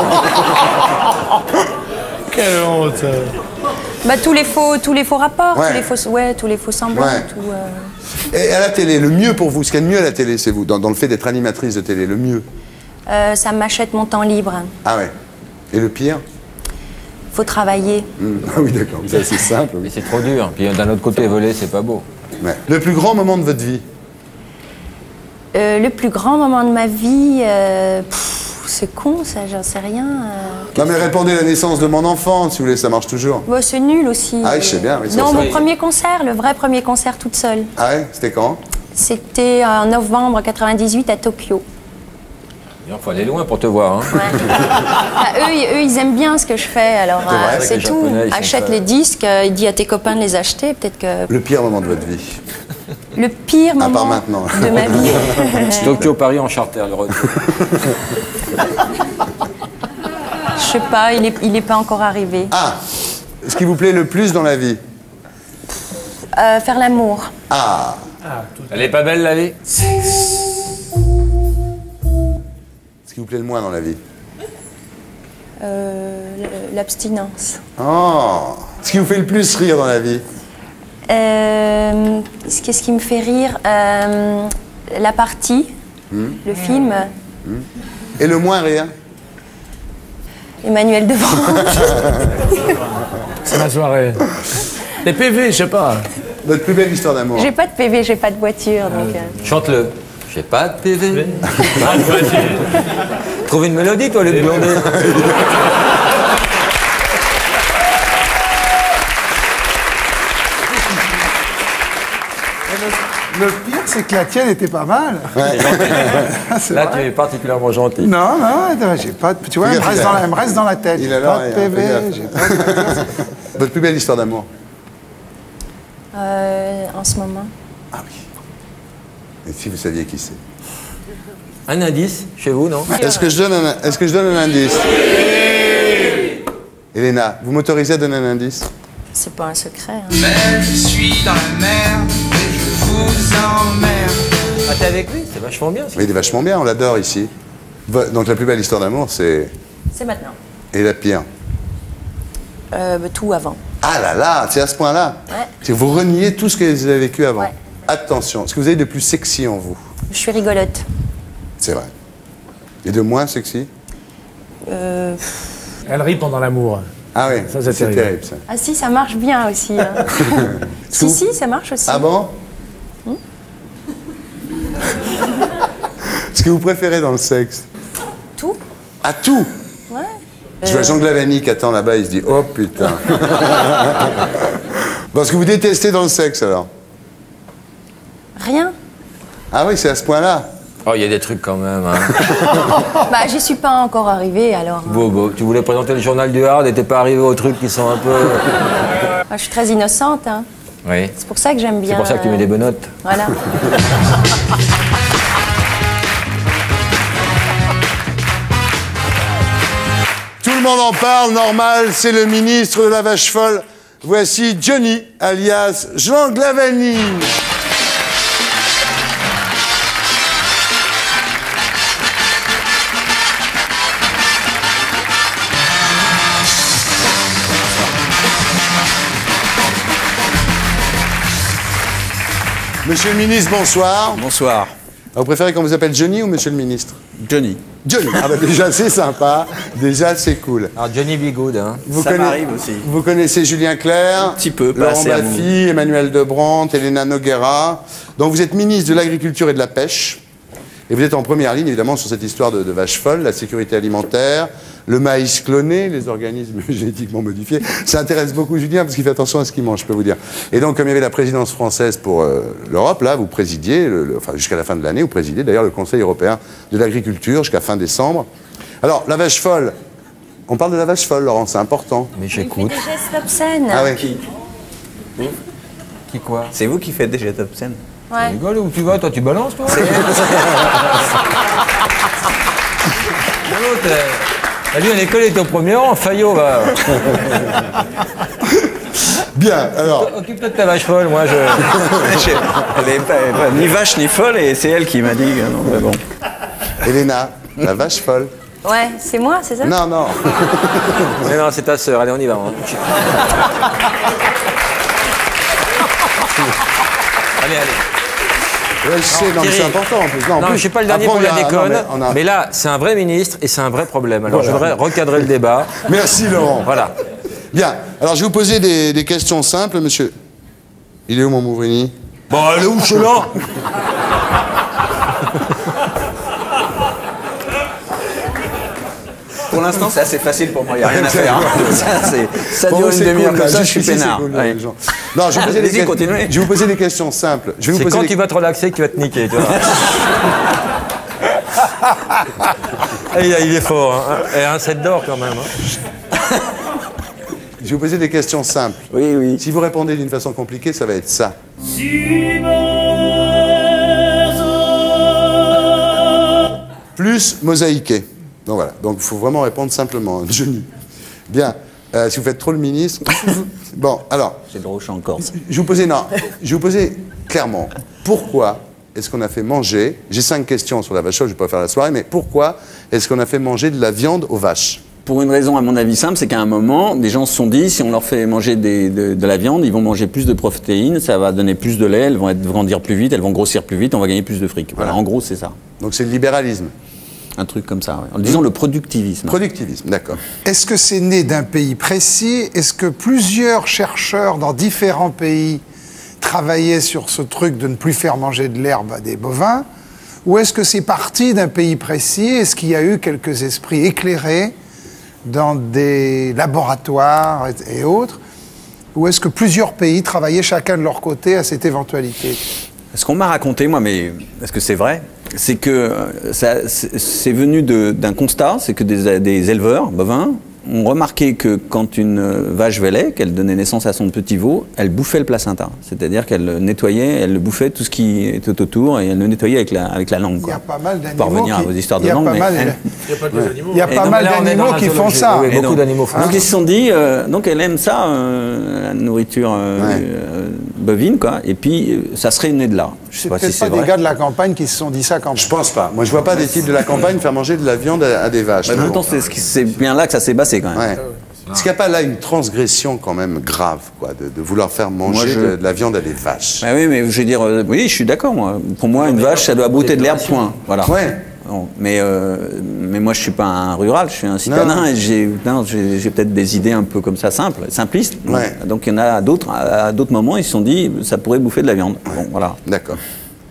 Quelle honte. Bah, tous les faux, tous les faux rapports, Ouais. tous les faux, ouais, tous les faux semblants, Ouais. tout. euh, Et à la télé, le mieux pour vous, ce qu'il y a de mieux à la télé, c'est vous, dans, dans le fait d'être animatrice de télé, le mieux. euh, ça m'achète mon temps libre. Ah ouais. Et le pire? Faut travailler. Hmm. Ah oui, d'accord, ça c'est simple. Mais Oui. c'est trop dur. Puis d'un autre côté, voler, c'est pas beau. Ouais. Le plus grand moment de votre vie? Euh, le plus grand moment de ma vie, euh, pff, c'est con, ça, j'en sais rien. euh. Non mais répondez la naissance de mon enfant, si vous voulez, ça marche toujours. Bon, c'est nul aussi. Ah oui, je sais bien, oui, c'est Non, ça. mon premier concert, le vrai premier concert toute seule. Ah ouais? C'était quand? C'était en novembre quatre-vingt-dix-huit à Tokyo. Il faut aller loin pour te voir. Hein. Ah, eux, ils- eux, ils aiment bien ce que je fais, alors C'est vrai, euh, c'est c'est que les tout. Japonais, ils sont Achète pas- les disques, euh, dis à tes copains de les acheter, peut-être que Le pire moment de votre vie? le pire À part moment maintenant. de ma vie. Tokyo, Paris en charter, le retour. Je sais pas, il est, il est pas encore arrivé. Ah! Ce qui vous plaît le plus dans la vie? Euh, faire l'amour. Ah! Elle est pas belle, la vie? Ce qui vous plaît le moins dans la vie? Euh, l'abstinence. Oh! Ce qui vous fait le plus rire dans la vie? Euh, Qu'est-ce qui me fait rire Euh, La partie, Hmm. le film, Hmm. Et le moins rire? Emmanuel Devant. C'est ma soirée. Les P V, je sais pas. Votre plus belle histoire d'amour? J'ai pas de P V, j'ai pas de voiture, donc. euh, Chante-le. J'ai pas de P V. Trouve une mélodie, toi, Luc Blondet. Le pire, c'est que la tienne était pas mal. C'est Là, vrai. tu es particulièrement gentil. Non, non, non, j'ai pas. de- Tu vois, elle me, Regarde, reste il dans a- la, elle me reste dans la tête. Il J'ai a pas de l'air, P V, regarde. j'ai pas de. Votre plus belle histoire d'amour? euh, en ce moment. Et si vous saviez qui c'est? Un indice, chez vous, non? Est-ce que, je donne un- est-ce que je donne un indice? Elena, vous m'autorisez à donner un indice? C'est pas un secret. hein. Mais je suis dans la merde et je vous emmerde. Ah, t'es avec lui? C'est vachement bien. Mais il est vachement bien, on l'adore ici. Vo- Donc la plus belle histoire d'amour, c'est... C'est maintenant. Et la pire? Euh, bah, tout avant. Ah là là, c'est à ce point-là? Ouais. C'est que vous reniez tout ce que vous avez vécu avant. Ouais. Attention, ce que vous avez de plus sexy en vous? Je suis rigolote. C'est vrai. Et de moins sexy? Euh, Elle rit pendant l'amour. Ah oui, Ça, c'est c'est terrible. terrible ça. Ah si, ça marche bien aussi. hein. si, si, ça marche aussi. Ah bon? Hmm. Ce que vous préférez dans le sexe? Tout. À tout? Ouais. Je vois Jean Glavany qui attend là-bas, il se dit « Oh putain !» Bon, ce que vous détestez dans le sexe, alors? Rien. Ah oui, c'est à ce point-là? Oh, il y a des trucs quand même. Hein. Bah, j'y suis pas encore arrivée, alors. Beau, beau. Tu voulais présenter le journal du Hard et t'es pas arrivé aux trucs qui sont un peu... Moi, je suis très innocente, hein. Oui. C'est pour ça que j'aime bien... C'est pour ça que tu mets des bonnes notes. Voilà. Tout le monde en parle, normal, c'est le ministre de la vache folle. Voici Johnny, alias Jean Glavany. Monsieur le ministre, bonsoir. Bonsoir. Vous préférez qu'on vous appelle Johnny ou Monsieur le ministre? Johnny. Johnny. Ah bah déjà c'est sympa, déjà c'est cool. Alors Johnny be good, hein. Vous Ça m'arrive aussi. Vous connaissez Julien Clerc, Un petit peu, pas Laurent assez à Baffy, Emmanuel Debrandt, Elena Noguera. Donc vous êtes ministre de l'Agriculture et de la Pêche. Et vous êtes en première ligne, évidemment, sur cette histoire de, de vache folle, la sécurité alimentaire, le maïs cloné, les organismes génétiquement modifiés. Ça intéresse beaucoup Julien, parce qu'il fait attention à ce qu'il mange, je peux vous dire. Et donc, comme il y avait la présidence française pour euh, l'Europe, là, vous présidiez, le, le, enfin, jusqu'à la fin de l'année, vous présidiez d'ailleurs le Conseil européen de l'agriculture, jusqu'à fin décembre. Alors, la vache folle, on parle de la vache folle, Laurent, c'est important. Mais j'écoute. Des gestes obscènes. Ah ouais. Qui Qui quoi? C'est vous qui faites des jets obscènes. Ouais. Tu rigoles où tu vas? Toi, tu balances, toi? L'autre, euh, lui, à l'école, il était au premier rang. Fayot, va. Bien, alors. Occupe-toi de ta vache folle, moi, je. Je- Elle est pas, elle est pas ni vache ni folle et c'est elle qui m'a dit que non, mais bon. Elena, la vache folle. Ouais, c'est moi, c'est ça? Non, non. Mais non, c'est ta sœur. Allez, on y va. hein. Allez, allez. Ouais, je sais, non, mais c'est important en plus. Non, en Non, plus, je suis pas le dernier après, pour la on a- déconne, non, mais, mais on a- là, c'est un vrai ministre et c'est un vrai problème. Alors, Voilà. je voudrais recadrer le débat. Merci Laurent. Voilà. Bien, alors je vais vous poser des, des questions simples, monsieur. Il est où mon Mouvrini? Bon, elle est où, là? Pour l'instant, c'est assez facile pour moi, il n'y a rien à faire. hein. Ça, c'est- ça Bon, dure une c'est demi-heure cool, comme là. ça, je Jusqu'ici, suis c'est peinard. cool, Ouais. les gens. Non, je vais, vous poser des Allez-y, que- continuez. je vais vous poser des questions simples. Je vais vous C'est poser quand des- tu vas te relaxer que tu vas te niquer, tu vois. Ah, il, il est fort, hein. Et un set d'or quand même. Hein. Je vais vous poser des questions simples. Oui, oui. Si vous répondez d'une façon compliquée, ça va être ça. Plus mosaïqué. Donc voilà. Donc il faut vraiment répondre simplement. Johnny. Bien. Euh, si vous faites trop le ministre. Bon, alors. C'est drôle, je suis en Corse. Je vais vous poser, non, je vais vous poser clairement. Pourquoi est-ce qu'on a fait manger, j'ai cinq questions sur la vache folle, je ne vais pas faire la soirée, mais pourquoi est-ce qu'on a fait manger de la viande aux vaches? Pour une raison, à mon avis, simple, c'est qu'à un moment, des gens se sont dit, si on leur fait manger des- de, de la viande, ils vont manger plus de protéines, ça va donner plus de lait, elles vont être, grandir plus vite, elles vont grossir plus vite, on va gagner plus de fric. Voilà, en gros, c'est ça. Donc c'est le libéralisme. Un truc comme ça, ouais. En disant le productivisme. Productivisme, d'accord. Est-ce que c'est né d'un pays précis? Est-ce que plusieurs chercheurs dans différents pays travaillaient sur ce truc de ne plus faire manger de l'herbe à des bovins? Ou est-ce que c'est parti d'un pays précis? Est-ce qu'il y a eu quelques esprits éclairés dans des laboratoires et, et autres? Ou est-ce que plusieurs pays travaillaient chacun de leur côté à cette éventualité? Ce qu'on m'a raconté, moi, mais est-ce que c'est vrai? C'est que euh, ça, c'est c'est venu de- d'un constat, c'est que des, des éleveurs bovins ont remarqué que quand une euh, vache velait, qu'elle donnait naissance à son petit veau, elle bouffait le placenta. C'est-à-dire qu'elle nettoyait, elle bouffait tout ce qui était autour et elle le nettoyait avec la, avec la langue. Il y Quoi. a pas mal Pour d'animaux revenir à qui- vos histoires il de y a langue, pas mais mal- elle- Il y a pas que des animaux. Il y a Et pas donc, mal là, on est d'animaux dans la qui font zoologie. ça. Oui, beaucoup donc- d'animaux font Donc ça. ils se sont dit, euh, donc elle aime ça, euh, la nourriture euh, euh, bovine, quoi. Et puis euh, ça serait né de là. Je sais C'est pas si peut-être c'est pas vrai. des gars de la campagne qui se sont dit ça quand même. Je pense pas. Moi, je vois pas des types de la campagne faire manger de la viande à, à des vaches. Mais en Mais même bon. temps, c'est ce qui- c'est bien là que ça s'est passé quand même. Ouais. Est-ce qu'il n'y a pas là une transgression quand même grave, quoi, de, de vouloir faire manger Moi, je- de, de la viande à des vaches? Bah oui, mais je veux dire, euh, oui, je suis d'accord, moi. Pour moi, une vache, ça doit brouter de l'herbe, point. Voilà. Ouais. Non, mais, euh, mais moi, je suis pas un rural, je suis un citadin Non. et j'ai non, j'ai j'ai peut-être des idées un peu comme ça, simples, simplistes. Ouais. Donc il y en a d'autres, à, à d'autres moments, ils se sont dit, ça pourrait bouffer de la viande. Bon, voilà. D'accord.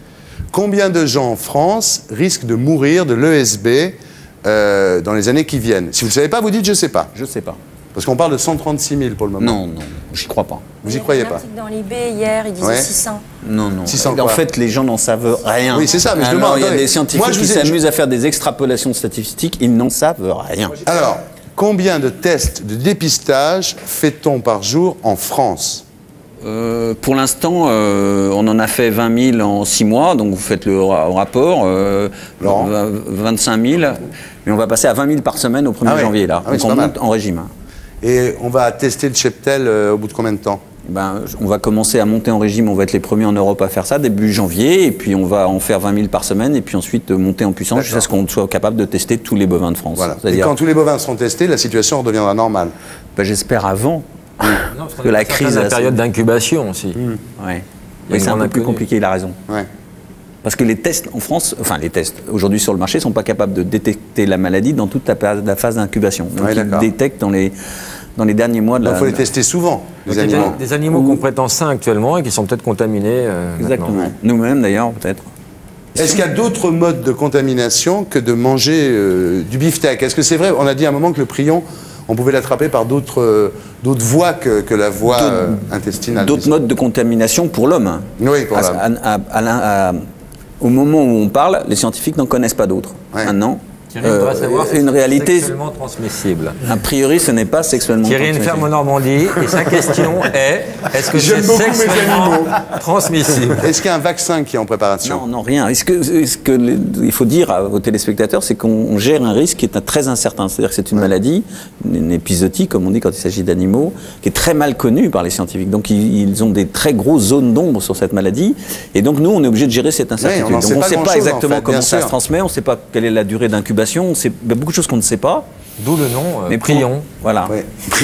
Combien de gens en France risquent de mourir de l'E S B euh, dans les années qui viennent? Si vous ne savez pas, vous dites « je ne sais pas ». Je ne sais pas. Parce qu'on parle de cent trente-six mille pour le moment. Non, non, j'y crois pas. Vous y croyez pas? Dans l'I B hier, il disait Ouais. six cents. Non, non. six cents en quoi? fait, les gens n'en savent rien. Oui, c'est ça, mais je Alors, demande, il y a attendez. des scientifiques Moi, je qui vous ai- s'amusent à faire des extrapolations statistiques, ils n'en savent rien. Alors, combien de tests de dépistage fait-on par jour en France? Euh, pour l'instant, euh, on en a fait vingt mille en six mois, donc vous faites le ra- rapport, euh, vingt-cinq mille, mais on va passer à vingt mille par semaine au premier Ah ouais. janvier, là. Ah oui, donc c'est on pas monte mal. en régime. Et on va tester le cheptel euh, au bout de combien de temps? Ben, on va commencer à monter en régime, on va être les premiers en Europe à faire ça début janvier, et puis on va en faire vingt mille par semaine, et puis ensuite euh, monter en puissance jusqu'à ce qu'on soit capable de tester tous les bovins de France. Voilà. Et C'est-à-dire- quand tous les bovins seront testés, la situation redeviendra normale. Ben, j'espère avant. Non, parce qu'on que est la certain crise de la a- période d'incubation aussi. Ouais. Il y a Mais une c'est un grande peu plus inconnue. compliqué, il a raison. Ouais. Parce que les tests en France, enfin les tests aujourd'hui sur le marché, ne sont pas capables de détecter la maladie dans toute la, période- la phase d'incubation. Donc Ouais, ils d'accord. détectent dans les, dans les derniers mois de Donc la... il faut les tester souvent, les Donc, il y a animaux. Des animaux qu'on prête sain actuellement et qui sont peut-être contaminés. euh, Exactement. maintenant. Nous-mêmes d'ailleurs, peut-être. Est-ce qu'il y a d'autres modes de contamination que de manger euh, du beefsteak? Est-ce que c'est vrai? On a dit à un moment que le prion, on pouvait l'attraper par d'autres euh, d'autres voies que, que la voie D'autres- euh, intestinale. D'autres disons. modes de contamination pour l'homme. Oui, pour À- l'homme. à- à- à l'in- à- Au moment où on parle, les scientifiques n'en connaissent pas d'autres. Maintenant, Thierry voudrait savoir si une c'est réalité, sexuellement transmissible. a priori, ce n'est pas sexuellement Thierry a une transmissible. ferme en Normandie et sa question est est-ce que J'aime c'est beaucoup mes sexuellement animaux. transmissible? Est-ce qu'il y a un vaccin qui est en préparation? Non, non, rien. Est-ce que, est-ce que les- il faut dire à- aux téléspectateurs, c'est qu'on on gère un risque qui est un- très incertain. C'est-à-dire que c'est une maladie, une épizootie, comme on dit quand il s'agit d'animaux, qui est très mal connue par les scientifiques. Donc ils, ils ont des très grosses zones d'ombre sur cette maladie. Et donc nous, on est obligé de gérer cette incertitude. Oui, on n'en sait donc on pas ne sait pas grand-chose, exactement en fait, comment bien ça sûr. se transmet, on ne sait pas quelle est la durée d'incubation, on sait- il y a beaucoup de choses qu'on ne sait pas. D'où le nom, euh, Mais pour- prion. Voilà. Oui.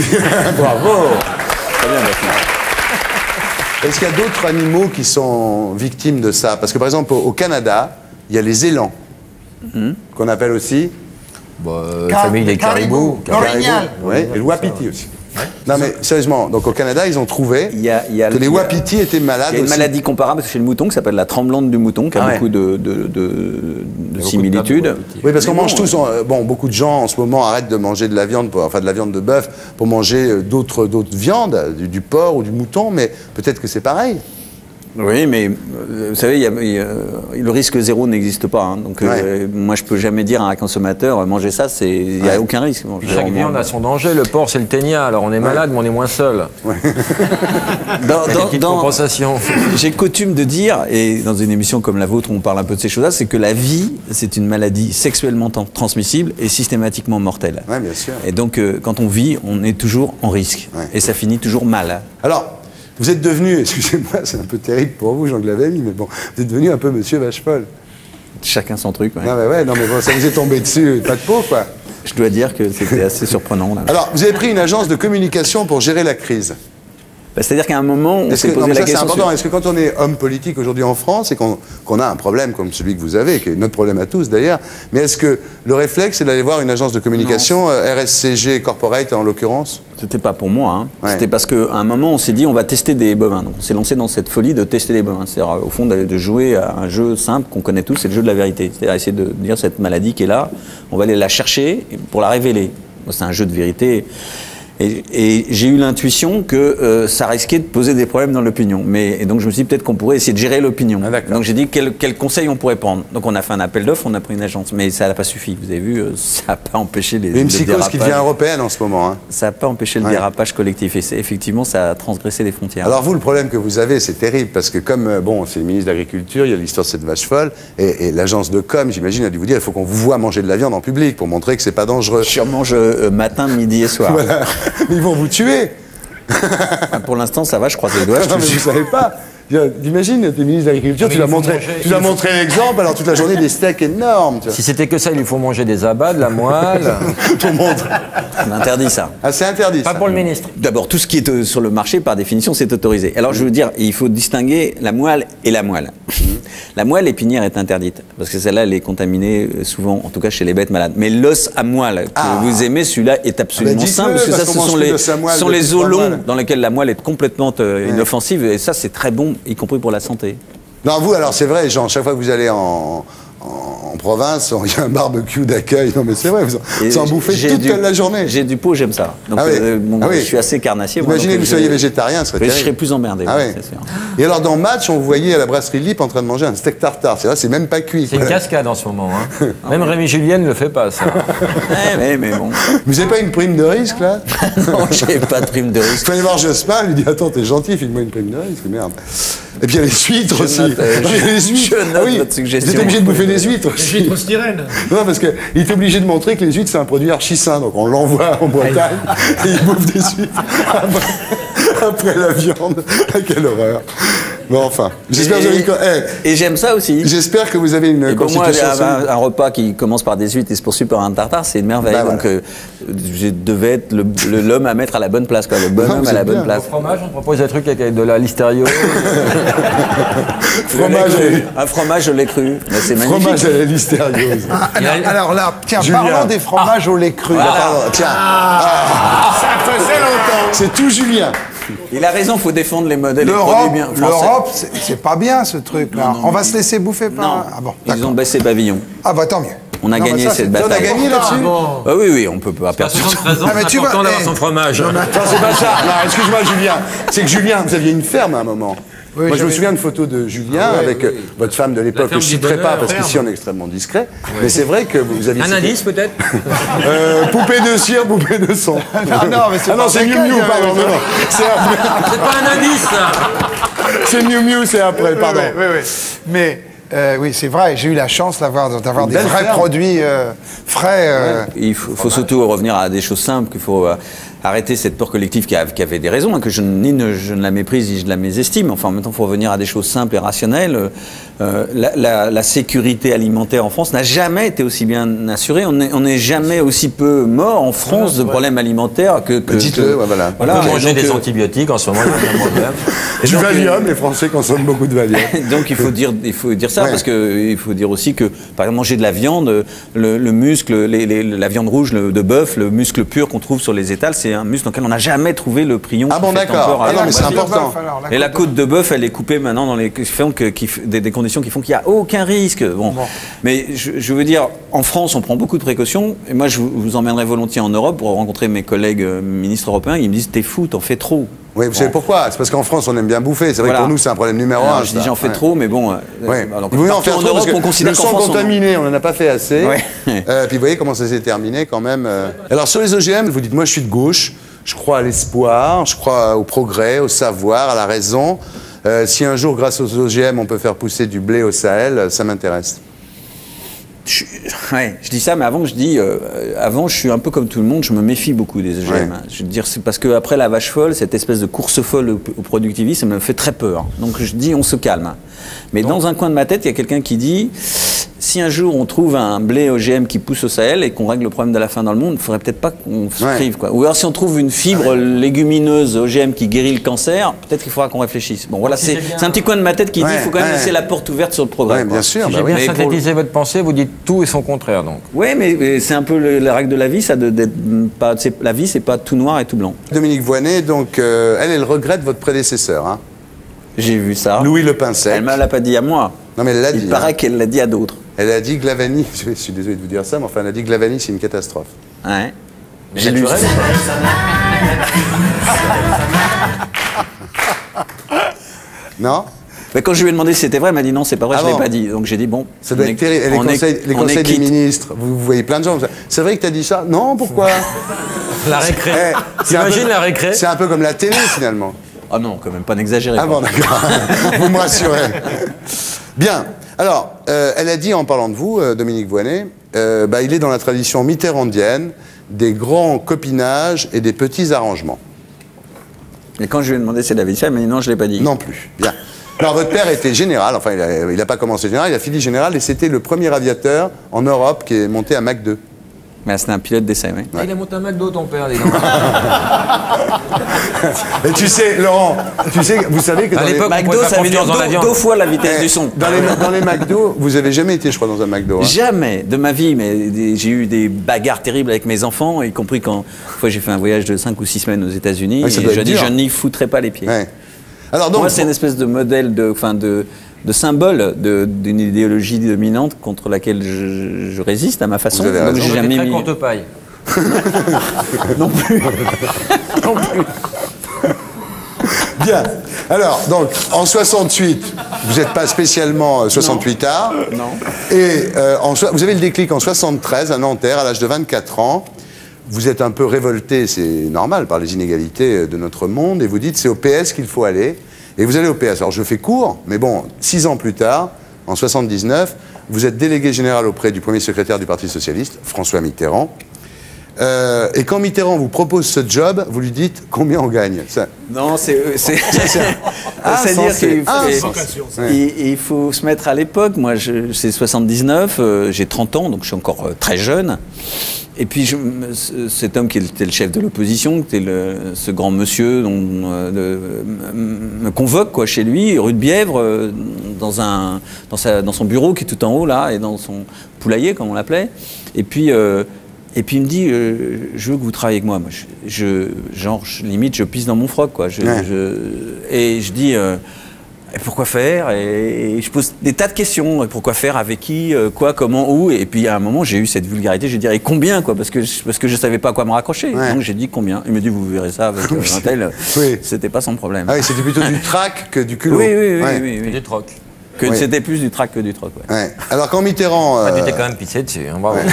Bravo. Très bien, Daphné. Est-ce qu'il y a d'autres animaux qui sont victimes de ça? Parce que par exemple, au, au Canada, il y a les élans, qu'on appelle aussi Bah, euh, Car- famille des caribous. L'orignal. Oui, et le wapiti aussi. Non mais sérieusement, donc au Canada, ils ont trouvé Il y a- il y a- que les il y a- wapitis étaient malades Il y a une aussi. maladie comparable chez le mouton qui s'appelle la tremblante du mouton, qui a Ah ouais. beaucoup de, de, de- de similitudes. Oui, parce qu'on Mais mange bon, tous. euh, Bon, beaucoup de gens en ce moment arrêtent de manger de la viande, pour- enfin de la viande de bœuf, pour manger euh, d'autres d'autres viandes, du, du porc ou du mouton, mais peut-être que c'est pareil. Oui, mais euh, vous savez, il y a- il y a- le risque zéro n'existe pas. hein. donc, euh, moi, je peux jamais dire à un consommateur euh, manger ça, c'est il n'y a Ouais. aucun risque. Bon, je veux Chaque dire, viande on- a son danger. Le porc, c'est le ténia. Alors on est malade, mais on est moins seul. Dans, Il y a des dans- petites dans- compensations. J'ai coutume de dire, et dans une émission comme la vôtre où on parle un peu de ces choses-là, c'est que la vie, c'est une maladie sexuellement tan- transmissible et systématiquement mortelle. Oui, bien sûr. Et donc, euh, quand on vit, on est toujours en risque. Et ça finit toujours mal. Alors, vous êtes devenu, excusez-moi, c'est un peu terrible pour vous, Jean Glavelli, mais bon, vous êtes devenu un peu Monsieur Vachefolle. Chacun son truc. ouais. Non, mais ouais, non, mais bon, ça vous est tombé dessus, pas de peau, quoi. Je dois dire que c'était assez surprenant. Là. Alors, vous avez pris une agence de communication pour gérer la crise. Bah, c'est-à-dire qu'à un moment, on Est-ce s'est que, non, posé mais la ça, c'est question. important. sur- Est-ce que quand on est homme politique aujourd'hui en France et qu'on qu'on a un problème comme celui que vous avez, qui est notre problème à tous d'ailleurs, mais est-ce que le réflexe, c'est d'aller voir une agence de communication, euh, R S C G Corporate en l'occurrence? C'était pas pour moi. Hein. Ouais. C'était parce qu'à un moment, on s'est dit, on va tester des bovins. Donc, on s'est lancé dans cette folie de tester des bovins. C'est-à-dire, au fond, de de jouer à un jeu simple qu'on connaît tous, c'est le jeu de la vérité. C'est-à-dire essayer de dire cette maladie qui est là, on va aller la chercher pour la révéler. C'est un jeu de vérité. Et, et j'ai eu l'intuition que euh, ça risquait de poser des problèmes dans l'opinion. Mais et donc je me suis dit peut-être qu'on pourrait essayer de gérer l'opinion. donc j'ai dit quel, quel conseil on pourrait prendre. Donc on a fait un appel d'offres, on a pris une agence, mais ça n'a pas suffi. Vous avez vu, euh, ça n'a pas empêché les. Il y a une le psychose qui dérapage. devient européenne en ce moment. Hein. Ça n'a pas empêché le Ouais. dérapage collectif. Et c'est- effectivement, ça a transgressé les frontières. Alors vous, le problème que vous avez, c'est terrible, parce que comme, euh, bon, c'est le ministre de l'Agriculture, il y a l'histoire de cette vache folle, et, et l'agence de com, j'imagine, a dû vous dire, il faut qu'on vous voit manger de la viande en public pour montrer que c'est pas dangereux. Je mange euh, matin, midi et soir. Voilà. Mais ils vont vous tuer. Ah, pour l'instant, ça va, je croise les doigts. je te Non, mais vous jure. savez pas. T'imagines, t'es ministre de l'Agriculture, Mais tu il vas faut montrer, manger- tu vas il faut- montrer l'exemple, alors toute la journée des steaks énormes. Tu vois. Si c'était que ça, il lui faut manger des abats, de la moelle. Pour montrer. On interdit ça. Ah, c'est interdit. Pas ça. pour le ministre. D'abord, tout ce qui est euh, sur le marché, par définition, c'est autorisé. Alors, je veux dire, il faut distinguer la moelle et la moelle. La moelle épinière est interdite, parce que celle-là, elle est contaminée euh, souvent, en tout cas chez les bêtes malades. Mais l'os à moelle que Ah. vous aimez, celui-là est absolument Ah ben, sain, dites-le, parce que ça, parce ce qu'on mange sont plus les, d'os à moelle, sont de les petites os longs moelle. dans lesquels la moelle est complètement euh, Ouais. inoffensive, et ça, c'est très bon, y compris pour la santé. Non, vous, alors c'est vrai, Jean, chaque fois que vous allez en, en, en province, il y a un barbecue d'accueil. Non, mais c'est vrai, vous en, vous en bouffez toute du, la journée. J'ai du pot, j'aime ça. Donc, ah oui. euh, bon, ah oui. je suis assez carnassier. Imaginez que vous soyez végétarien, ce serait je terrible. serais plus emmerdé, ah oui, oui. c'est sûr. Et alors, dans Match, on vous voyait à la brasserie Lippe en train de manger un steak tartare. C'est vrai, c'est même pas cuit. C'est une cascade en ce moment. Hein. Même Rémi Julien ne le fait pas, ça. ouais, mais, mais bon. Vous n'avez pas une prime de risque, là? Non, j'ai pas de prime de risque. Vous allez voir Jospin, il lui dit, attends, t'es gentil, file-moi une prime de risque, merde. Et puis il y a les huîtres je aussi. Note, euh, il y a les huîtres. Je note ah oui, votre suggestion. Vous êtes obligé de bouffer des huîtres aussi. Les huîtres au styrène. Non, parce qu'il est obligé de montrer que les huîtres, c'est un produit archi sain. Donc on l'envoie en Bretagne et il bouffe des huîtres après, après la viande. Ah, quelle horreur. Bon, enfin, j'espère que vous avez une... hey, et j'aime ça aussi. J'espère que vous avez une et pour moi, constitution... un, un repas qui commence par des huîtres et se poursuit par un tartare, c'est une merveille. Bah, donc, voilà. euh, je devais être l'homme à mettre à la bonne place, quoi, le bonhomme non, à la bien. bonne place. Au fromage, on propose des trucs avec de la listerio. fromage à... Un fromage au lait cru. C'est magnifique. Fromage à la listériose. Ah, alors, alors là, tiens, Julien. parlons des fromages ah. au lait cru. Voilà. Pardon, tiens. Ah. Ah. Ça faisait longtemps. C'est tout Julien. Il a raison, il faut défendre les modèles. L'Europe, bien l'Europe, c'est pas bien ce truc-là. On va se laisser bouffer par. Non. Ah bon, ils ont baissé pavillon. Ah bah tant mieux. On a non, gagné ça, cette bataille. On a gagné là-dessus. Bon. Ah oui, oui, on peut pas perdre. soixante-treize ans, ah, mais c'est important d'avoir son fromage. Non, c'est pas ça. Non, excuse-moi, Julien. C'est que Julien, vous aviez une ferme à un moment. Oui, Moi, je me souviens de photos de Julien ah, ouais, avec oui, oui. votre femme de l'époque, que je ne citerai pas parce qu'ici on est extrêmement discret. Ouais. Mais c'est vrai que vous aviez. Un cité... indice peut-être euh, Poupée de cire, poupée de son. Ah non, mais c'est ah, non, c'est Miu Miu, pardon. Non, non. C'est pas un indice, ça. C'est Miu Miu, c'est après, pardon. Oui, oui, oui. Mais. Euh, oui, c'est vrai, j'ai eu la chance d'avoir d'avoir des vrais ferme. produits euh, frais. Euh... Ouais. Il faut, faut surtout revenir à des choses simples, qu'il faut euh, arrêter cette peur collective qui, a, qui avait des raisons, hein, que je, ni ne, je ne la méprise ni je la mésestime. Enfin, en même temps, il faut revenir à des choses simples et rationnelles. Euh, la, la, la sécurité alimentaire en France n'a jamais été aussi bien assurée. On n'est jamais aussi peu mort en France de problèmes alimentaires que... que, Dites-le, que ouais, voilà. On peut manger donc, des euh, antibiotiques en ce moment, il y a un problème. Du donc, Valium, euh, les Français consomment beaucoup de Valium. Donc il faut dire, il faut dire ça, ouais. parce qu'il faut dire aussi que, par exemple, manger de la viande, le, le muscle, les, les, la viande rouge le, de bœuf, le muscle pur qu'on trouve sur les étals, c'est un muscle dans lequel on n'a jamais trouvé le prion. Ah bon, d'accord. Ah non, mais c'est important. Bœuf, et la côte de bœuf, elle est coupée maintenant dans les, qui font que, qui, des, des conditions qui font qu'il n'y a aucun risque. Bon. bon. Mais je, je veux dire, en France, on prend beaucoup de précautions. Et moi, je vous, vous emmènerai volontiers en Europe pour rencontrer mes collègues euh, ministres européens. Ils me disent, t'es fou, t'en fais trop. Oui, vous bon. savez pourquoi? C'est parce qu'en France, on aime bien bouffer. C'est vrai voilà. que pour nous, c'est un problème numéro alors, un. Je dis, j'en fais ouais. trop, mais bon. Ouais. Alors, vous voulez en faire en trop Europe, parce que on considère le sang France, contaminé, on n'en a pas fait assez. Ouais. euh, puis vous voyez comment ça s'est terminé quand même. Euh... Alors sur les O G M, vous dites, moi, je suis de gauche. Je crois à l'espoir, je crois au progrès, au savoir, à la raison. Euh, si un jour, grâce aux O G M, on peut faire pousser du blé au Sahel, ça m'intéresse. Je, ouais, je dis ça, mais avant, je dis, euh, avant, je suis un peu comme tout le monde, je me méfie beaucoup des O G M. Ouais. Je veux dire, c'est parce qu'après la vache folle, cette espèce de course folle au, au productivisme, ça me fait très peur. Donc je dis, on se calme. Mais Donc. dans un coin de ma tête, il y a quelqu'un qui dit, si un jour on trouve un blé O G M qui pousse au Sahel et qu'on règle le problème de la faim dans le monde, il ne faudrait peut-être pas qu'on se ouais. prive, quoi. Ou alors si on trouve une fibre ouais. légumineuse O G M qui guérit le cancer, peut-être qu'il faudra qu'on réfléchisse. Bon, voilà, c'est un petit coin de ma tête qui ouais. dit, il faut quand même ouais. laisser la porte ouverte sur le progrès. Ouais, bien sûr. Si bah j'ai bien oui. synthétisé pour... votre pensée, vous dites tout et son contraire, donc. Oui, mais, mais c'est un peu le, la règle de la vie, ça, de, de, pas, la vie, c'est pas tout noir et tout blanc. Dominique Voynet, donc, euh, elle, elle regrette votre prédécesseur. Hein. J'ai vu ça. Louis Le Pincet. Elle ne me l'a pas dit à moi. Non, mais elle l'a dit. Il paraît hein. qu'elle l'a dit à d'autres. Elle a dit Glavany, je suis désolé de vous dire ça, mais enfin, elle a dit Glavany, c'est une catastrophe. Ouais. J'ai lu ça. Non? Mais quand je lui ai demandé si c'était vrai, elle m'a dit non, c'est pas vrai, ah je ne l'ai pas dit. Donc j'ai dit bon. Ça doit être terrible. Les conseils, les conseils des ministres, vous, vous voyez plein de gens. C'est vrai que tu as dit ça? Non, pourquoi? La récré. Eh, T'imagines la récré? C'est un peu comme la télé finalement. Ah non, quand même pas n'exagérez. Ah bon, d'accord. Vous me rassurez. Bien. Alors, euh, elle a dit en parlant de vous, euh, Dominique Voynet, euh, bah, il est dans la tradition mitterrandienne des grands copinages et des petits arrangements. Et quand je lui ai demandé si elle avait dit ça, elle m'a dit non, je ne l'ai pas dit. Non plus. Bien. Alors, votre père était général, enfin, il n'a pas commencé général, il a fini général, et c'était le premier aviateur en Europe qui est monté à Mach deux. Mais c'était un pilote d'essai, oui. Ah, il a monté un McDo, ton père, dis donc. Et tu sais, Laurent, tu sais, vous savez que dans les McDo, ça veut dire deux, deux fois la vitesse eh, du son. Dans les, dans les McDo, vous avez jamais été, je crois, dans un McDo. Hein. Jamais de ma vie, mais j'ai eu des bagarres terribles avec mes enfants, y compris quand une fois j'ai fait un voyage de cinq ou six semaines aux États-Unis, ouais, et je dis, je n'y foutrais pas les pieds. Ouais. Alors donc, moi, c'est une espèce de modèle de, enfin de, de symbole de- d'une idéologie dominante contre laquelle je, je résiste à ma façon. Vous avez Donc, raison. j'ai Très jamais mis... courte paille. non plus. non plus. Bien. Alors, donc, en soixante-huit, vous n'êtes pas spécialement euh, soixante-huit tard. Non. Et euh, en so- vous avez le déclic en soixante-treize, à Nanterre, à l'âge de vingt-quatre ans. Vous êtes un peu révolté, c'est normal, par les inégalités de notre monde. Et vous dites, c'est au P S qu'il faut aller. Et vous allez au P S. Alors, je fais court, mais bon, six ans plus tard, en soixante-dix-neuf, vous êtes délégué général auprès du premier secrétaire du Parti socialiste, François Mitterrand. Euh, et quand Mitterrand vous propose ce job, vous lui dites combien on gagne. Ça... Non, c'est... c'est- Ah, C'est-à-dire sensé. qu'il Ah, faut, sensé. il- il faut se mettre à l'époque. Moi, je- c'est soixante-dix-neuf, euh, j'ai trente ans, donc je suis encore euh, très jeune. Et puis, je, me- ce- cet homme qui était le chef de l'opposition, qui était le- ce grand monsieur, dont, euh, de- me convoque quoi, chez lui, rue de Bièvre, euh, dans, un, dans, sa- dans son bureau qui est tout en haut, là, et dans son poulailler, comme on l'appelait. Et puis... euh, Et puis il me dit, euh, je veux que vous travaillez avec moi. Moi je, je- genre, je- limite, je pisse dans mon froc, quoi. Je, Ouais. je- et je dis, euh, et pourquoi faire et, et je pose des tas de questions. Et pourquoi faire, avec qui, euh, quoi, comment, où. Et puis à un moment, j'ai eu cette vulgarité. Je dirais combien, quoi, parce que je, parce que je savais pas à quoi me raccrocher. Ouais. Donc j'ai dit combien. Il me dit, vous verrez ça avec euh, un tel. Oui. C'était pas son problème. Ah oui, c'était plutôt du trac que du culot. Oui, oui, oui, Ouais. oui, oui. Du troc. Que Oui. c'était plus du trac que du troc. Ouais. Ouais. Alors quand Mitterrand... Ah, tu euh, t'es quand même pissé dessus, hein, bravo.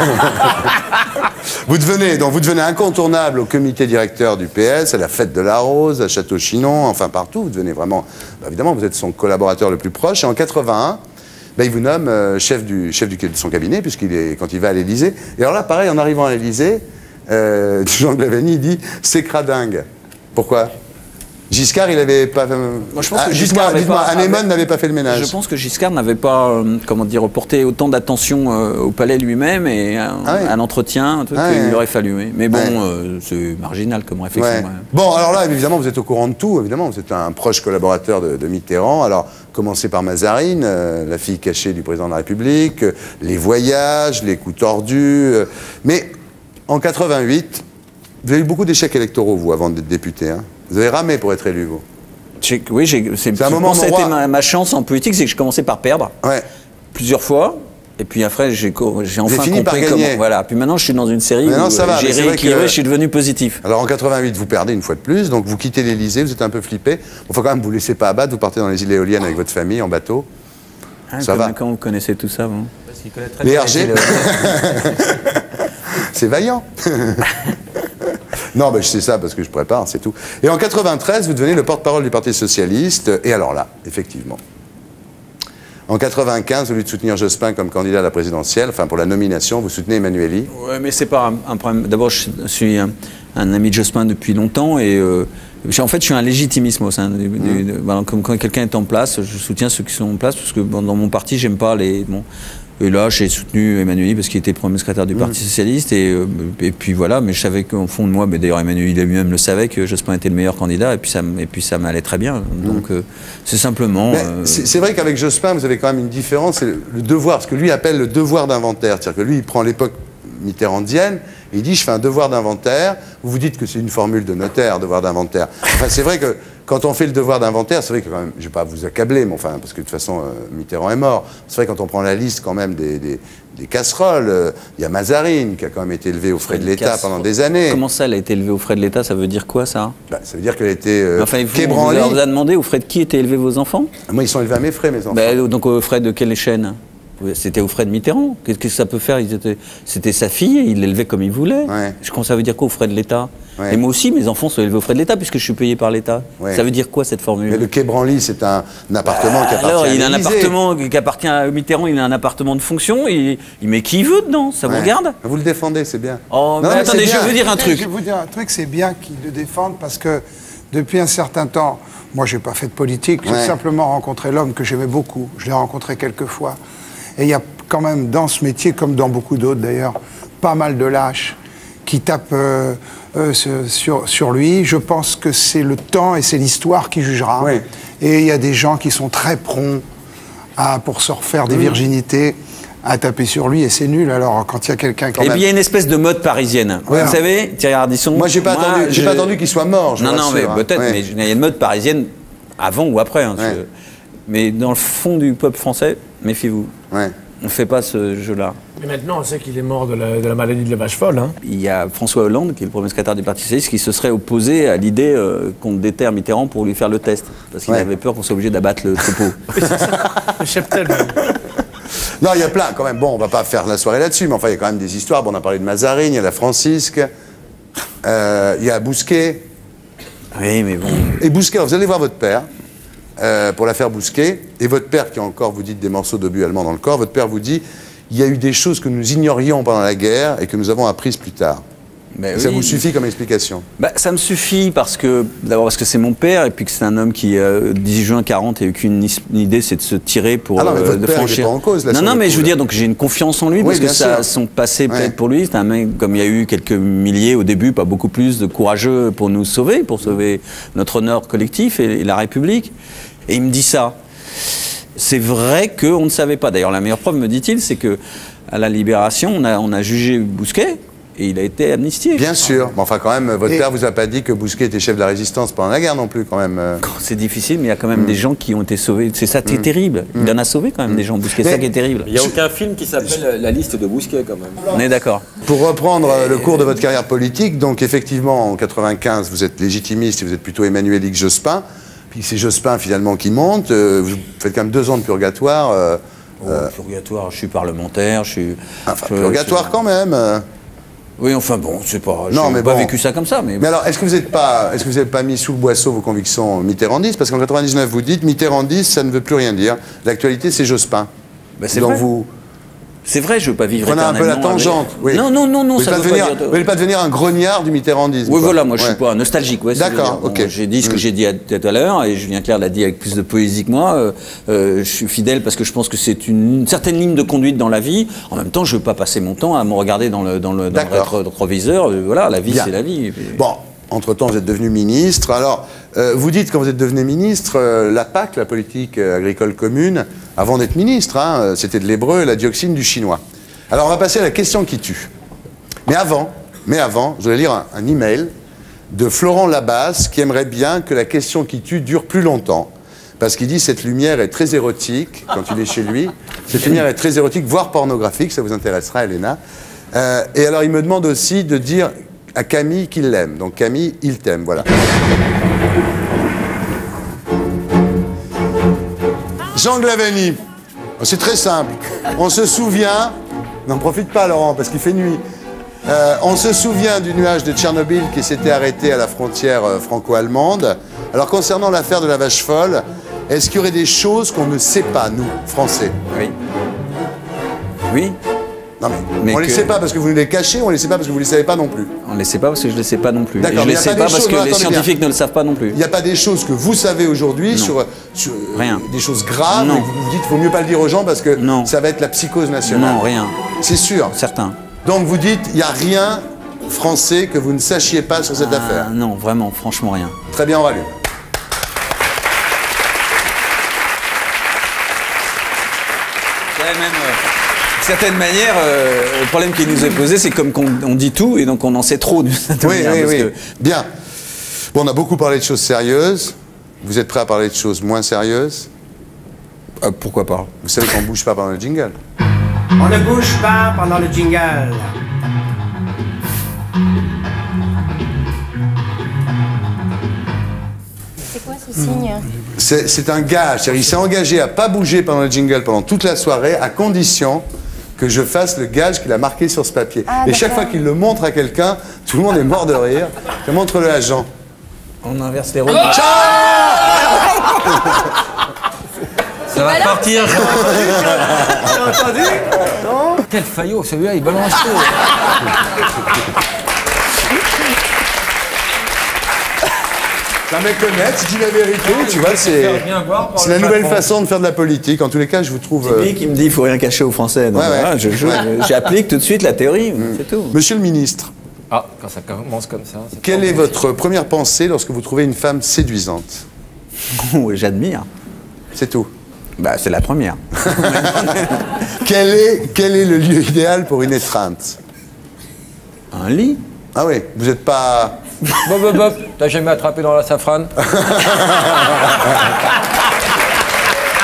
Vous devenez, donc vous devenez incontournable au comité directeur du P S, à la Fête de la Rose, à Château-Chinon, enfin partout. Vous devenez vraiment... bah, évidemment, vous êtes son collaborateur le plus proche. Et en quatre-vingt-un, bah, il vous nomme euh, chef, du, chef du, de son cabinet, puisqu'il est, quand il va à l'Élysée. Et alors là, pareil, en arrivant à l'Élysée, euh, Jean Glavany dit « c'est cradingue ». Pourquoi ? Giscard, il n'avait pas... euh, Moi, je pense ah, que dites-moi, Giscard avait dites-moi, pas- Anémone avait- n'avait pas fait le ménage. Je pense que Giscard n'avait pas, euh, comment dire, porté autant d'attention euh, au palais lui-même et à, Ah ouais. à l'entretien, un truc Ah qu'il ouais. aurait fallu. oui. Mais bon, Ouais. euh, c'est marginal comme réflexion. Ouais. ouais. Bon, alors là, évidemment, vous êtes au courant de tout. Évidemment, vous êtes un proche collaborateur de, de Mitterrand. Alors, commencez par Mazarine, euh, la fille cachée du président de la République, euh, les voyages, les coups tordus. euh. Mais en quatre-vingt-huit, vous avez eu beaucoup d'échecs électoraux, vous, avant d'être député. Hein. Vous avez ramé pour être élu, vous. J'ai- Oui, j'ai- c'est C'est un je moment pense que ça a été roi. ma, ma chance en politique, c'est que je commençais par perdre Ouais. plusieurs fois. Et puis après, j'ai co- j'ai avez enfin fini par compris gagner. comment. Voilà. Puis maintenant, je suis dans une série Maintenant, où ça euh, va, mais j'ai c'est vrai rééquilibré, que- je suis devenu positif. Alors en quatre-vingt-huit, vous perdez une fois de plus, donc vous quittez l'Élysée, vous êtes un peu flippé. Il faut quand même vous laisser pas abattre, vous partez dans les îles éoliennes avec votre famille en bateau. Ah, Ça comment, va. comment vous connaissez tout ça, vous Parce qu'il connaît très Les bien R G. les C'est vaillant. Non, mais je sais ça parce que je prépare, c'est tout. Et en quatre-vingt-treize, vous devenez le porte-parole du Parti socialiste. Et alors là, effectivement, en quatre-vingt-quinze, au lieu de soutenir Jospin comme candidat à la présidentielle, enfin pour la nomination, vous soutenez Emmanuelli. Ouais, mais c'est pas un, un problème. D'abord, je suis un, un ami de Jospin depuis longtemps et euh, en fait, je suis un légitimisme au sein du. Mmh. du- de- voilà, comme quand quelqu'un est en place, je soutiens ceux qui sont en place parce que bon, dans mon parti, j'aime pas les. Bon, et là, j'ai soutenu Emmanuel parce qu'il était premier secrétaire du Parti socialiste et, euh, et puis voilà. Mais je savais qu'au fond de moi, mais d'ailleurs Emmanuel lui-même le savait que Jospin était le meilleur candidat et puis ça, m- et puis ça m'allait très bien. Donc euh, c'est simplement. Mais euh, C'est c'est vrai qu'avec Jospin, vous avez quand même une différence, c'est le, le devoir, ce que lui appelle le devoir d'inventaire. C'est-à-dire que lui, il prend l'époque mitterrandienne, et il dit je fais un devoir d'inventaire. Vous vous dites que c'est une formule de notaire, devoir d'inventaire. Enfin, c'est vrai que quand on fait le devoir d'inventaire, c'est vrai que quand même, je ne vais pas vous accabler, mais enfin, parce que de toute façon, euh, Mitterrand est mort. C'est vrai quand on prend la liste quand même des, des, des casseroles, euh, il y a Mazarine qui a quand même été élevée aux frais de l'État pendant des années. Comment ça, elle a été élevée aux frais de l'État? Ça veut dire quoi, ça? Bah, ça veut dire qu'elle a été euh, Enfin, vous, quai on branly. leur a demandé aux frais de qui étaient élevés vos enfants? Moi, ils sont élevés à mes frais, mes enfants. Bah, donc aux frais de quelle chaîne? C'était aux frais de Mitterrand. Qu'est-ce que ça peut faire? Ils étaient- C'était sa fille, et il l'élevait comme il voulait. Je pense que ça veut dire quoi aux frais de l'État? Ouais. Et moi aussi, mes enfants sont élevés aux frais de l'État puisque je suis payé par l'État. Ouais. Ça veut dire quoi cette formule? Mais le quai Branly, c'est un, un appartement qui appartient Alors, à il a un l'Élysée. appartement qui appartient à Mitterrand, il a un appartement de fonction, il, il met qui il veut dedans, ça vous Ouais. regarde? Vous le défendez, c'est bien. Oh, Non, mais mais attendez, c'est je bien. veux dire un Je truc. vais vous dire un truc, c'est bien qu'ils le défendent parce que depuis un certain temps, moi j'ai pas fait de politique, j'ai Ouais. simplement rencontré l'homme que j'aimais beaucoup. Je l'ai rencontré quelques fois. Et il y a quand même dans ce métier, comme dans beaucoup d'autres d'ailleurs, pas mal de lâches qui tapent euh, euh, ce- sur, sur lui. Je pense que c'est le temps et c'est l'histoire qui jugera. Et il y a des gens qui sont très prompts à, pour se refaire des Mmh. virginités, à taper sur lui et c'est nul. Alors quand il y a quelqu'un quand Et même... puis il y a une espèce de mode parisienne. Ouais. Vous savez, Thierry Ardisson. Moi, j'ai pas attendu- j'ai pas attendu qu'il soit mort, je Non, vous non, rassure, mais hein. peut-être, Ouais. mais il y a une mode parisienne avant ou après. hein, parce que Mais dans le fond du peuple français, méfiez-vous. Ouais. On ne fait pas ce jeu-là. Mais maintenant, on sait qu'il est mort de la, de la maladie de la vache folle. Hein. Il y a François Hollande, qui est le premier secrétaire du Parti socialiste, qui se serait opposé à l'idée euh, qu'on déterre Mitterrand pour lui faire le test. Parce qu'il Ouais. avait peur qu'on soit obligé d'abattre le troupeau. Le cheptel, même. Non, il y a plein quand même. Bon, on va pas faire la soirée là-dessus, mais enfin, il y a quand même des histoires. Bon, on a parlé de Mazarine, il y a la Francisque, euh, il y a Bousquet. Oui, mais bon. Et Bousquet, alors, vous allez voir votre père euh, pour l'affaire Bousquet, et votre père, qui a encore, vous dites, des morceaux d'obus allemands dans le corps, votre père vous dit il y a eu des choses que nous ignorions pendant la guerre et que nous avons apprises plus tard. Ben Ça oui. vous suffit comme explication? Bah, ça me suffit parce que, d'abord parce que c'est mon père, et puis que c'est un homme qui, euh, dix juin quarante, n'a eu qu'une is- une idée, c'est de se tirer pour Ah non, mais euh, votre de père, il est franchir. pas en cause, là, non, sur non, le mais coup, je veux là. dire, donc j'ai une confiance en lui, Oui, parce que bien ça, sûr. son passé Ouais. plaide pour lui. C'est un mec, comme il y a eu quelques milliers au début, pas beaucoup plus, de courageux pour nous sauver, pour sauver notre honneur collectif et, et la République. Et il me dit ça. C'est vrai qu'on ne savait pas. D'ailleurs, la meilleure preuve, me dit-il, c'est que à la Libération, on a, on a jugé Bousquet et il a été amnistié. Bien sûr. Mais enfin, quand même, votre Et- père vous a pas dit que Bousquet était chef de la résistance pendant la guerre non plus, quand même. euh. C'est difficile, mais il y a quand même des gens qui ont été sauvés. C'est ça qui est Mm. terrible. Il en a sauvé quand même des gens, Bousquet. C'est ça qui est terrible. Il n'y a aucun film qui s'appelle La liste de Bousquet, quand même. On est d'accord. Pour reprendre euh, le cours de votre carrière politique, donc effectivement, en quatre-vingt-quinze, vous êtes légitimiste et vous êtes plutôt Emmanuel X Jospin. Puis c'est Jospin, finalement, qui monte. Euh, vous faites quand même deux ans de purgatoire. euh, Oh, purgatoire, je suis parlementaire, je suis... Enfin, je- purgatoire je- quand même. euh. Oui, enfin bon, c'est pas... Non, j'ai mais pas bon. vécu ça comme ça, mais... Mais alors, est-ce que vous n'êtes pas, est-ce que vous n'avez pas mis sous le boisseau vos convictions mitterrandistes? Parce qu'en quatre-vingt-dix-neuf, vous dites Mitterrandiste, ça ne veut plus rien dire. L'actualité, c'est Jospin. Bah, c'est Donc vrai. vous C'est vrai, je veux pas vivre prenez un peu la éternellement avec- tangente. Oui. Non, non, non, non, Vous voulez ça pas veut devenir, pas dire... Vous voulez pas devenir un grognard du mitterrandisme? Oui, quoi. voilà, moi je Ouais. suis pas nostalgique. Ouais, D'accord, Bon, ok. J'ai dit ce que Mm. j'ai dit à- tout à l'heure, et Julien Clerc l'a dit avec plus de poésie que moi. Euh, euh, je suis fidèle parce que je pense que c'est une, une certaine ligne de conduite dans la vie. En même temps, je veux pas passer mon temps à me regarder dans le, dans le, dans le D'accord. rétro- rétroviseur. Euh, Voilà, la vie, Bien. c'est la vie. Et puis- Bon, entre-temps, vous êtes devenu ministre. Alors, euh, vous dites, quand vous êtes devenu ministre, euh, la P A C, la politique euh, agricole commune, avant d'être ministre, hein, euh, c'était de l'hébreu et la dioxine du chinois. Alors, on va passer à la question qui tue. Mais avant, mais avant, je vais lire un, un email de Florent Labasse qui aimerait bien que la question qui tue dure plus longtemps. Parce qu'il dit cette lumière est très érotique quand il est chez lui. Cette lumière est très érotique, voire pornographique, ça vous intéressera, Elena. Euh, et alors, il me demande aussi de dire à Camille qu'il l'aime. Donc, Camille, il t'aime, voilà. Jean Glavany. C'est très simple. On se souvient... N'en profite pas, Laurent, parce qu'il fait nuit. Euh, on se souvient du nuage de Tchernobyl qui s'était arrêté à la frontière euh, franco-allemande. Alors, concernant l'affaire de la vache folle, est-ce qu'il y aurait des choses qu'on ne sait pas, nous, Français? Oui. Oui. Non, mais, Mais on ne les que- sait pas parce que vous nous les cachez, on ne les sait pas parce que vous ne les savez pas non plus. On ne le sait pas parce que je ne le sais pas non plus. Et D'accord, je ne mais le y a sais pas pas des parce choses- que non, les attendez scientifiques bien. ne le savent pas non plus. Il n'y a pas des choses que vous savez aujourd'hui sur, sur, euh, Rien. des choses graves Non. et que vous vous dites qu'il vaut mieux pas le dire aux gens parce que ça va être la psychose nationale. Non, rien. C'est sûr. Certain. Donc vous dites, il n'y a rien français que vous ne sachiez pas sur cette Ah, affaire. Non, vraiment, franchement rien. Très bien, on rallume. Même, d'une certaine manière, euh, le problème qui nous est posé, c'est comme qu'on on dit tout et donc on en sait trop d'une certaine Oui, manière. oui, parce oui. que- Bien. Bon, on a beaucoup parlé de choses sérieuses. Vous êtes prêts à parler de choses moins sérieuses? Euh, pourquoi pas? Vous savez qu'on ne bouge pas pendant le jingle. On ne bouge pas pendant le jingle. C'est quoi ce signe C'est c'est un gage. C'est-à-dire, il s'est engagé à pas bouger pendant le jingle pendant toute la soirée, à condition que je fasse le gage qu'il a marqué sur ce papier. Ah, Et chaque d'accord. fois qu'il le montre à quelqu'un, tout le monde est mort de rire. Je montre-le à Jean. On inverse les rôles. Ça va partir. T'as entendu? Non? Quel faillot, celui-là, il balance tout. Ça me connaître, je dis la vérité, tu vois, c'est Faire bien voir par c'est le la nouvelle patron. façon de faire de la politique. En tous les cas, je vous trouve... C'est euh, lui qui me dit qu'il faut rien cacher aux Français. Donc Ouais, ouais. voilà, je- je- Ouais. J'applique tout de suite la théorie, c'est tout. Monsieur le ministre, Ah, quand ça commence comme ça. c'est quelle pas est bon. votre première pensée lorsque vous trouvez une femme séduisante? Oh, j'admire. C'est tout. Bah, c'est la première. Quel est, quel est le lieu idéal pour une étreinte? Un lit. Ah oui, vous n'êtes pas... Bob, bob, bob. T'as jamais attrapé dans la safrane?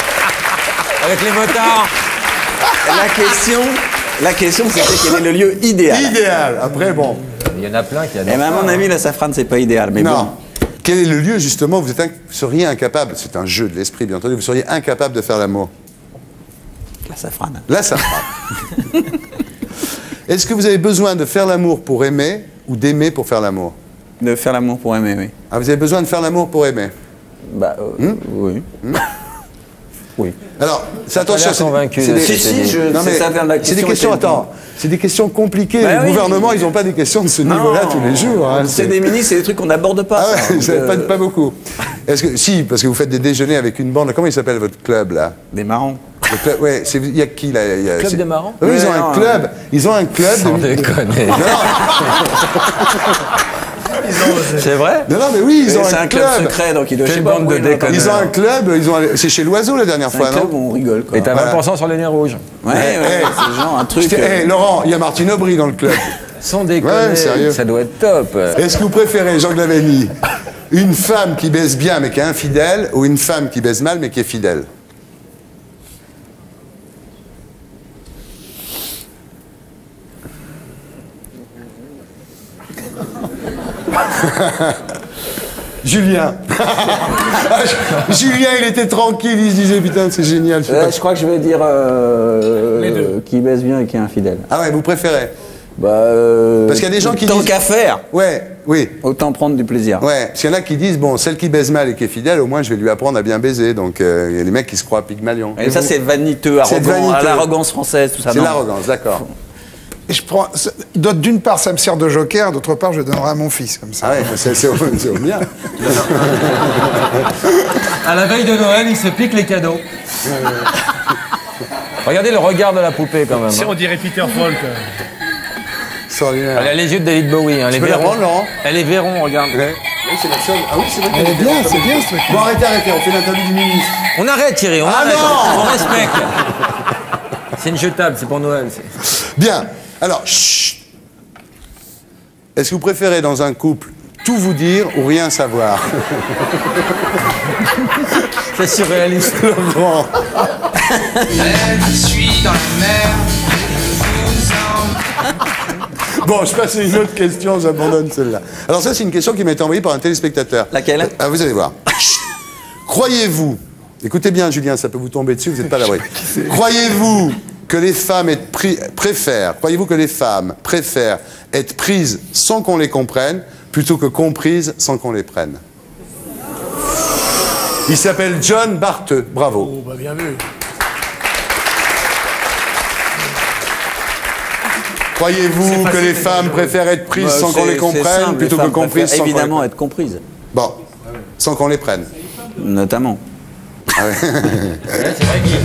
Avec les motards. La question, la question c'était quel est le lieu idéal. Idéal. Après, bon. Il y en a plein qui adorent. Eh ben, à mon avis, la safrane, c'est pas idéal. Mais non. bon. Quel est le lieu, justement, vous, êtes inc... vous seriez incapable, c'est un jeu de l'esprit, bien entendu, vous seriez incapable de faire l'amour? La safrane. La safrane. Est-ce que vous avez besoin de faire l'amour pour aimer ou d'aimer pour faire l'amour? De faire l'amour pour aimer, oui. Ah, vous avez besoin de faire l'amour pour aimer? Bah, euh, hmm oui. Hmm oui. Alors, c'est attention, convaincu. C'est des, si, si, je, non, mais c'est des questions, attends, c'est des questions compliquées. Bah, le oui. gouvernement, ils n'ont pas des questions de ce niveau-là tous les jours. Hein, c'est des ministres, c'est des trucs qu'on n'aborde pas. Ah ouais, ça, euh... pas, euh... pas beaucoup. Est-ce que si, parce que vous faites des déjeuners avec une bande. Comment il s'appelle votre club là? Des marrons. Le club, ouais, il y a qui là? Y a, club des marrons. Oui, ouais, ils ont non, un club. Non. Ils ont un club. Sans de... déconner. C'est vrai? Non, non, mais oui, ils ont un, un club. club secret, donc ils doivent Quelle bande de déconneurs. Ils ont un club. Ils ont. C'est chez l'Oiseau la dernière fois, un non? club où on rigole. Quoi. Et t'as voilà. vingt pour cent sur les nez rouges. Ouais, ouais, hey, ouais c'est genre un truc. Euh... Hey, Laurent, il y a Martine Aubry dans le club. Sans déconner, ouais, sérieux. Ça doit être top. Est-ce que vous préférez, Jean Glaveny, une femme qui baise bien mais qui est infidèle ou une femme qui baise mal mais qui est fidèle? Julien. Julien, il était tranquille, il se disait putain, c'est génial. Je, euh, pas... je crois que je vais dire euh, Les deux. Euh, qui baisse bien et qui est infidèle. Ah ouais, vous préférez? Bah, euh, parce qu'il y a des gens qui tant disent... qu'à faire. Ouais, oui. Autant prendre du plaisir. Ouais, parce qu'il y en a qui disent, bon, celle qui baise mal et qui est fidèle, au moins je vais lui apprendre à bien baiser. Donc euh, il y a des mecs qui se croient Pygmalion. Et, et ça, c'est vaniteux, arrogant, l'arrogance française, tout ça. C'est l'arrogance, d'accord. Et je prends, d'une part, ça me sert de joker, d'autre part, je le donnerai à mon fils, comme ça. Ah ouais, c'est au, au bien. À la veille de Noël, il se pique les cadeaux. Regardez le regard de la poupée, quand même. Si on dirait Peter Falk. Extraordinaire. Elle a les yeux de David Bowie. Hein, je peux la prendre, Laurent? Elle est Véron, regarde. Ouais. Oui, c'est la seule. Ah oui, c'est vrai. Elle est bien, c'est bien ce truc. Bon, arrêtez, arrêtez, on fait l'interview du ministre. On arrête, Thierry, on ah arrête. Non on respecte. C'est une jetable, c'est pour Noël. Bien. Alors, chut. Est-ce que vous préférez dans un couple tout vous dire ou rien savoir? C'est surréaliste. Laurent. Je suis dans la mer, je vous en... Bon, je passe à une autre question, j'abandonne celle-là. Alors ça, c'est une question qui m'a été envoyée par un téléspectateur. Laquelle? Ah, vous allez voir. Croyez-vous, écoutez bien Julien, ça peut vous tomber dessus, vous n'êtes pas à l'abri. Croyez-vous que les femmes être pri- préfèrent, croyez-vous que les femmes préfèrent être prises sans qu'on les comprenne, plutôt que comprises sans qu'on les prenne? Il s'appelle John Bartheux, bravo. Oh, bah bien vu. Croyez-vous que les femmes préfèrent être prises bah, sans qu'on les comprenne, simple, plutôt que comprises sans qu'on les prenne? Évidemment être comprises. Bon, sans qu'on les prenne. Notamment. Ah ouais. Ouais, c'est vrai qu'il...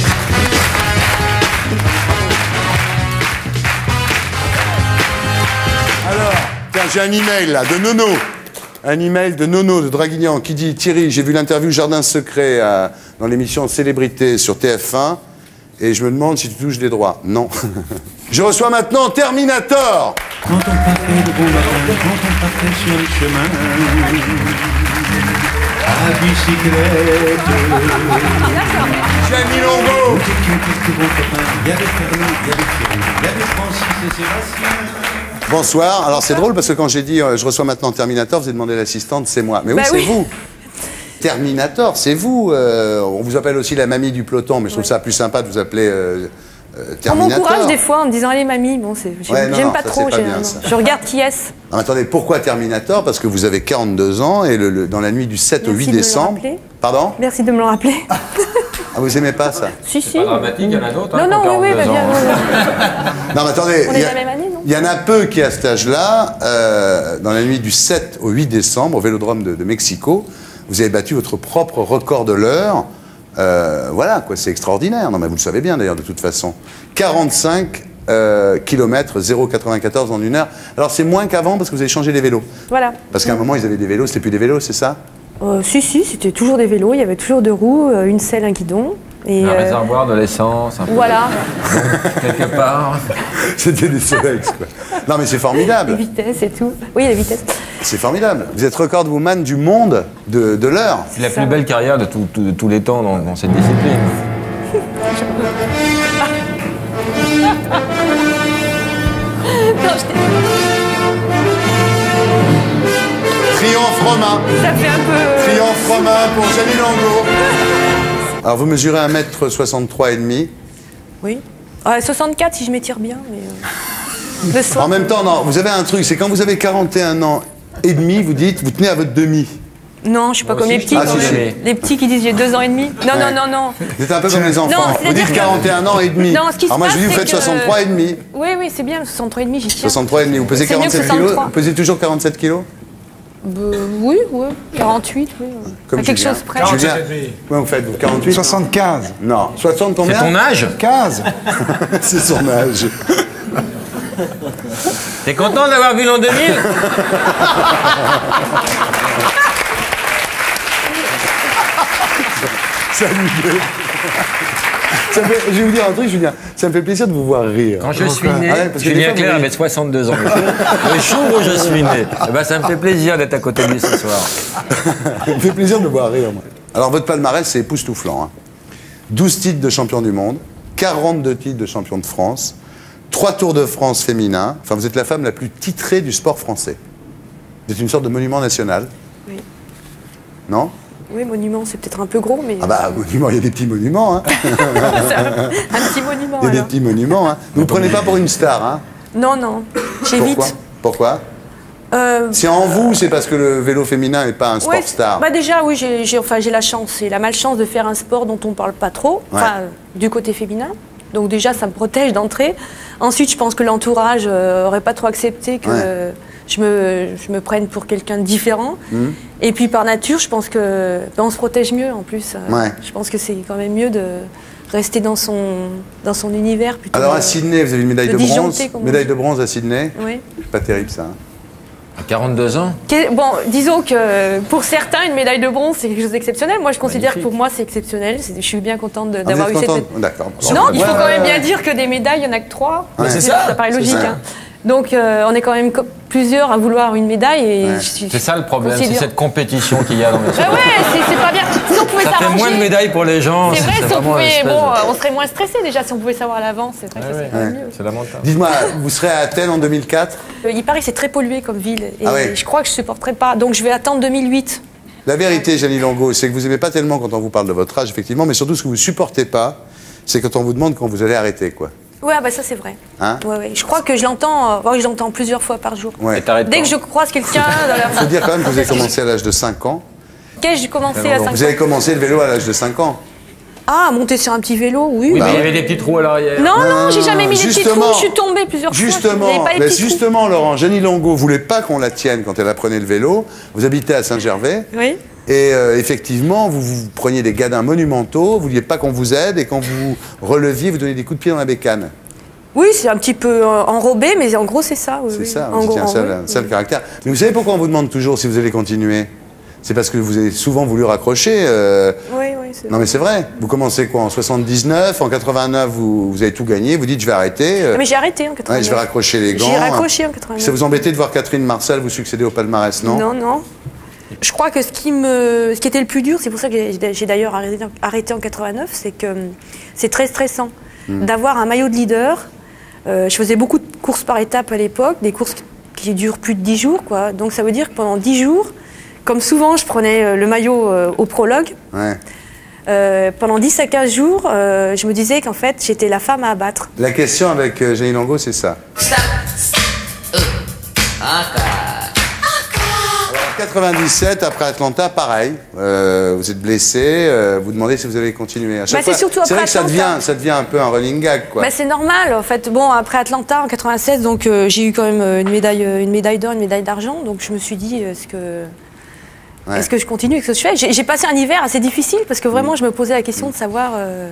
Alors, tiens, j'ai un email là, de Nono. Un email de Nono de Draguignan qui dit: Thierry, j'ai vu l'interview Jardin Secret euh, dans l'émission Célébrité sur T F un et je me demande si tu touches des droits. Non. Je reçois maintenant Terminator. Quand on partait de bon matin, quand on partait sur le chemin, à bicyclette. Jamie Longo. Nous étions quelques bons copains. Il y avait Fernand, il y avait Thierry, il y avait Francis et Sébastien. Bonsoir. Alors c'est drôle parce que quand j'ai dit euh, je reçois maintenant Terminator, vous avez demandé l'assistante, c'est moi. Mais oui, bah c'est oui. vous. Terminator, c'est vous. Euh, on vous appelle aussi la mamie du peloton, mais je trouve ouais. ça plus sympa de vous appeler euh, euh, Terminator. On m'encourage des fois en me disant allez mamie, bon c'est, j'aime ouais, pas ça, trop. Pas bien, je regarde qui est-ce. Non, attendez, pourquoi Terminator? Parce que vous avez quarante-deux ans et le, le, dans la nuit du sept Merci au huit décembre. Pardon? Merci de me le rappeler. Ah, vous aimez pas ça? Si, si. C'est pas dramatique, il y en a d'autres. Non, hein, non, oui, oui, bah, bien. Non, mais attendez. On est de la même année, non? Il y en a peu qui, à cet âge-là, euh, dans la nuit du sept au huit décembre, au Vélodrome de, de Mexico, vous avez battu votre propre record de l'heure. Euh, voilà, quoi, c'est extraordinaire. Non, mais vous le savez bien, d'ailleurs, de toute façon. quarante-cinq euh, kilomètres, zéro virgule quatre-vingt-quatorze en une heure. Alors, c'est moins qu'avant parce que vous avez changé les vélos. Voilà. Parce qu'à un moment, ils avaient des vélos, c'était plus des vélos, c'est ça? Euh, si, si, c'était toujours des vélos, il y avait toujours deux roues, euh, une selle, un guidon. Et un euh... réservoir, de l'essence, un peu voilà. de... quelque part. C'était des Solex, quoi. Non, mais c'est formidable. Les vitesses et tout. Oui, les vitesses. C'est formidable. Vous êtes recordwoman du monde de, de l'heure. C'est la plus belle carrière de, tout, tout, de tous les temps dans, dans cette discipline. Non, je t'ai- Triomphe romain. Ça fait un peu... Triomphe romain pour Janine Longo. Alors, vous mesurez un mètre soixante-trois et demi. Oui. Ouais, soixante-quatre si je m'étire bien, mais... euh, Le soir. En même temps, non, vous avez un truc, c'est quand vous avez quarante et un ans et demi, vous dites, vous tenez à votre demi. Non, je suis pas comme les petits. Ah, quand si, même. si. Les petits qui disent j'ai deux ans et demi. Non, Ouais. non, non, non. Vous êtes un peu comme les enfants. Non, vous c'est-à-dire dites que- quarante et un ans et demi. Non, ce qui se Alors moi, je passe, dis, vous c'est faites que- soixante-trois et demi. Oui, oui, c'est bien, le soixante-trois et demi, j'y tiens. soixante-trois et demi. Vous pesez C'est mieux que quarante-sept kilos. soixante-trois. Vous pesez toujours quarante-sept kilos. Bah, oui, oui. quarante-huit, oui. Comme À quelque Julien. chose près. Julien, comment vous faites, vous quarante-huit soixante-quinze. Non. soixante combien? C'est ton âge? quinze. C'est son âge. T'es content d'avoir vu l'an deux mille? Salut. Ça me fait- je vais vous dire un truc, Julien. Ça me fait plaisir de vous voir rire. Quand je suis né, Ah ouais, parce que des Julien fois, Clerc vous- avait soixante-deux ans. Le jour où je suis né, eh ben, ça me fait plaisir d'être à côté de lui ce soir. Ça me fait plaisir de vous voir rire, moi. Alors, votre palmarès, c'est époustouflant. Hein. douze titres de champion du monde, quarante-deux titres de champion de France, trois Tours de France féminins. Enfin, vous êtes la femme la plus titrée du sport français. Vous êtes une sorte de monument national. Oui. Non? Oui, monument, c'est peut-être un peu gros, mais... Ah bah, monument, il y a des petits monuments. Hein. un petit monument, Il y a des alors. petits monuments. Hein. Vous ne prenez pas pour une star, hein? Non, non, Pourquoi? j'évite. Pourquoi? Euh, C'est en vous, c'est parce que le vélo féminin n'est pas un sport ouais, star. bah déjà, oui, j'ai j'ai- enfin, j'ai la chance et la malchance de faire un sport dont on ne parle pas trop, enfin, Ouais. euh, du côté féminin. Donc déjà, ça me protège d'entrée. Ensuite, je pense que l'entourage n'aurait pas trop accepté que Ouais. je, me, je me prenne pour quelqu'un de différent. Hum. Et puis par nature, je pense que ben, on se protège mieux en plus. Euh, Ouais. Je pense que c'est quand même mieux de rester dans son, dans son univers plutôt. Alors que- à Sydney, vous avez une médaille de de bronze. disjoncter, comme on Médaille dit. de bronze à Sydney. Oui. C'est pas terrible ça. hein. À quarante-deux ans? Que- Bon, disons que pour certains, une médaille de bronze, c'est quelque chose d'exceptionnel. Moi, je considère que pour moi, c'est exceptionnel. C'est- Je suis bien contente de- Ah, vous d'avoir êtes eu cette... contente D'accord. Non, il faut Ouais, quand ouais, même bien ouais. dire que des médailles, il n'y en a que trois. Ouais. C'est C'est ça, ça, ça paraît c'est logique. ça. hein. Donc, euh, on est quand même co- plusieurs à vouloir une médaille. Et Ouais. je suis- C'est ça le problème, c'est considère- cette compétition qu'il y a dans le Bah ouais, c'est c'est pas bien. Si on pouvait Ça fait s'arranger- moins de médailles pour les gens. C'est vrai, si on vraiment pouvait, une espèce bon, de- euh, on serait moins stressé déjà si on pouvait savoir à l'avance. C'est vrai que ça serait quand même mieux. C'est lamentable. Dites-moi, vous serez à Athènes en deux mille quatre? Euh, Il paraît que c'est très pollué comme ville. Et Ah ouais. je crois que je supporterais pas. Donc je vais attendre deux mille huit. La vérité, Janine Longo, c'est que vous n'aimez pas tellement quand on vous parle de votre âge, effectivement, mais surtout ce que vous supportez pas, c'est quand on vous demande quand vous allez arrêter, quoi. Ouais, bah ça c'est vrai. Hein? Ouais, ouais. Je crois que je l'entends, euh, ouais, je l'entends plusieurs fois par jour. Ouais. Dès que je croise quelqu'un dans la Il faut dire quand même que vous avez commencé à l'âge de cinq ans. Qu'est-ce que j'ai commencé à cinq Vous avez ans commencé le vélo à l'âge de cinq ans. Ah, monter sur un petit vélo, oui. Oui, bah mais il y ouais. avait des petits trous à l'arrière. Non, non, j'ai jamais mis des petits Justement. trous. Je suis tombée plusieurs fois. Justement, J'avais pas les mais petits trous. justement, Laurent, Janine Longo voulait pas qu'on la tienne quand elle apprenait le vélo. Vous habitez à Saint-Gervais. Oui. Et euh, effectivement, vous, vous preniez des gadins monumentaux, vous vouliez pas qu'on vous aide, et quand vous releviez, vous donniez des coups de pied dans la bécane. Oui, c'est un petit peu euh, enrobé, mais en gros, c'est ça. Oui, C'est oui. ça, En vous gros, étiez un en seul, gros. un seul caractère. Mais vous savez pourquoi on vous demande toujours si vous allez continuer? C'est parce que vous avez souvent voulu raccrocher. euh, Oui, oui, c'est Non mais c'est vrai. Vous commencez quoi en soixante-dix-neuf, en quatre-vingt-neuf, vous, vous avez tout gagné. Vous dites je vais arrêter. euh, Mais j'ai arrêté en ouais, quatre-vingt-neuf. je vais raccrocher les gants. J'ai raccroché en quatre-vingt-neuf. Ça vous embêtait de voir Catherine Marcel vous succéder au palmarès, non? Non, non. Je crois que ce qui, me, ce qui était le plus dur, c'est pour ça que j'ai- j'ai d'ailleurs arrêté, arrêté en quatre-vingt-neuf, c'est que hum, c'est très stressant Hmm. d'avoir un maillot de leader. Euh, je faisais beaucoup de courses par étapes à l'époque, des courses qui, qui durent plus de dix jours, quoi. Donc ça veut dire que pendant dix jours, comme souvent je prenais euh, le maillot euh, au prologue, Ouais. euh, pendant dix à quinze jours, euh, je me disais qu'en fait j'étais la femme à abattre. La question avec euh, Janine Longo, c'est ça. Alors, quatre-vingt-dix-sept, après Atlanta, pareil. Euh, vous êtes blessé, euh, vous demandez si vous allez continuer. À chaque Bah, c'est fois- surtout c'est après vrai que ça Atlanta. devient, ça devient un peu un running gag, quoi. Bah, c'est normal, en fait. Bon, après Atlanta en quatre-vingt-seize, donc euh, j'ai eu quand même euh, une médaille, euh, une médaille d'or, une médaille d'argent. Donc je me suis dit, est-ce que, Ouais. est-ce que je continue, est-ce que je fais J'ai j'ai passé un hiver assez difficile parce que vraiment, je me posais la question de savoir. euh,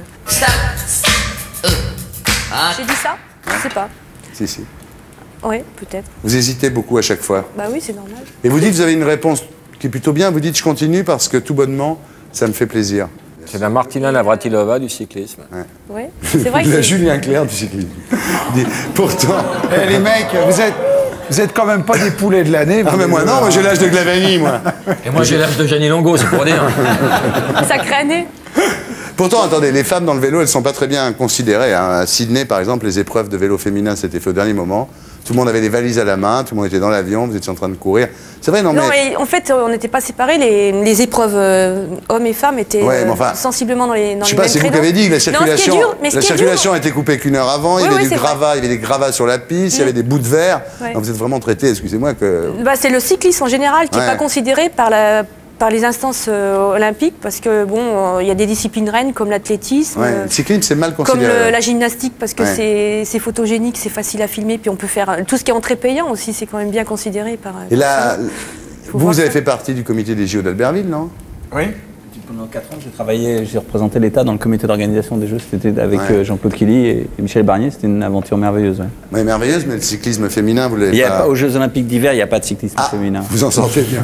J'ai dit ça Je sais pas. Si, si. Oui, peut-être. Vous hésitez beaucoup à chaque fois. Bah oui, c'est normal. Et vous dites, vous avez une réponse qui est plutôt bien, vous dites je continue parce que tout bonnement, ça me fait plaisir. C'est la Martina Navratilova du cyclisme. Oui, c'est vrai que La c'est- Julien Clerc du cyclisme. Il dit, pourtant. Eh, les mecs, vous êtes, vous êtes quand même pas des poulets de l'année. Ah, mais moi non, moi j'ai l'âge de Glavani, moi. Et moi j'ai l'âge de Janine Longo, c'est pour dire. Sacrée année. Pourtant, attendez, les femmes dans le vélo, elles ne sont pas très bien considérées. Hein. À Sydney, par exemple, les épreuves de vélo féminin, c'était fait au dernier moment. Tout le monde avait des valises à la main, tout le monde était dans l'avion, vous étiez en train de courir. C'est vrai, non, Non, mais... mais en fait, on n'était pas séparés. Les, les épreuves euh, hommes et femmes étaient Ouais, mais euh, enfin, sensiblement dans les dans Je sais les pas, c'est mêmes vous qui avez créneaux. dit que la circulation, Non, ce qui est dur, mais ce la qui est dur- circulation a été coupée qu'une heure avant, il y Oui, avait oui, du c'est vrai. gravat, il y avait des gravats sur la piste, il y avait des bouts de verre. Ouais. Donc vous êtes vraiment traité, excusez-moi, que... Bah, c'est le cyclisme en général qui n'est Ouais. pas considéré par, la, par les instances euh, olympiques parce que bon, euh, il y a des disciplines reines comme l'athlétisme, Ouais, euh, le cyclisme, c'est mal comme considéré. le- la gymnastique parce que Ouais. c'est c'est photogénique, c'est facile à filmer, puis on peut faire tout ce qui est entrée payant aussi, c'est quand même bien considéré par. Et là, Faut vous, voir vous avez ça. fait partie du comité des J O d'Albertville, non? Oui. Pendant quatre ans, j'ai travaillé, j'ai représenté l'État dans le comité d'organisation des Jeux. C'était avec Ouais. euh, Jean-Claude Killy et, et Michel Barnier. C'était une aventure merveilleuse. Ouais. Oui, merveilleuse, mais le cyclisme féminin, vous l'avez Il y a pas... pas- aux Jeux Olympiques d'hiver, il n'y a pas de cyclisme féminin. Vous en sortez bien.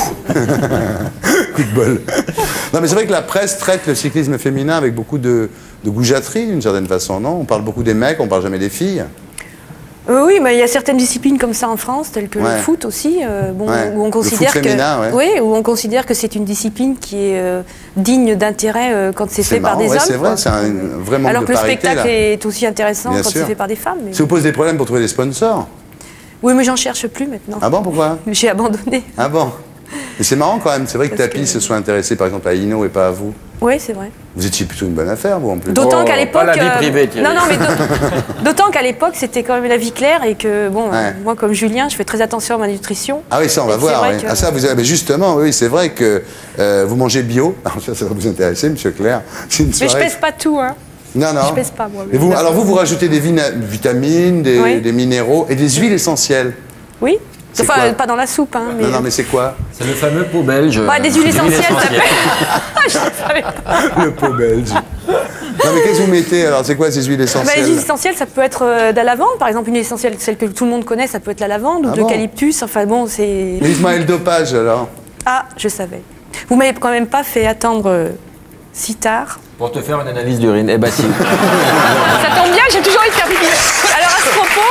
Coup de bol. Non, mais c'est vrai que la presse traite le cyclisme féminin avec beaucoup de, de goujaterie, d'une certaine façon, non? On parle beaucoup des mecs, on parle jamais des filles. Euh, oui, mais il y a certaines disciplines comme ça en France, telles que Ouais. le foot aussi, euh, bon, Ouais. où on Le considère foot que, féminin, ouais. oui, où on considère que c'est une discipline qui est euh, digne d'intérêt euh, quand c'est C'est fait par marrant, des ouais, hommes. c'est vrai, quoi. c'est un vrai manque Alors de que le parité, spectacle là. est aussi intéressant Bien quand sûr. c'est fait par des femmes. mais- Ça vous pose des problèmes pour trouver des sponsors? Oui, mais j'en cherche plus maintenant. Ah bon, pourquoi? J'ai abandonné. Ah bon? Mais c'est marrant quand même, c'est vrai que Parce Tapi que- se soit intéressé par exemple à Hino et pas à vous. Oui, c'est vrai. Vous étiez plutôt une bonne affaire, vous en plus. D'autant qu'à l'époque. pas la vie euh, privée, Thierry. non, non, mais d'au- d'autant qu'à l'époque, c'était quand même la vie claire et que, bon, Ouais. euh, moi, comme Julien, je fais très attention à ma nutrition. Ah oui, ça on va Et c'est voir. vrai oui. que- Ah ça, vous avez, mais justement, oui, c'est vrai que euh, vous mangez bio. Alors ça, ça va vous intéresser, Monsieur Claire. C'est une Mais je soirée- pèse pas tout, hein. Non, non. Je pèse pas, moi. Et vous, alors vous, vous rajoutez des vina- vitamines, des, Oui. des minéraux et des huiles essentielles. Oui. C'est Enfin, quoi euh, pas dans la soupe, hein. Mais... Non, non, mais c'est quoi? C'est le fameux pot belge. Bah, des huiles essentielles, ça peut. Je savais pas. Le pot belge. Non, mais qu'est-ce que vous mettez alors? C'est quoi ces huiles Bah, essentielles? les huiles essentielles, ça peut être euh, de la lavande, par exemple, une huile essentielle, celle que tout le monde connaît, ça peut être la lavande ou Ah de bon l'eucalyptus. Enfin bon, c'est. Mais dites-moi, et le dopage alors? Ah, je savais. Vous m'avez quand même pas fait attendre euh, si tard. Pour te faire une analyse d'urine. Eh ben si. Ça tombe bien, j'ai toujours envie de faire pipi. Alors à ce propos.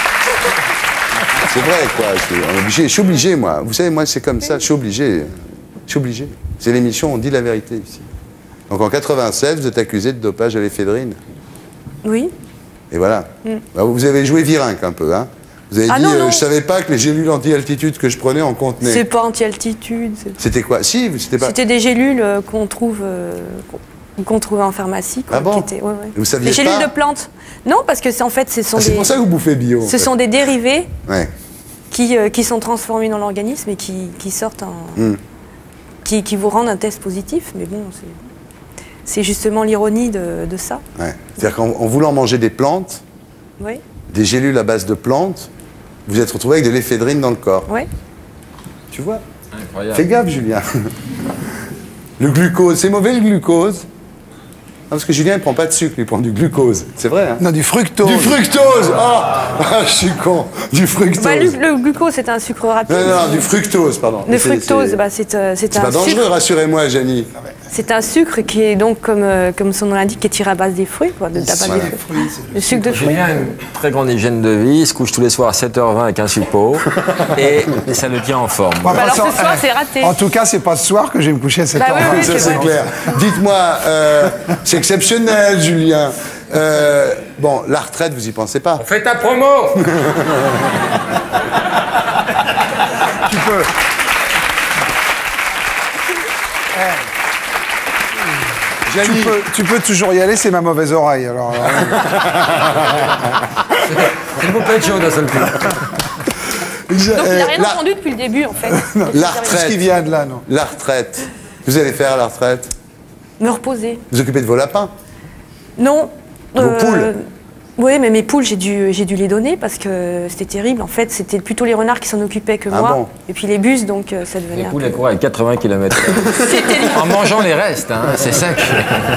C'est vrai, quoi. Je suis, on est obligé. Je suis obligé, moi. Vous savez, moi, c'est comme ça. Je suis obligé. Je suis obligé. C'est l'émission On dit la vérité ici. Donc en quatre-vingt-sept, vous êtes accusé de dopage à l'éphédrine. Oui. Et voilà. Mm. Bah, vous avez joué virinque un peu, hein. Vous avez Ah dit, non, euh, non. je savais pas que les gélules anti-altitude que je prenais en C'est contenaient. pas anti-altitude. c'est- C'était quoi? Si, c'était pas. C'était des gélules euh, qu'on trouve, euh, qu'on- qu'on trouvait en pharmacie. Quoi, Ah bon qui étaient- ouais, ouais. Vous saviez Des gélules pas de plantes. Non, parce que c'est en fait, ce sont Ah, c'est des. pour ça que vous bouffez bio. en Ce fait. sont des dérivés Ouais. qui, euh, qui sont transformés dans l'organisme et qui, qui sortent en. Mm. Qui, qui vous rendent un test positif. Mais bon, c'est. C'est justement l'ironie de, de ça. Ouais. C'est-à-dire qu'en en voulant manger des plantes, Oui. des gélules à base de plantes, vous êtes retrouvé avec de l'éphédrine dans le corps. Oui. Tu vois? Incroyable. Fais gaffe, Julien. Le glucose, c'est mauvais le glucose? Non, parce que Julien, il prend pas de sucre, il prend du glucose. C'est vrai, hein? Non, du fructose. Du fructose! Ah, ah, je suis con. Du fructose. Bah, le, le glucose, c'est un sucre rapide. Non, non, du fructose, pardon. Le C'est- fructose, c'est- bah, c'est euh, c'est C'est un pas dangereux, sucre. rassurez-moi, Janie. C'est un sucre qui est donc, comme, euh, comme son nom l'indique, qui est tiré à base des fruits, quoi, de, à base Ouais. des fruits. Le sucre de fruits. Julien a une très grande hygiène de vie, il se couche tous les soirs à sept heures vingt avec un suppôt et, et ça le tient en forme. Bah, Bah, alors ça- ce soir, c'est raté. En tout cas, c'est pas ce soir que je vais me coucher à sept Bah heures. oui, oui, Ça, c'est c'est vrai. clair. Dites-moi, euh, c'est exceptionnel, Julien. Euh, bon, la retraite, vous y pensez pas? Fais ta promo. Tu peux. Tu Janie. peux, tu peux toujours y aller, c'est ma mauvaise oreille. Alors, euh, C'est une poupée de chaud d'un seul coup. Je- Donc il euh, n'a rien la, entendu depuis le début, en fait. la ce retraite. qui vient de là, non. La retraite. Vous allez faire la retraite? Me reposer. Vous occupez de vos lapins? Non. Vos poules. Oui, mais mes poules, j'ai dû, j'ai dû les donner parce que c'était terrible. En fait, c'était plutôt les renards qui s'en occupaient que Ah moi. bon Et puis les bus, donc euh, ça devenait Les un poules, peu... elles courent à quatre-vingts kilomètres. En mangeant les restes, hein, c'est ça que...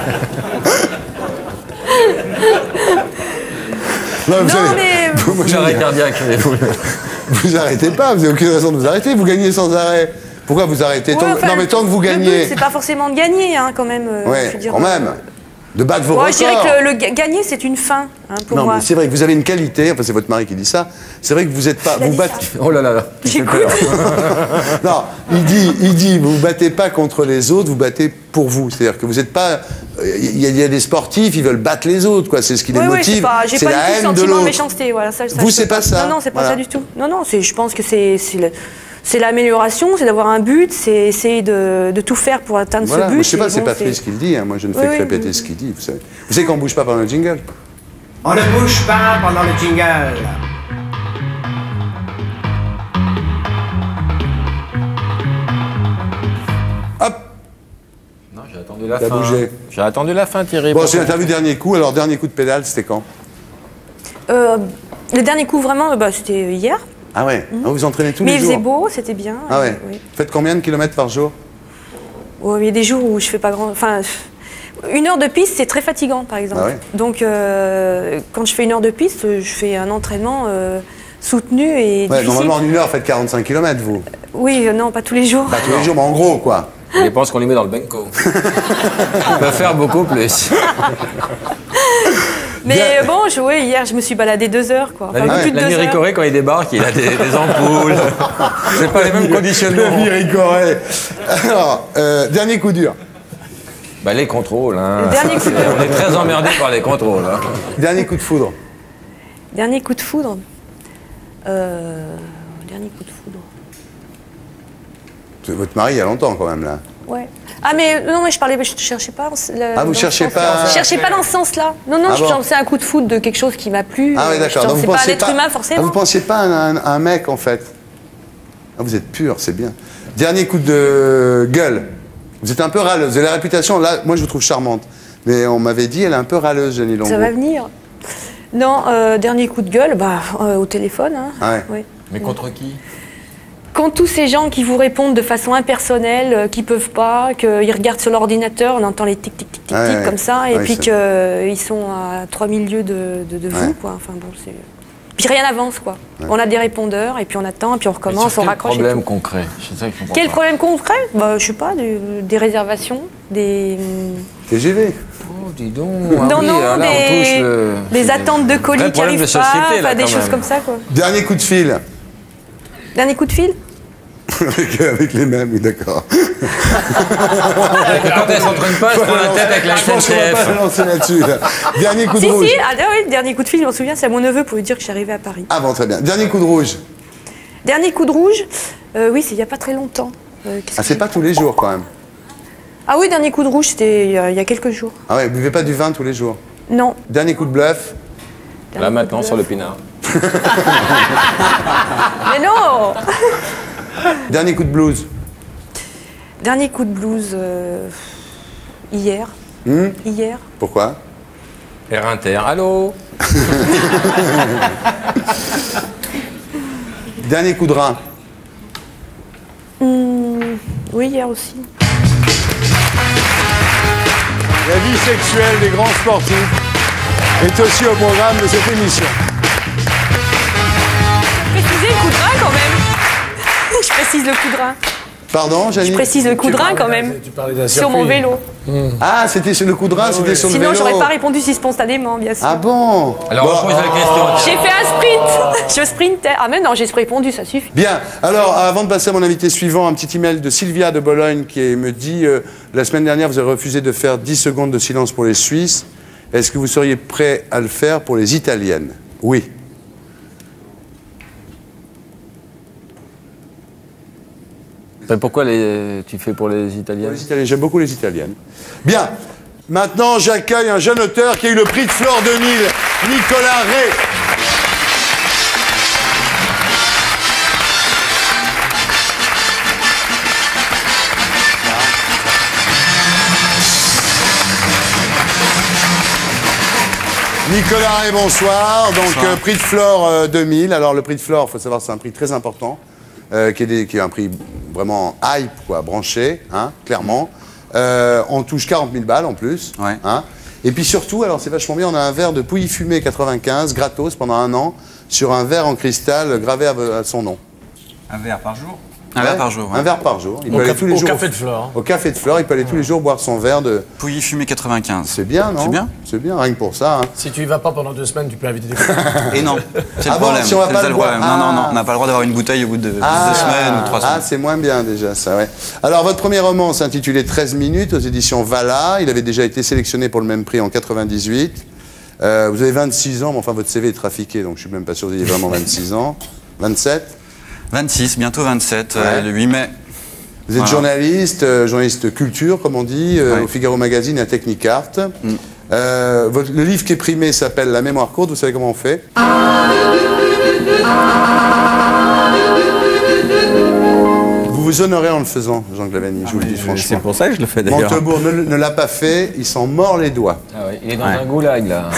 Non, vous Non, savez, mais- vous, moi, J'arrête je- cardiaque, les poules. vous arrêtez pas, vous n'avez aucune raison de vous arrêter, vous gagnez sans arrêt. Pourquoi vous arrêtez Ouais, tant- enfin, Non, mais tant que vous le gagnez. but, c'est pas forcément de gagner, hein, quand même. euh, je Ouais, veux dire, quand même. euh, De battre vos Ouais, records. je dirais que le, le ga- gagner, c'est une fin hein, pour Non, moi. mais c'est vrai que vous avez une qualité, enfin c'est votre mari qui dit ça, c'est vrai que vous êtes pas... Il a Vous dit battez... ça. Oh là là là. J'ai cru. Non, il dit, il dit, vous vous battez pas contre les autres, vous battez pour vous. C'est-à-dire que vous n'êtes pas... Il y, a, il y a des sportifs, ils veulent battre les autres, quoi. C'est ce qui les Oui, oui, motive. c'est pas, j'ai c'est pas la du tout le haine de sentiment de l'autre. méchanceté. Voilà, ça, ça, Vous, je c'est peux pas ça. Non, non, c'est pas Voilà. ça du tout. Non, non, c'est, je pense que c'est, c'est, le- c'est l'amélioration, c'est d'avoir un but, c'est essayer de, de tout faire pour atteindre Voilà, ce moi, but. je sais pas, et c'est bon, Patrice qui le dit, hein. Moi je ne fais Oui, que oui, répéter oui. ce qu'il dit, vous savez. Vous savez qu'on bouge pas pendant le jingle? On ne bouge pas pendant le jingle. Hop. Non, j'ai attendu la T'as fin. bougé. J'ai attendu la fin, Thierry. Bon, c'est l'interview dernier coup, alors dernier coup de pédale, c'était quand? Euh, le dernier coup, vraiment, bah, c'était hier. Ah ouais, Mhm. ah, vous entraînez tous Mais les il jours? faisait beau, c'était bien. Ah ouais. Oui. Faites combien de kilomètres par jour? Oh, il y a des jours où je fais pas grand. Enfin, une heure de piste, c'est très fatigant, par exemple. Ah ouais. Donc, euh, quand je fais une heure de piste, je fais un entraînement euh, soutenu et Ouais, difficile. normalement en une heure, faites quarante-cinq kilomètres, vous. Oui, euh, non, pas tous les jours. Pas tous les jours, mais en gros, quoi. Il dépend ce qu'on lui met dans le benko. On peut faire beaucoup plus. Mais bon, je, ouais, hier, je me suis baladé deux heures, quoi. Enfin, La, plus de la deux heures. Miricoré, quand il débarque, il a des, des ampoules. C'est pas les mêmes conditionnements. Le Miricoré. Alors, euh, dernier coup dur. Bah, les contrôles. Hein. Le dernier coup dur. On est très emmerdés par les contrôles. Hein. Dernier coup de foudre. Dernier coup de foudre. Euh, dernier coup de foudre. C'est votre mari il y a longtemps quand même là. Ouais. Ah mais non mais je parlais, je cherchais pas. Le, Ah, vous dans ce cherchez sens-là. pas- Je cherchais pas dans ce sens-là. Non non, Ah je bon pensais à un coup de foudre de quelque chose qui m'a plu. Ah oui, Euh, d'accord. Je Donc pensais vous pas à pensiez l'être pas, humain ah, forcément. vous pensiez pas à un, un- un mec en fait. Ah, vous êtes pur, c'est bien. Dernier coup de gueule. Vous êtes un peu râleuse. Vous avez la réputation, là, moi je vous trouve charmante. Mais on m'avait dit, elle est un peu râleuse, Jenny Longo. Ça va venir. Non, euh, dernier coup de gueule, bah euh, au téléphone. Hein. Ah ouais. Ouais. Mais contre qui? Quand tous ces gens qui vous répondent de façon impersonnelle, euh, qui peuvent pas, qu'ils regardent sur l'ordinateur, on entend les tic tic tic tic Ouais, tic ouais. comme ça, et Ouais, puis c'est- qu'ils sont à trois mille lieues de, de, de vous, Ouais. quoi. Enfin bon, c'est. Puis rien n'avance, quoi. Ouais. On a des répondeurs, et puis on attend, et puis on recommence, on Quel raccroche. et problème tout. concret? C'est ça que je comprends Quel pas. problème concret? Bah, je sais pas, des, des réservations, des. T G V. Oh, dis donc. non, ah oui, non, là, on des, touche le- des c'est attentes de colis vrai qui problème de arrivent pas, société, là, enfin, des quand choses même. comme ça, quoi. Dernier coup de fil. Dernier coup de fil? avec, avec les mêmes, oui, d'accord. Quand elle s'entraîne pas, elle se prend la tête avec la Je pense qu'on va S N C F. pas la lancer là-dessus. Là. Dernier coup de Si, rouge. si, ah, oui, dernier coup de fil, je m'en souviens, c'est à mon neveu pour lui dire que je suis arrivée à Paris. Ah bon, très bien. Dernier coup de rouge. Dernier coup de rouge, euh, oui, c'est il n'y a pas très longtemps. Euh, qu'est-ce Ah, que c'est j'ai- pas tous les jours quand même. Ah oui, dernier coup de rouge, c'était il y a- il y a quelques jours. Ah ouais, vous buvez pas du vin tous les jours. Non. Dernier coup de bluff. Là maintenant, sur le pinard. Mais non. Dernier coup de blues. Dernier coup de blues, euh, hier. Hmm Hier. Pourquoi? R Inter, allô? Dernier coup de rein. Hmm, oui, hier aussi. La vie sexuelle des grands sportifs est aussi au programme de cette émission. Précisez le coup de rein quand même. Je précise le coup de rein. Pardon, Janine? Je précise le coup de rein quand même. Sur mon vélo. Ah, c'était sur le coup de rein, c'était sur le Sinon, vélo. j'aurais pas répondu si spontanément, bien sûr. Ah bon? Alors, Bon, on pose la question. J'ai fait un sprint. Je sprintais. Ah mais non, j'ai répondu, ça suffit. Bien. Alors, avant de passer à mon invité suivant, un petit email de Sylvia de Bologne qui me dit euh, la semaine dernière, vous avez refusé de faire dix secondes de silence pour les Suisses. Est-ce que vous seriez prêt à le faire pour les Italiennes? Oui. Mais pourquoi les... tu fais pour les Italiens? Les Italiennes, j'aime beaucoup les Italiennes. Bien. Maintenant, j'accueille un jeune auteur qui a eu le prix de Flore deux mille, Nicolas Ray. Nicolas Ray, bonsoir. Donc, Bonsoir. euh, prix de Flore euh, deux mille. Alors, le prix de Flore, il faut savoir, c'est un prix très important, euh, qui, est des- qui est un prix vraiment hype, quoi, branché, hein, clairement. Euh, on touche quarante mille balles en plus. Hein. Et puis surtout, alors c'est vachement bien, on a un verre de Pouilly Fumé quatre-vingt-quinze, gratos, pendant un an, sur un verre en cristal gravé à, à son nom. Un verre par jour? Un Ouais, verre par jour. Ouais. Un verre par jour. Il Au peut aller café- tous les au jours café de Flore. Au café de Flore, il peut aller tous les jours boire son verre de. Pouilly fumé quatre-vingt-quinze. C'est bien, non? C'est bien. C'est bien, rien que pour ça. Hein. Si tu y vas pas pendant deux semaines, tu peux inviter des copains. Et non, c'est Ah le bon, problème. si on va C'est pas ça le le problème. boire. Non, non, non, Ah. on n'a pas le droit d'avoir une bouteille au bout de Ah, deux semaines ou trois semaines. ah, c'est moins bien déjà, ça, ouais. Alors, votre premier roman s'intitulait treize minutes aux éditions Vala. Il avait déjà été sélectionné pour le même prix en quatre-vingt-dix-huit. Euh, vous avez vingt-six ans, mais enfin, votre C V est trafiqué, donc je suis même pas sûr que vous ayez vraiment vingt-six ans. vingt-sept? vingt-six, bientôt vingt-sept, euh, Ouais. le huit mai. Vous êtes Voilà. journaliste, euh, journaliste culture, comme on dit, euh, Ouais. au Figaro Magazine et à Technicart. Mm. Euh, votre- le livre qui est primé s'appelle La mémoire courte. Vous savez comment on fait? Vous vous honorez en le faisant, Jean Glavany, je vous le dis franchement. C'est pour ça que je le fais d'ailleurs. Montebourg ne, ne l'a pas fait, il s'en mord les doigts. Ah ouais, il est dans Ouais. un goulag, là.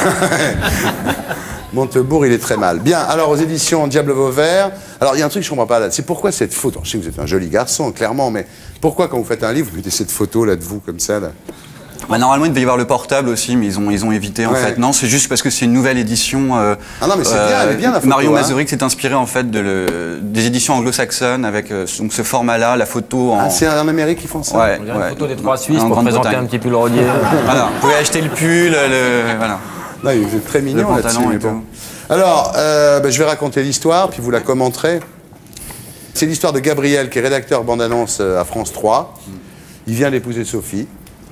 Montebourg, il est très mal. Bien, alors aux éditions Diable Vauvert, alors il y a un truc que je ne comprends pas là, c'est pourquoi cette photo, je sais que vous êtes un joli garçon, clairement, mais pourquoi quand vous faites un livre, vous mettez cette photo là de vous comme ça là? Bah, normalement, il devait y avoir le portable aussi, mais ils ont, ils ont évité en Ouais. fait. Non, c'est juste parce que c'est une nouvelle édition. euh, Ah non, mais c'est bien, elle est bien, la photo, Mario hein. Mazurik s'est inspiré en fait de le- des éditions anglo-saxonnes avec euh, donc ce format-là, la photo en. Ah, c'est en Amérique qu'ils font ça? Ouais, On dirait ouais. une photo des trois Suisses En pour présenter Grande-Bretagne. un petit peu le rodier. Voilà, vous pouvez acheter le pull, le. Voilà. Non, vous êtes très mignon Le là-dessus. pantalon mais et bon. tout. Alors, euh, bah, je vais raconter l'histoire, puis vous la commenterez. C'est l'histoire de Gabriel, qui est rédacteur bande-annonce euh, à France trois. Il vient d'épouser Sophie,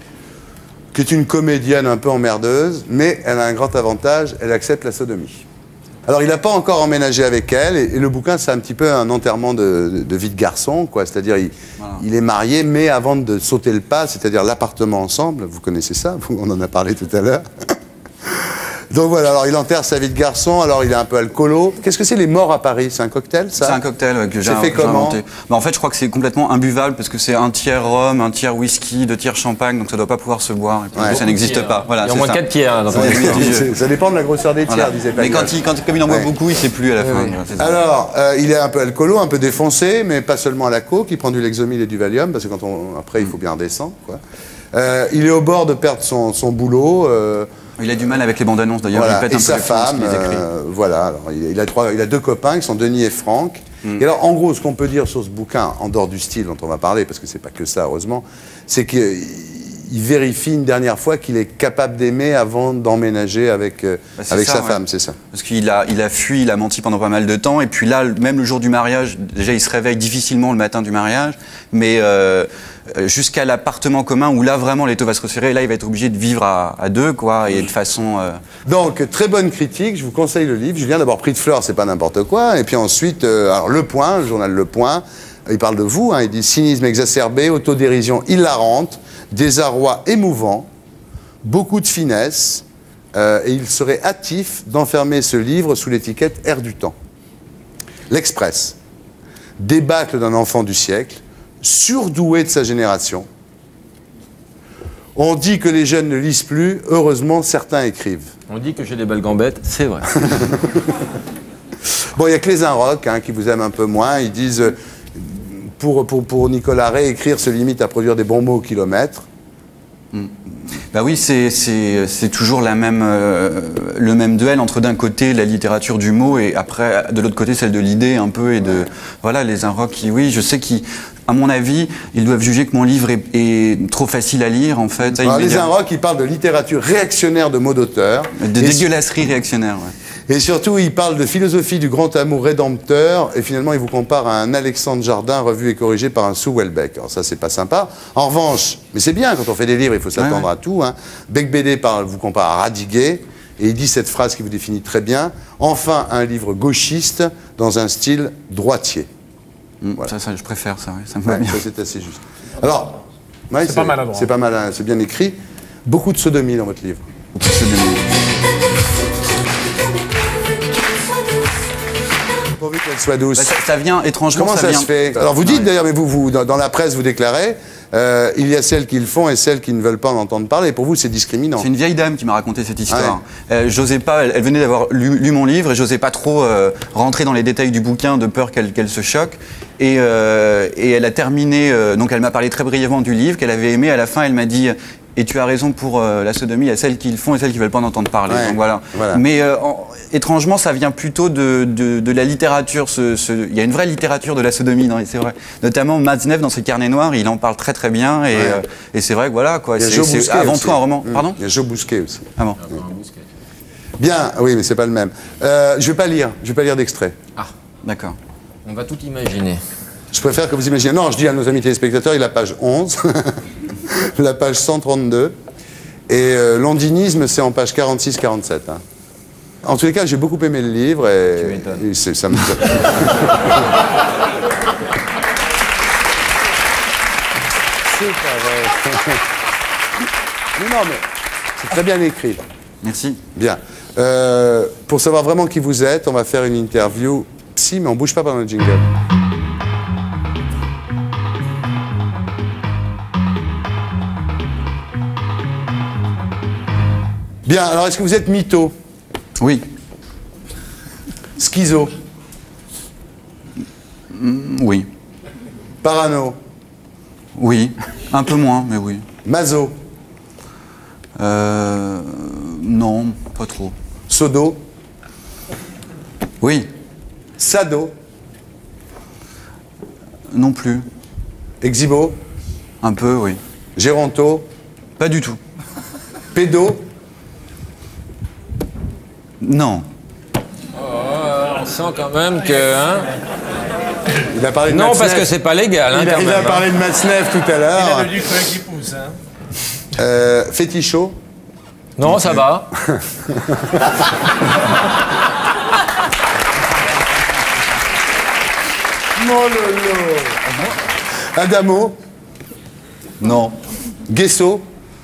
qui est une comédienne un peu emmerdeuse, mais elle a un grand avantage, elle accepte la sodomie. Alors, il n'a pas encore emménagé avec elle, et, et le bouquin, c'est un petit peu un enterrement de, de- de vie de garçon, quoi. C'est-à-dire, il, il est marié, mais avant de sauter le pas, c'est-à-dire l'appartement ensemble, vous connaissez ça, vous- on en a parlé tout à l'heure. Donc voilà, alors il enterre sa vie de garçon, alors il est un peu alcoolo. Qu'est-ce que c'est les morts à Paris? C'est un cocktail, ça? C'est un cocktail ouais, que j'ai C'est fait que j'ai comment? inventé. Bah, en fait, je crois que c'est complètement imbuvable parce que c'est un tiers rhum, un tiers whisky, deux tiers champagne, donc ça doit pas pouvoir se boire. Et puis, Ouais. ça n'existe pas. Voilà, Il y a au c'est moins ça. quatre tiers, hein, dans ton Ouais, émission. oui, C'est- Ça dépend de la grosseur des tiers, Voilà. disait Mais Pascal. quand il, quand, comme il en boit Ouais. beaucoup, il sait plus à la fin. oui. Voilà, c'est ça. Alors, euh, il est un peu alcoolo, un peu défoncé, mais pas seulement à la coke, il prend du Lexomil et du Valium, parce que quand on, après, il faut bien redescendre, quoi. Euh, il est au bord de perdre son, son boulot. euh, Il a du mal avec les bandes annonces d'ailleurs. Voilà. Il pète Et un peu sa les plombs femme, lorsqu'il les écrit. euh, voilà. Alors, il, il a trois, il a deux copains qui sont Denis et Franck. Mm. Et alors, en gros, ce qu'on peut dire sur ce bouquin, en dehors du style dont on va parler, parce que c'est pas que ça, heureusement, c'est qu'il il vérifie une dernière fois qu'il est capable d'aimer avant d'emménager avec, euh, Bah, c'est avec ça, sa ouais. femme, c'est ça. Parce qu'il a, il a fui, il a menti pendant pas mal de temps, et puis là, même le jour du mariage, déjà il se réveille difficilement le matin du mariage, mais euh, jusqu'à l'appartement commun où là vraiment l'étau va se resserrer, là il va être obligé de vivre à, à deux, quoi, et de façon. euh, Donc, très bonne critique, je vous conseille le livre. Julien, d'abord, Prix de Fleurs, c'est pas n'importe quoi. Et puis ensuite, euh, alors, Le Point, le journal Le Point, il parle de vous, hein, il dit cynisme exacerbé, autodérision hilarante, désarroi émouvant, beaucoup de finesse, euh, et il serait hâtif d'enfermer ce livre sous l'étiquette Air du temps. L'Express, débâcle d'un enfant du siècle, surdoué de sa génération. On dit que les jeunes ne lisent plus, heureusement certains écrivent. On dit que j'ai des belles gambettes, c'est vrai. Bon, il n'y a que les Inrocks hein, qui vous aiment un peu moins. Ils disent, euh, pour, pour, pour Nicolas Ray, écrire se limite à produire des bons mots au kilomètre. Bah oui, c'est c'est c'est toujours la même euh, le même duel entre d'un côté la littérature du mot et après de l'autre côté celle de l'idée un peu et de voilà les Inrocks qui oui je sais qu'ils à mon avis ils doivent juger que mon livre est, est trop facile à lire en fait. Ça, Alors, ils les médias- Inrocks, ils parlent de littérature réactionnaire de mots d'auteur. de Et dégueulasserie réactionnaire. Ouais. Et surtout, il parle de philosophie du grand amour rédempteur, et finalement, il vous compare à un Alexandre Jardin revu et corrigé par un Sue Welbeck. Alors ça, c'est pas sympa. En revanche, mais c'est bien, quand on fait des livres, il faut s'attendre Ouais, à tout. Hein. Bec Bédé parle, vous compare à Radiguet, et il dit cette phrase qui vous définit très bien. Enfin, un livre gauchiste dans un style droitier. Mm, ça, ça, je préfère ça, ouais, ça me Ouais, va bien. ça, c'est assez juste. Alors, ouais, C'est pas maladroit. C'est pas mal, hein, c'est bien écrit. Beaucoup de sodomie dans votre livre. Pourvu qu'elle soit douce. Bah, ça, ça vient étrangement. Comment ça, vient... se fait? Alors vous dites d'ailleurs, mais vous, vous dans, dans la presse, vous déclarez, euh, il y a celles qui le font et celles qui ne veulent pas en entendre parler. Pour vous, c'est discriminant. C'est une vieille dame qui m'a raconté cette histoire. Euh, j'osais pas, elle, elle venait d'avoir lu, lu mon livre et j'osais pas trop euh, rentrer dans les détails du bouquin de peur qu'elle qu'elle se choque. Et, euh, et elle a terminé, euh, donc elle m'a parlé très brièvement du livre qu'elle avait aimé. À la fin, elle m'a dit. Et tu as raison pour euh, la sodomie, il y a celles qui le font et celles qui ne veulent pas en entendre parler. Ouais. Donc, voilà. Voilà. Mais euh, en- étrangement, ça vient plutôt de, de, de la littérature. Ce, ce- il y a une vraie littérature de la sodomie, non, c'est vrai. Notamment Matzneff, dans ses carnets noirs, il en parle très très bien. Et, Ouais. euh, et c'est vrai que voilà, quoi. Il y a C'est Joe c'est Bousquet avant aussi. tout un roman. Mmh. Pardon Il y a Joe Bousquet aussi. Ah bon. Bien, oui, mais c'est pas le même. Euh, je vais pas lire, je vais pas lire d'extrait. Ah, d'accord. On va tout imaginer. Je préfère que vous imaginez. Non, je dis à nos amis téléspectateurs, il y a la page onze, la page cent trente-deux, et euh, l'ondinisme, c'est en page quarante-six quarante-sept. Hein. En tous les cas, j'ai beaucoup aimé le livre, et, et c'est- ça me... C'est pas vrai. Mais non, mais c'est très bien écrit. Merci. Bien. Euh, pour savoir vraiment qui vous êtes, on va faire une interview psy, mais on bouge pas pendant le jingle. Bien, alors est-ce que vous êtes mytho? Oui. Schizo? Mm, oui. Parano? Oui. Un peu moins, mais oui. Maso? Euh, non, pas trop. Sodo? Oui. Sado? Non plus. Exhibo? Un peu, oui. Géronto? Pas du tout. Pédo? Non. Oh, on sent quand même que... Hein, il a parlé de non, Matzneff. parce que c'est pas légal. Hein, il a, quand il même, a parlé hein. de Matzneff tout à l'heure. Il a le ducret qui pousse. Hein. Euh, fétichot? Non, ça va. Mon lolo. Adamo? Non. Guesso?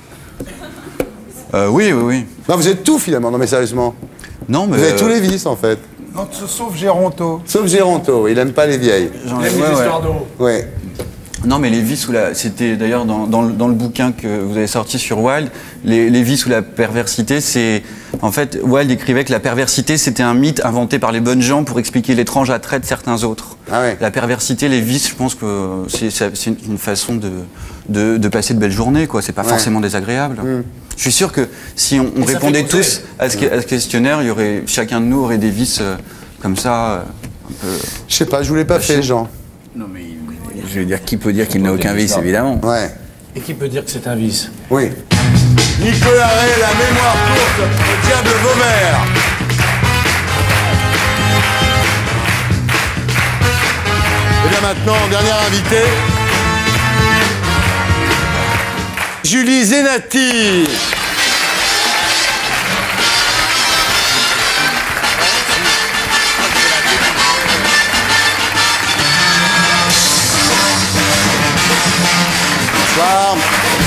Euh, oui, oui, oui. Non, vous êtes tout finalement, non mais sérieusement. Non, mais... Vous avez euh, tous les vices en fait. Non, sauf Géronto. Sauf Géronto, il aime pas les vieilles. j'en Il ai- aime ouais, les ouais. histoires d'eau. Ouais. Non, mais les vices ou la... C'était d'ailleurs dans, dans, le, dans le bouquin que vous avez sorti sur Wilde, les, les vices ou la perversité, c'est... En fait, Wilde écrivait que la perversité, c'était un mythe inventé par les bonnes gens pour expliquer l'étrange attrait de certains autres. Ah ouais. La perversité, les vices, je pense que c'est c'est- c'est une, une façon de, de, de passer de belles journées, quoi. C'est pas Ouais. forcément désagréable. Mm. Je suis sûr que si on, on Et ça répondait fait causer. tous à ce, à ce questionnaire, il y aurait, chacun de nous aurait des vices euh, comme ça, euh, un peu... Je sais pas, je vous l'ai pas fait, Jean. Non, mais je veux dire, qui peut dire qu'il n'a aucun vice, évidemment. Ouais. Et qui peut dire que c'est un vice? Oui. Nicolas Ray, la mémoire courte, au diable Vauvert. Et bien maintenant, dernière invitée. Julie Zenati. Bonsoir.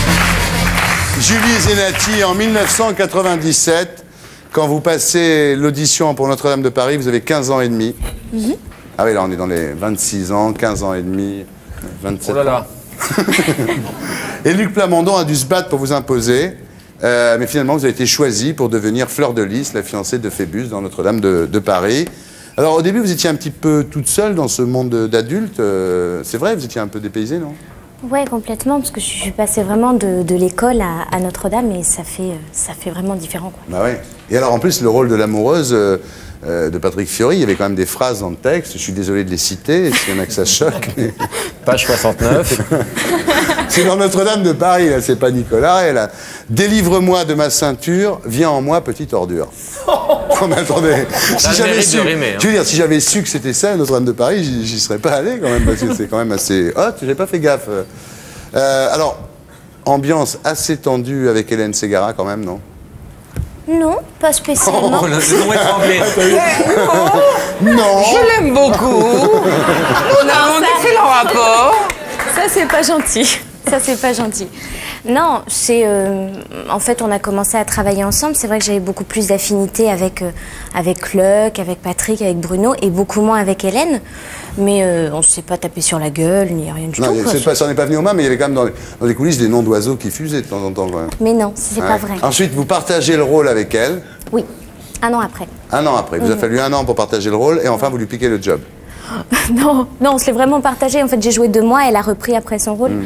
Julie Zenati, en mille neuf cent quatre-vingt-dix-sept, quand vous passez l'audition pour Notre-Dame de Paris, vous avez quinze ans et demi. Mhm. Ah oui, là on est dans les vingt-six ans, quinze ans et demi, vingt-sept Oh là là. Et Luc Plamondon a dû se battre pour vous imposer, euh, mais finalement vous avez été choisi pour devenir Fleur de Lys, la fiancée de Phébus dans Notre-Dame de, de Paris. Alors au début vous étiez un petit peu toute seule dans ce monde d'adultes, euh, c'est vrai, vous étiez un peu dépaysée, non? Ouais, complètement, parce que je suis passée vraiment de, de l'école à, à Notre-Dame et ça fait, ça fait vraiment différent, quoi. Bah ouais. Et alors en plus le rôle de l'amoureuse euh, euh, de Patrick Fiori, il y avait quand même des phrases dans le texte, je suis désolé de les citer, s'il y en a que ça choque. Mais... Page soixante-neuf. C'est dans Notre-Dame de Paris, là, c'est pas Nicolas. Elle a délivre-moi de ma ceinture, viens en moi, petite ordure. Non, mais attendez, Ça si a le j'avais mérite su, de rimer, hein. je veux dire, si j'avais su que c'était ça, Notre-Dame de Paris, j'y j'y serais pas allé quand même, parce que c'est quand même assez hot, j'ai pas fait gaffe. Euh, alors, ambiance assez tendue avec Hélène Ségara quand même, non? Non, pas spécialement. Oh, là, le nom est tremblé. Non. Je l'aime beaucoup. On a un excellent rapport. Ça, c'est pas gentil. Ça, c'est pas gentil. Non, c'est... euh, en fait, on a commencé à travailler ensemble. C'est vrai que j'avais beaucoup plus d'affinité avec, euh, avec Luc, avec Patrick, avec Bruno, et beaucoup moins avec Hélène. Mais euh, on ne s'est pas tapé sur la gueule, ni rien du Non, tout, quoi. c'est pas, ça n'est pas venu aux mains, mais il y avait quand même dans les, dans les coulisses des noms d'oiseaux qui fusaient de temps en temps. Quand même. Mais non, c'est Ouais. pas vrai. Ensuite, vous partagez le rôle avec elle. Oui, un an après. Un an après. Il vous a Mhm. fallu un an pour partager le rôle et enfin vous lui piquez le job. Non, non, on se l'est vraiment partagé. En fait, j'ai joué deux mois, elle a repris après son rôle. Mm. C'était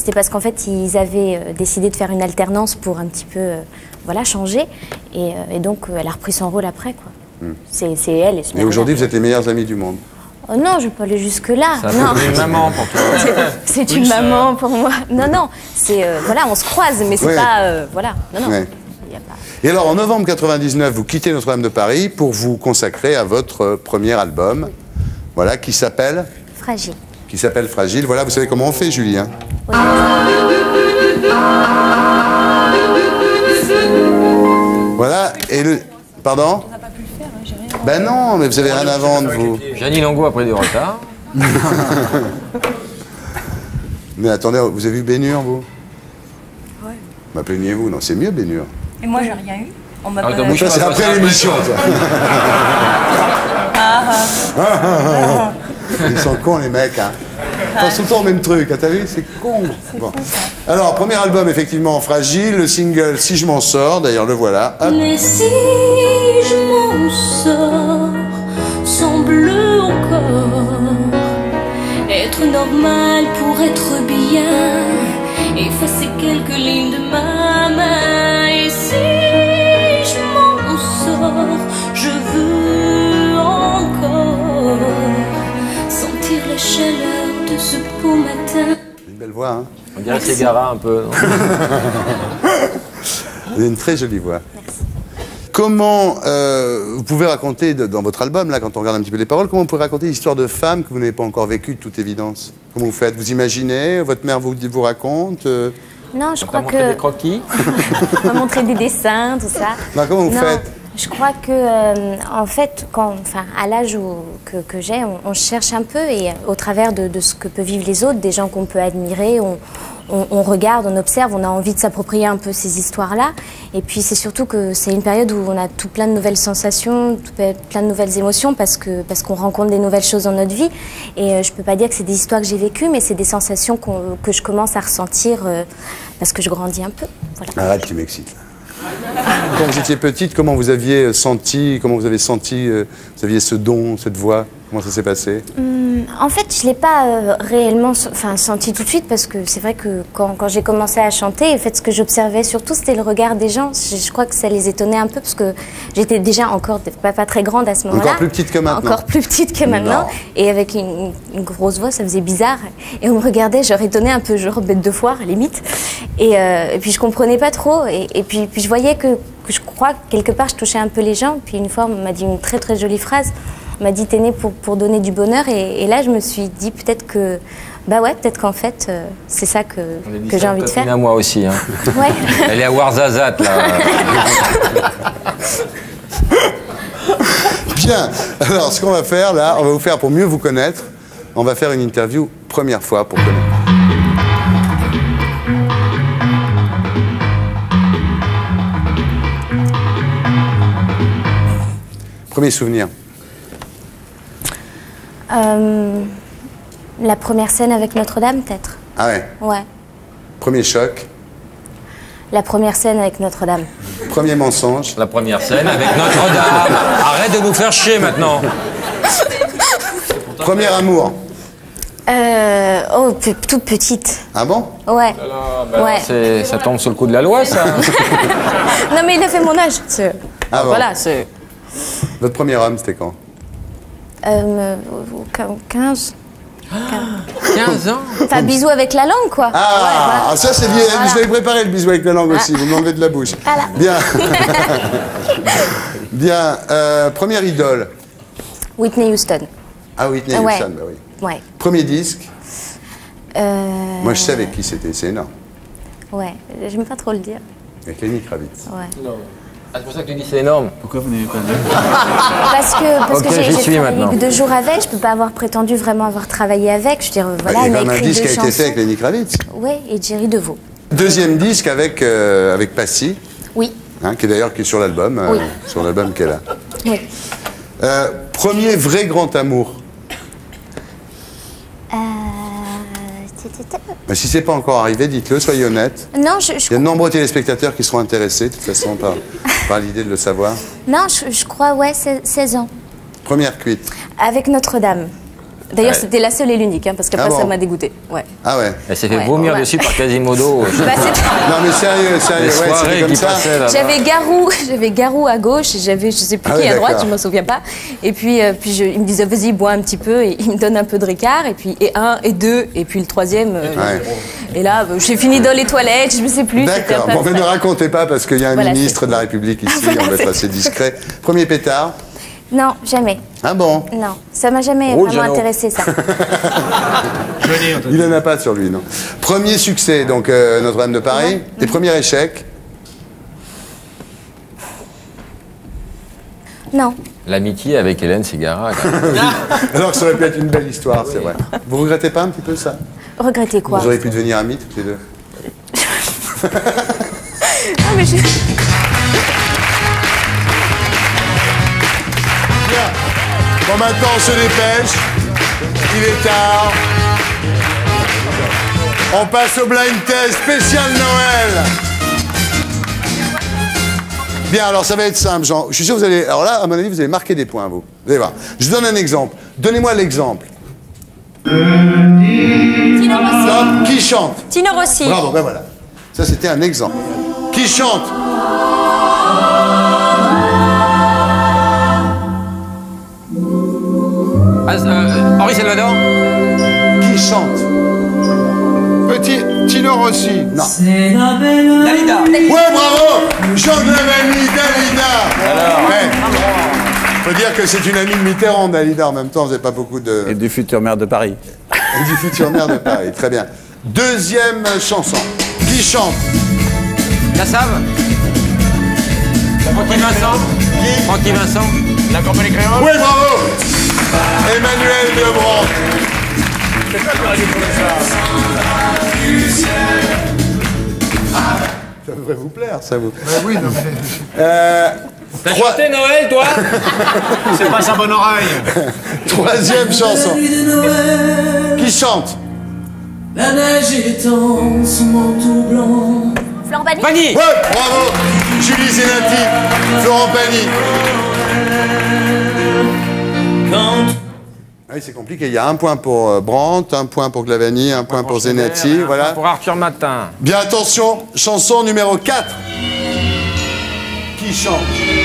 c'était parce qu'en fait, ils avaient euh, décidé de faire une alternance pour un petit peu, euh, voilà, changer. Et, euh, et donc, euh, elle a repris son rôle après, quoi. Hmm. C'est c'est elle. Et, Et aujourd'hui, vous êtes les meilleurs amis du monde. Oh non, je ne vais pas aller jusque-là. Ça Non. fait une maman pour toi. C'est c'est Oui, une ça- maman pour moi. Non, non, c'est euh, voilà, on se croise, mais c'est Ouais. pas euh, voilà. Non, non. Ouais. Il y a pas- Et alors, en novembre quatre-vingt-dix-neuf, vous quittez Notre-Dame de Paris pour vous consacrer à votre euh, premier album, voilà, qui s'appelle Fragile. qui s'appelle Fragile. Voilà, vous savez comment on fait, Julie, hein? Voilà, et le... Pardon? Ben non, mais vous avez rien à vendre, vous. Jeannie Longo a pris du retard. Mais attendez, vous avez vu Bénure, vous? Ouais. Bah, plaignez-vous, non, c'est mieux, Bénure. Et moi, j'ai rien eu. On m'a Ah, pas... donc, Ça, c'est après l'émission, ça. Ah, ah. Ils sont cons, les mecs, hein. Ils pensent tout le temps au même truc, hein, t'as vu? C'est con. Bon. Alors, premier album, effectivement, Fragile. Le single, Si je m'en sors, d'ailleurs, le voilà. Hop. Mais si je m'en sors, semble encore être normal pour être bien, effacer quelques lignes de ma main. Et si je m'en sors, je veux encore sentir la chaleur de ce beau matin. Une belle voix, hein. On dirait Ségara un peu. non Vous avez une très jolie voix. Comment euh, vous pouvez raconter de- dans votre album, là, quand on regarde un petit peu les paroles, comment vous pouvez raconter l'histoire de femmes que vous n'avez pas encore vécue de toute évidence? Comment vous faites? Vous imaginez? Votre mère vous, vous raconte? euh, Non, je crois montré que des croquis. on va montrer des dessins, tout ça. Non, comment vous Non, faites? Je crois que, euh, en fait, quand, enfin, à l'âge où- que, que j'ai, on, on cherche un peu et au travers de, de ce que peuvent vivre les autres, des gens qu'on peut admirer, on, on, on regarde, on observe, on a envie de s'approprier un peu ces histoires-là. Et puis c'est surtout que c'est une période où on a tout plein de nouvelles sensations, tout plein de nouvelles émotions parce que parce qu'on rencontre des nouvelles choses dans notre vie. Et euh, je peux pas dire que c'est des histoires que j'ai vécues, mais c'est des sensations qu'on- que je commence à ressentir euh, parce que je grandis un peu. Voilà. Arrête, tu m'excites. Quand vous étiez petite, comment vous aviez senti, comment vous avez senti, euh, vous aviez ce don, cette voix? Comment ça s'est passé? Hum, en fait, je ne l'ai pas euh, réellement so- enfin, senti tout de suite parce que c'est vrai que quand, quand j'ai commencé à chanter, en fait, ce que j'observais surtout, c'était le regard des gens. Je, je crois que ça les étonnait un peu parce que j'étais déjà encore pas, pas très grande à ce moment-là. Encore plus petite que maintenant. Encore plus petite que maintenant. Non. Et avec une, une grosse voix, ça faisait bizarre. Et on me regardait, genre étonnée un peu, genre bête de foire, à la limite. Et, euh, et puis je comprenais pas trop. Et, et puis, puis je voyais que, que je crois que quelque part, je touchais un peu les gens. Puis une fois, on m'a dit une très très jolie phrase. On m'a dit t'es née pour, pour donner du bonheur et, et là je me suis dit peut-être que bah ouais peut-être qu'en fait euh, c'est ça que, que j'ai envie de faire. À moi aussi. Hein. Ouais. Elle est à Ouarzazate là. Bien. Alors, ce qu'on va faire là, on va vous faire pour mieux vous connaître. On va faire une interview première fois pour connaître. Premier souvenir. Euh, la première scène avec Notre-Dame peut-être. Ah ouais. Ouais. Premier choc. La première scène avec Notre-Dame. Premier mensonge. La première scène avec Notre-Dame. Arrête de nous faire chier maintenant. Premier amour. Euh, oh, pe- toute petite. Ah bon? Ouais. Bah, ouais. c'est- ça tombe sous le coup de la loi, ça. Non mais il a fait mon âge. c'est- Ah bon. Voilà, c'est. Votre premier homme, c'était quand? Euh, quinze. quinze ans. Enfin, bisous avec la langue, quoi. Ah, Ouais, voilà. ça c'est bien. Voilà. Je l'avais préparé le bisou avec la langue aussi. Vous m'enlevez de la bouche. Voilà. Bien. Bien. Euh, première idole. Whitney Houston. Ah, Whitney Ouais. Houston, bah oui. Ouais. Premier disque. Euh, Moi, je sais avec qui c'était. C'est énorme. Ouais, j'aime pas trop le dire. Avec Lenny Kravitz. Ouais. Ah, c'est pour ça que tu dis c'est énorme. Pourquoi vous n'avez pas dit? Parce que, parce Ok, que j'ai j'y j'ai suis travaillé maintenant. que deux jours avec, je peux pas avoir prétendu vraiment avoir travaillé avec. Je veux dire, voilà, Bah, il il y a m'a quand même un écrit disque deux qui a été fait chansons. avec Lenny Kravitz. Ouais, et Jerry Deveau. Deuxième disque avec, euh, avec Passy, Oui. hein, qui est d'ailleurs qui est sur l'album, euh, Oui. sur l'album qu'elle a. Oui. Euh, premier vrai grand amour. Euh... t- t- t- Bah, si c'est pas encore arrivé, dites-le, soyez honnête. Non, je, je- Il y a de nombreux téléspectateurs qui seront intéressés, de toute façon, par, par l'idée de le savoir. non, je, je crois, ouais, c'est- seize ans. Première cuite. Avec Notre-Dame. D'ailleurs, Ouais. c'était la seule et l'unique, hein, parce qu'après, Ah bon ça m'a dégoûté. Ouais. Ah ouais. Elle s'est fait Ouais. vomir Ouais. dessus par Quasimodo. Bah, c'était- Non mais sérieux, sérieux, Les ouais, soirées c'était comme qui ça. passaient là-bas. J'avais Garou, j'avais Garou à gauche, et j'avais, je sais plus Ah qui oui, à droite, d'accord. je me souviens pas. Et puis, euh, puis je, il me disait, vas-y, bois un petit peu, et il me donne un peu de Ricard, et puis et un, et deux, et puis le troisième. euh, Ouais. Et là, euh, j'ai fini dans les toilettes, je ne sais plus. c'était D'accord. un peu Bon, mais ne abstrait. racontez pas parce qu'il y a un Voilà, ministre de la République ici, Voilà, on va être c'est- assez discret. Premier pétard. Non, jamais. Ah bon? Non, ça m'a jamais Roule, vraiment Jeannot. intéressé, ça. Il n'en a pas sur lui, non. Premier succès, donc euh, Notre-Dame de Paris. Et premier échec. Non. L'amitié avec Hélène Ségara. quand même. Alors que ça aurait pu être une belle histoire, c'est vrai. Vous regrettez pas un petit peu ça? Regrettez quoi? Vous auriez pu devenir amis toutes les deux. Ah, mais j'ai- Bien. Bon, maintenant on se dépêche. Il est tard. On passe au blind test spécial Noël. Bien, alors ça va être simple, Jean. Je suis sûr que vous allez... Alors là, à mon avis, vous allez marquer des points, vous. Vous allez voir. Je vous donne un exemple. Donnez-moi l'exemple. Tino Rossi. Stop. Qui chante? Tino Rossi. Bravo, ben voilà. Ça, c'était un exemple. Qui chante? Ah, euh, Henri Salvador. Qui chante? Petit Tino Rossi. Non. Dalida. Ouais, bravo! Jean de la Vanille, Dalida. Alors. Ouais. Faut dire que c'est une amie de Mitterrand, Dalida. En même temps, vous n'avez pas beaucoup de... Et du futur maire de Paris. Et du futur maire de Paris. Très bien. Deuxième chanson. Qui chante? La Save. Francky Vincent. Qui? Francky Vincent. La compagnie créole. Oui, bravo! Emmanuel Lebranc. C'est pas que radio pour ça. Ça devrait vous plaire, ça vous. Ben oui, non, mais... Euh, T'as trois- chanté Noël, toi? C'est pas sa bonne oreille. Troisième chanson. Qui chante? La neige étend son manteau blanc. Florent Pagny. Pagny. Ouais, bravo! Julie Zenati, Florent Pagny. Ah oui, c'est compliqué. Il y a un point pour euh, Brandt, un point pour Glavani, un point pour Zenati. Voilà. Pour Arthur Matin. Bien, attention, chanson numéro quatre. Qui chante?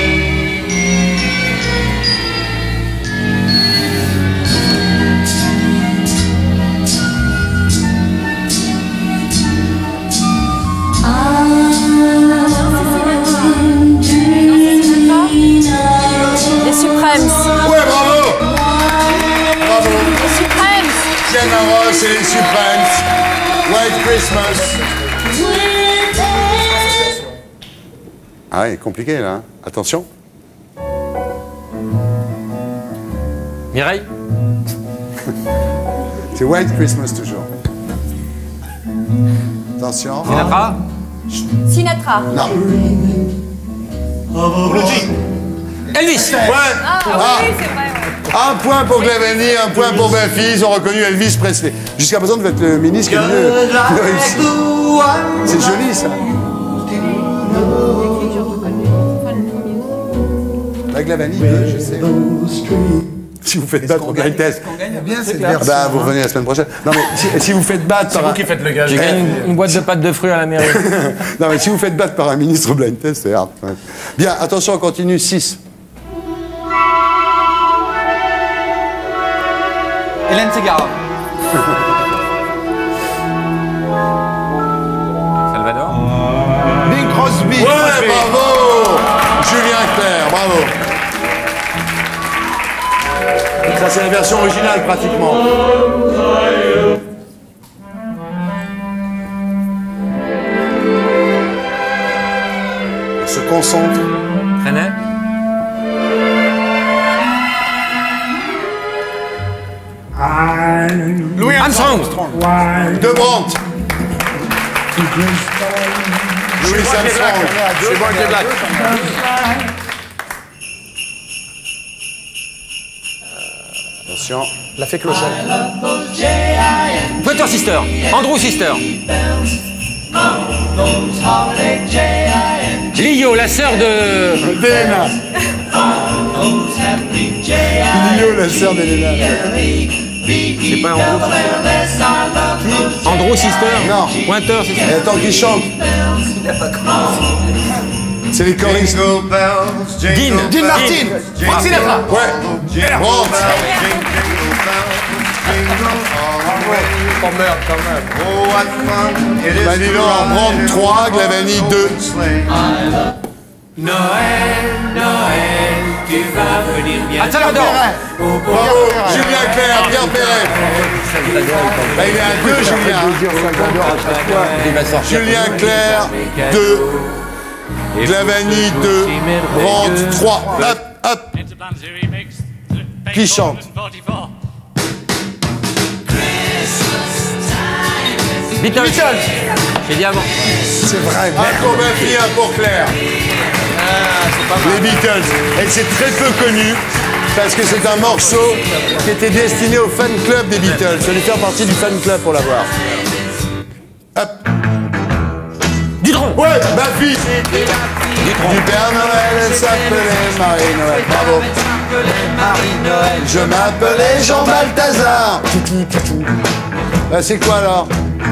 Les Supremes. Ouais, bravo! Bravo! Les Supremes. Diana Ross et les Supremes. White Christmas. Ah oui, compliqué là. hein. Attention. Mireille. C'est White Christmas toujours. Attention. Sinatra. Sinatra. Non. Elvis. Ouais. Ah, Ah. oui, c'est vrai. ouais. Un point pour Glavani, un point pour Bafi. Ils ont reconnu Elvis Presley. Jusqu'à présent, vous êtes le ministre qui a le mieux qui a réussi. C'est joli ça. La Glavani, deux, je sais. Si vous faites battre au blind test, bien cette ah version. bah, vous revenez la semaine prochaine. Non mais si, si vous faites battre C'est par vous un... qui faites le gage. J'ai gagné une, une boîte de pâtes de fruits à la mairie. Non mais si vous faites battre par un ministre au blind test, c'est hard. Ouais. Bien, attention, on continue. six. Hélène Ségara. Salvador. Bing Crosby. Ouais, bravo! Julien Clerc, bravo. Ça, c'est la version originale, pratiquement. On se concentre. Trenet. Louis Armstrong. De Brandt. Louis Armstrong. C'est bon avec les blacks. Attention. La fée clochette. Pointer Sister. Andrew Sister. Lio, la sœur de... D'Elena. Lio, la sœur d'Elena. C'est pas Andrew Sister. Andrew Sister. Non. Pointeur, c'est ça. Et attends, qui chante? C'est les choristes. Dean. Dean Martin. Frank Sinatra. Ouais. Brandt. Oh merde, quand même. Bah dis donc, Brandt trois, Glavany deux. Noël, Noël, tu vas venir bien. Attends, Pierre Perret. Bravo, Julien Clerc, Pierre Perret. Bah, il est à deux, Julien. Julien Clerc, deux. Glavany, deux. Brandt, trois. Hop, hop. Qui chante? Beatles. J'ai dit avant. C'est vrai. Un pour Buffy, un pour Claire. Les Beatles. Et c'est très peu connu parce que c'est un morceau qui était destiné au fan club des Beatles. Je vais faire partie du fan club pour l'avoir. Hop. Dutronc. Ouais, Buffy. Du Père Noël, elle s'appelait Marie-Noël. Bravo. Marie-Noël. Je m'appelais Jean Balthazar. Bah, c'est quoi alors?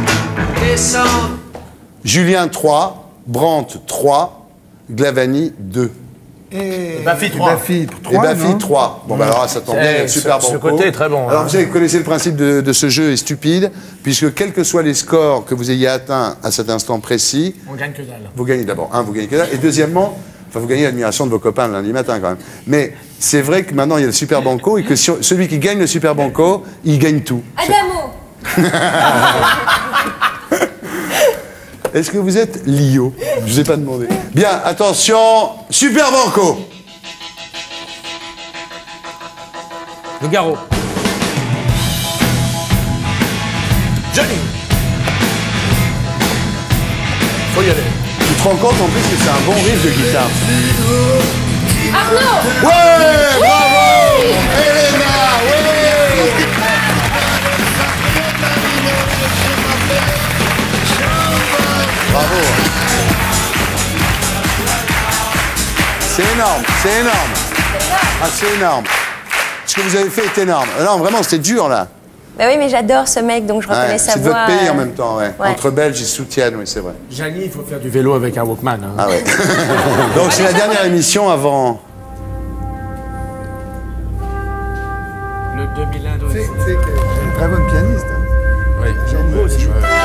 Julien trois, Brandt trois, Glavany deux. Et Buffy trois. Buffy Et Buffy trois. Bon, bah alors ça tombe bien, il y a le super Ce banco. côté est très bon. Alors hein. vous connaissez le principe de, de ce jeu est stupide, puisque quels que soient les scores que vous ayez atteints à cet instant précis, On gagne que dalle. vous gagnez d'abord, un, vous gagnez que dalle, et deuxièmement, enfin vous gagnez l'admiration de vos copains le lundi matin quand même. Mais c'est vrai que maintenant il y a le super banco et que sur- celui qui gagne le super banco, il gagne tout. Adamo. Est-ce que vous êtes Lio? Je vous ai pas demandé. Bien, attention, super banco. Le Garot. Johnny. Faut y aller. Tu te rends compte en plus que c'est un bon riff de guitare. Arnaud. Ouais, bravo, Elena, ouais. Bravo. C'est énorme, c'est énorme. Ah, c'est énorme. Ce que vous avez fait est énorme. Non, vraiment, c'était dur là. Bah oui, mais j'adore ce mec, donc je reconnais Ouais, sa c'est voix. votre pays en euh, même temps, ouais. ouais. Entre Belges, ils se soutiennent, oui, c'est vrai. Janie, il faut faire du vélo avec un Walkman. Hein. Ah ouais. Donc c'est la dernière émission avant. Le deux mille un C'est c'est que- c'est une très bonne pianiste. Hein. Oui. J'aime aussi.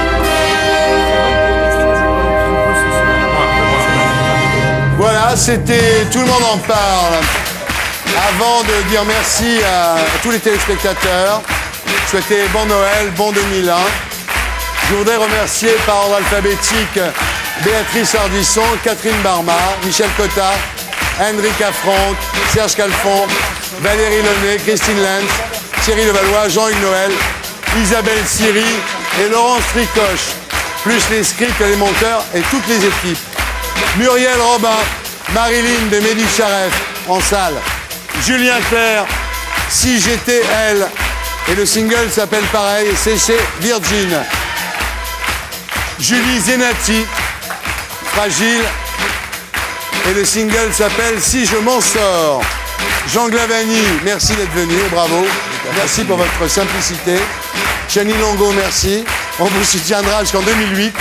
Voilà, c'était Tout le monde en parle. Avant de dire merci à tous les téléspectateurs, souhaiter bon Noël, bon deux mille un. Je voudrais remercier par ordre alphabétique Béatrice Ardisson, Catherine Barma, Michel Cotta, Henrik Affronc, Serge Calfon, Valérie Launay, Christine Lenz, Thierry Levallois, Jean-Hugues Noël, Isabelle Siri et Laurence Tricoche, plus les scripts et les monteurs et toutes les équipes. Muriel Robin, Marilyn de Mehdi Charef en salle, Julien Clerc, Si j'étais elle, et le single s'appelle pareil, c'est chez Virgin. Julie Zenati, Fragile, et le single s'appelle Si je m'en sors. Jean Glavany, merci d'être venu, bravo. Merci pour votre simplicité. Chani Longo, merci. On vous soutiendra jusqu'en deux mille huit.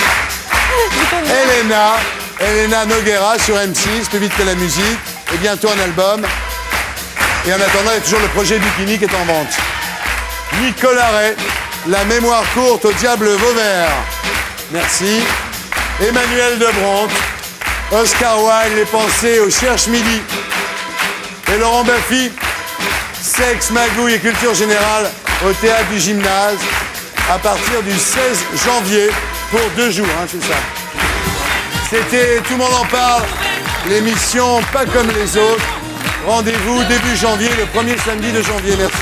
Elena, Elena Noguera sur M six, plus vite que la musique, et bientôt un album. Et en attendant, il y a toujours le projet Bikini qui est en vente. Nicolas Ray, La mémoire courte au diable Vauvert. Merci. Emmanuel de Brandt, Oscar Wilde, Les pensées au Cherche Midi. Et Laurent Baffy, Sexe, magouille et culture générale au Théâtre du Gymnase à partir du seize janvier pour deux jours, hein, c'est ça. C'était Tout le monde en parle, l'émission Pas comme les autres. Rendez-vous début janvier, le premier samedi de janvier. Merci.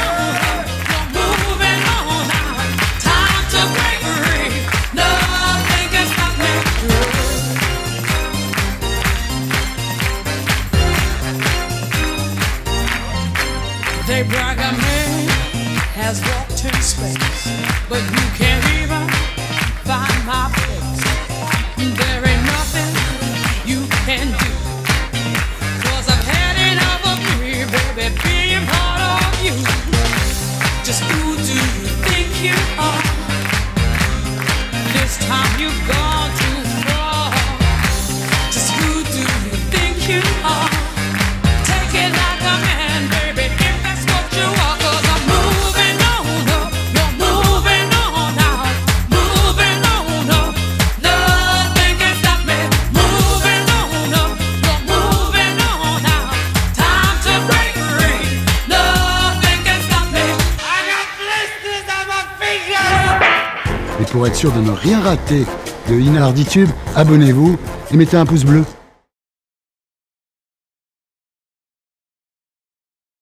They brag a man has walked in space, but you can't even find my place. There ain't nothing you can do, 'cause I've had enough of me, baby, being part of you. Just pour être sûr de ne rien rater de Inarditube, abonnez-vous et mettez un pouce bleu.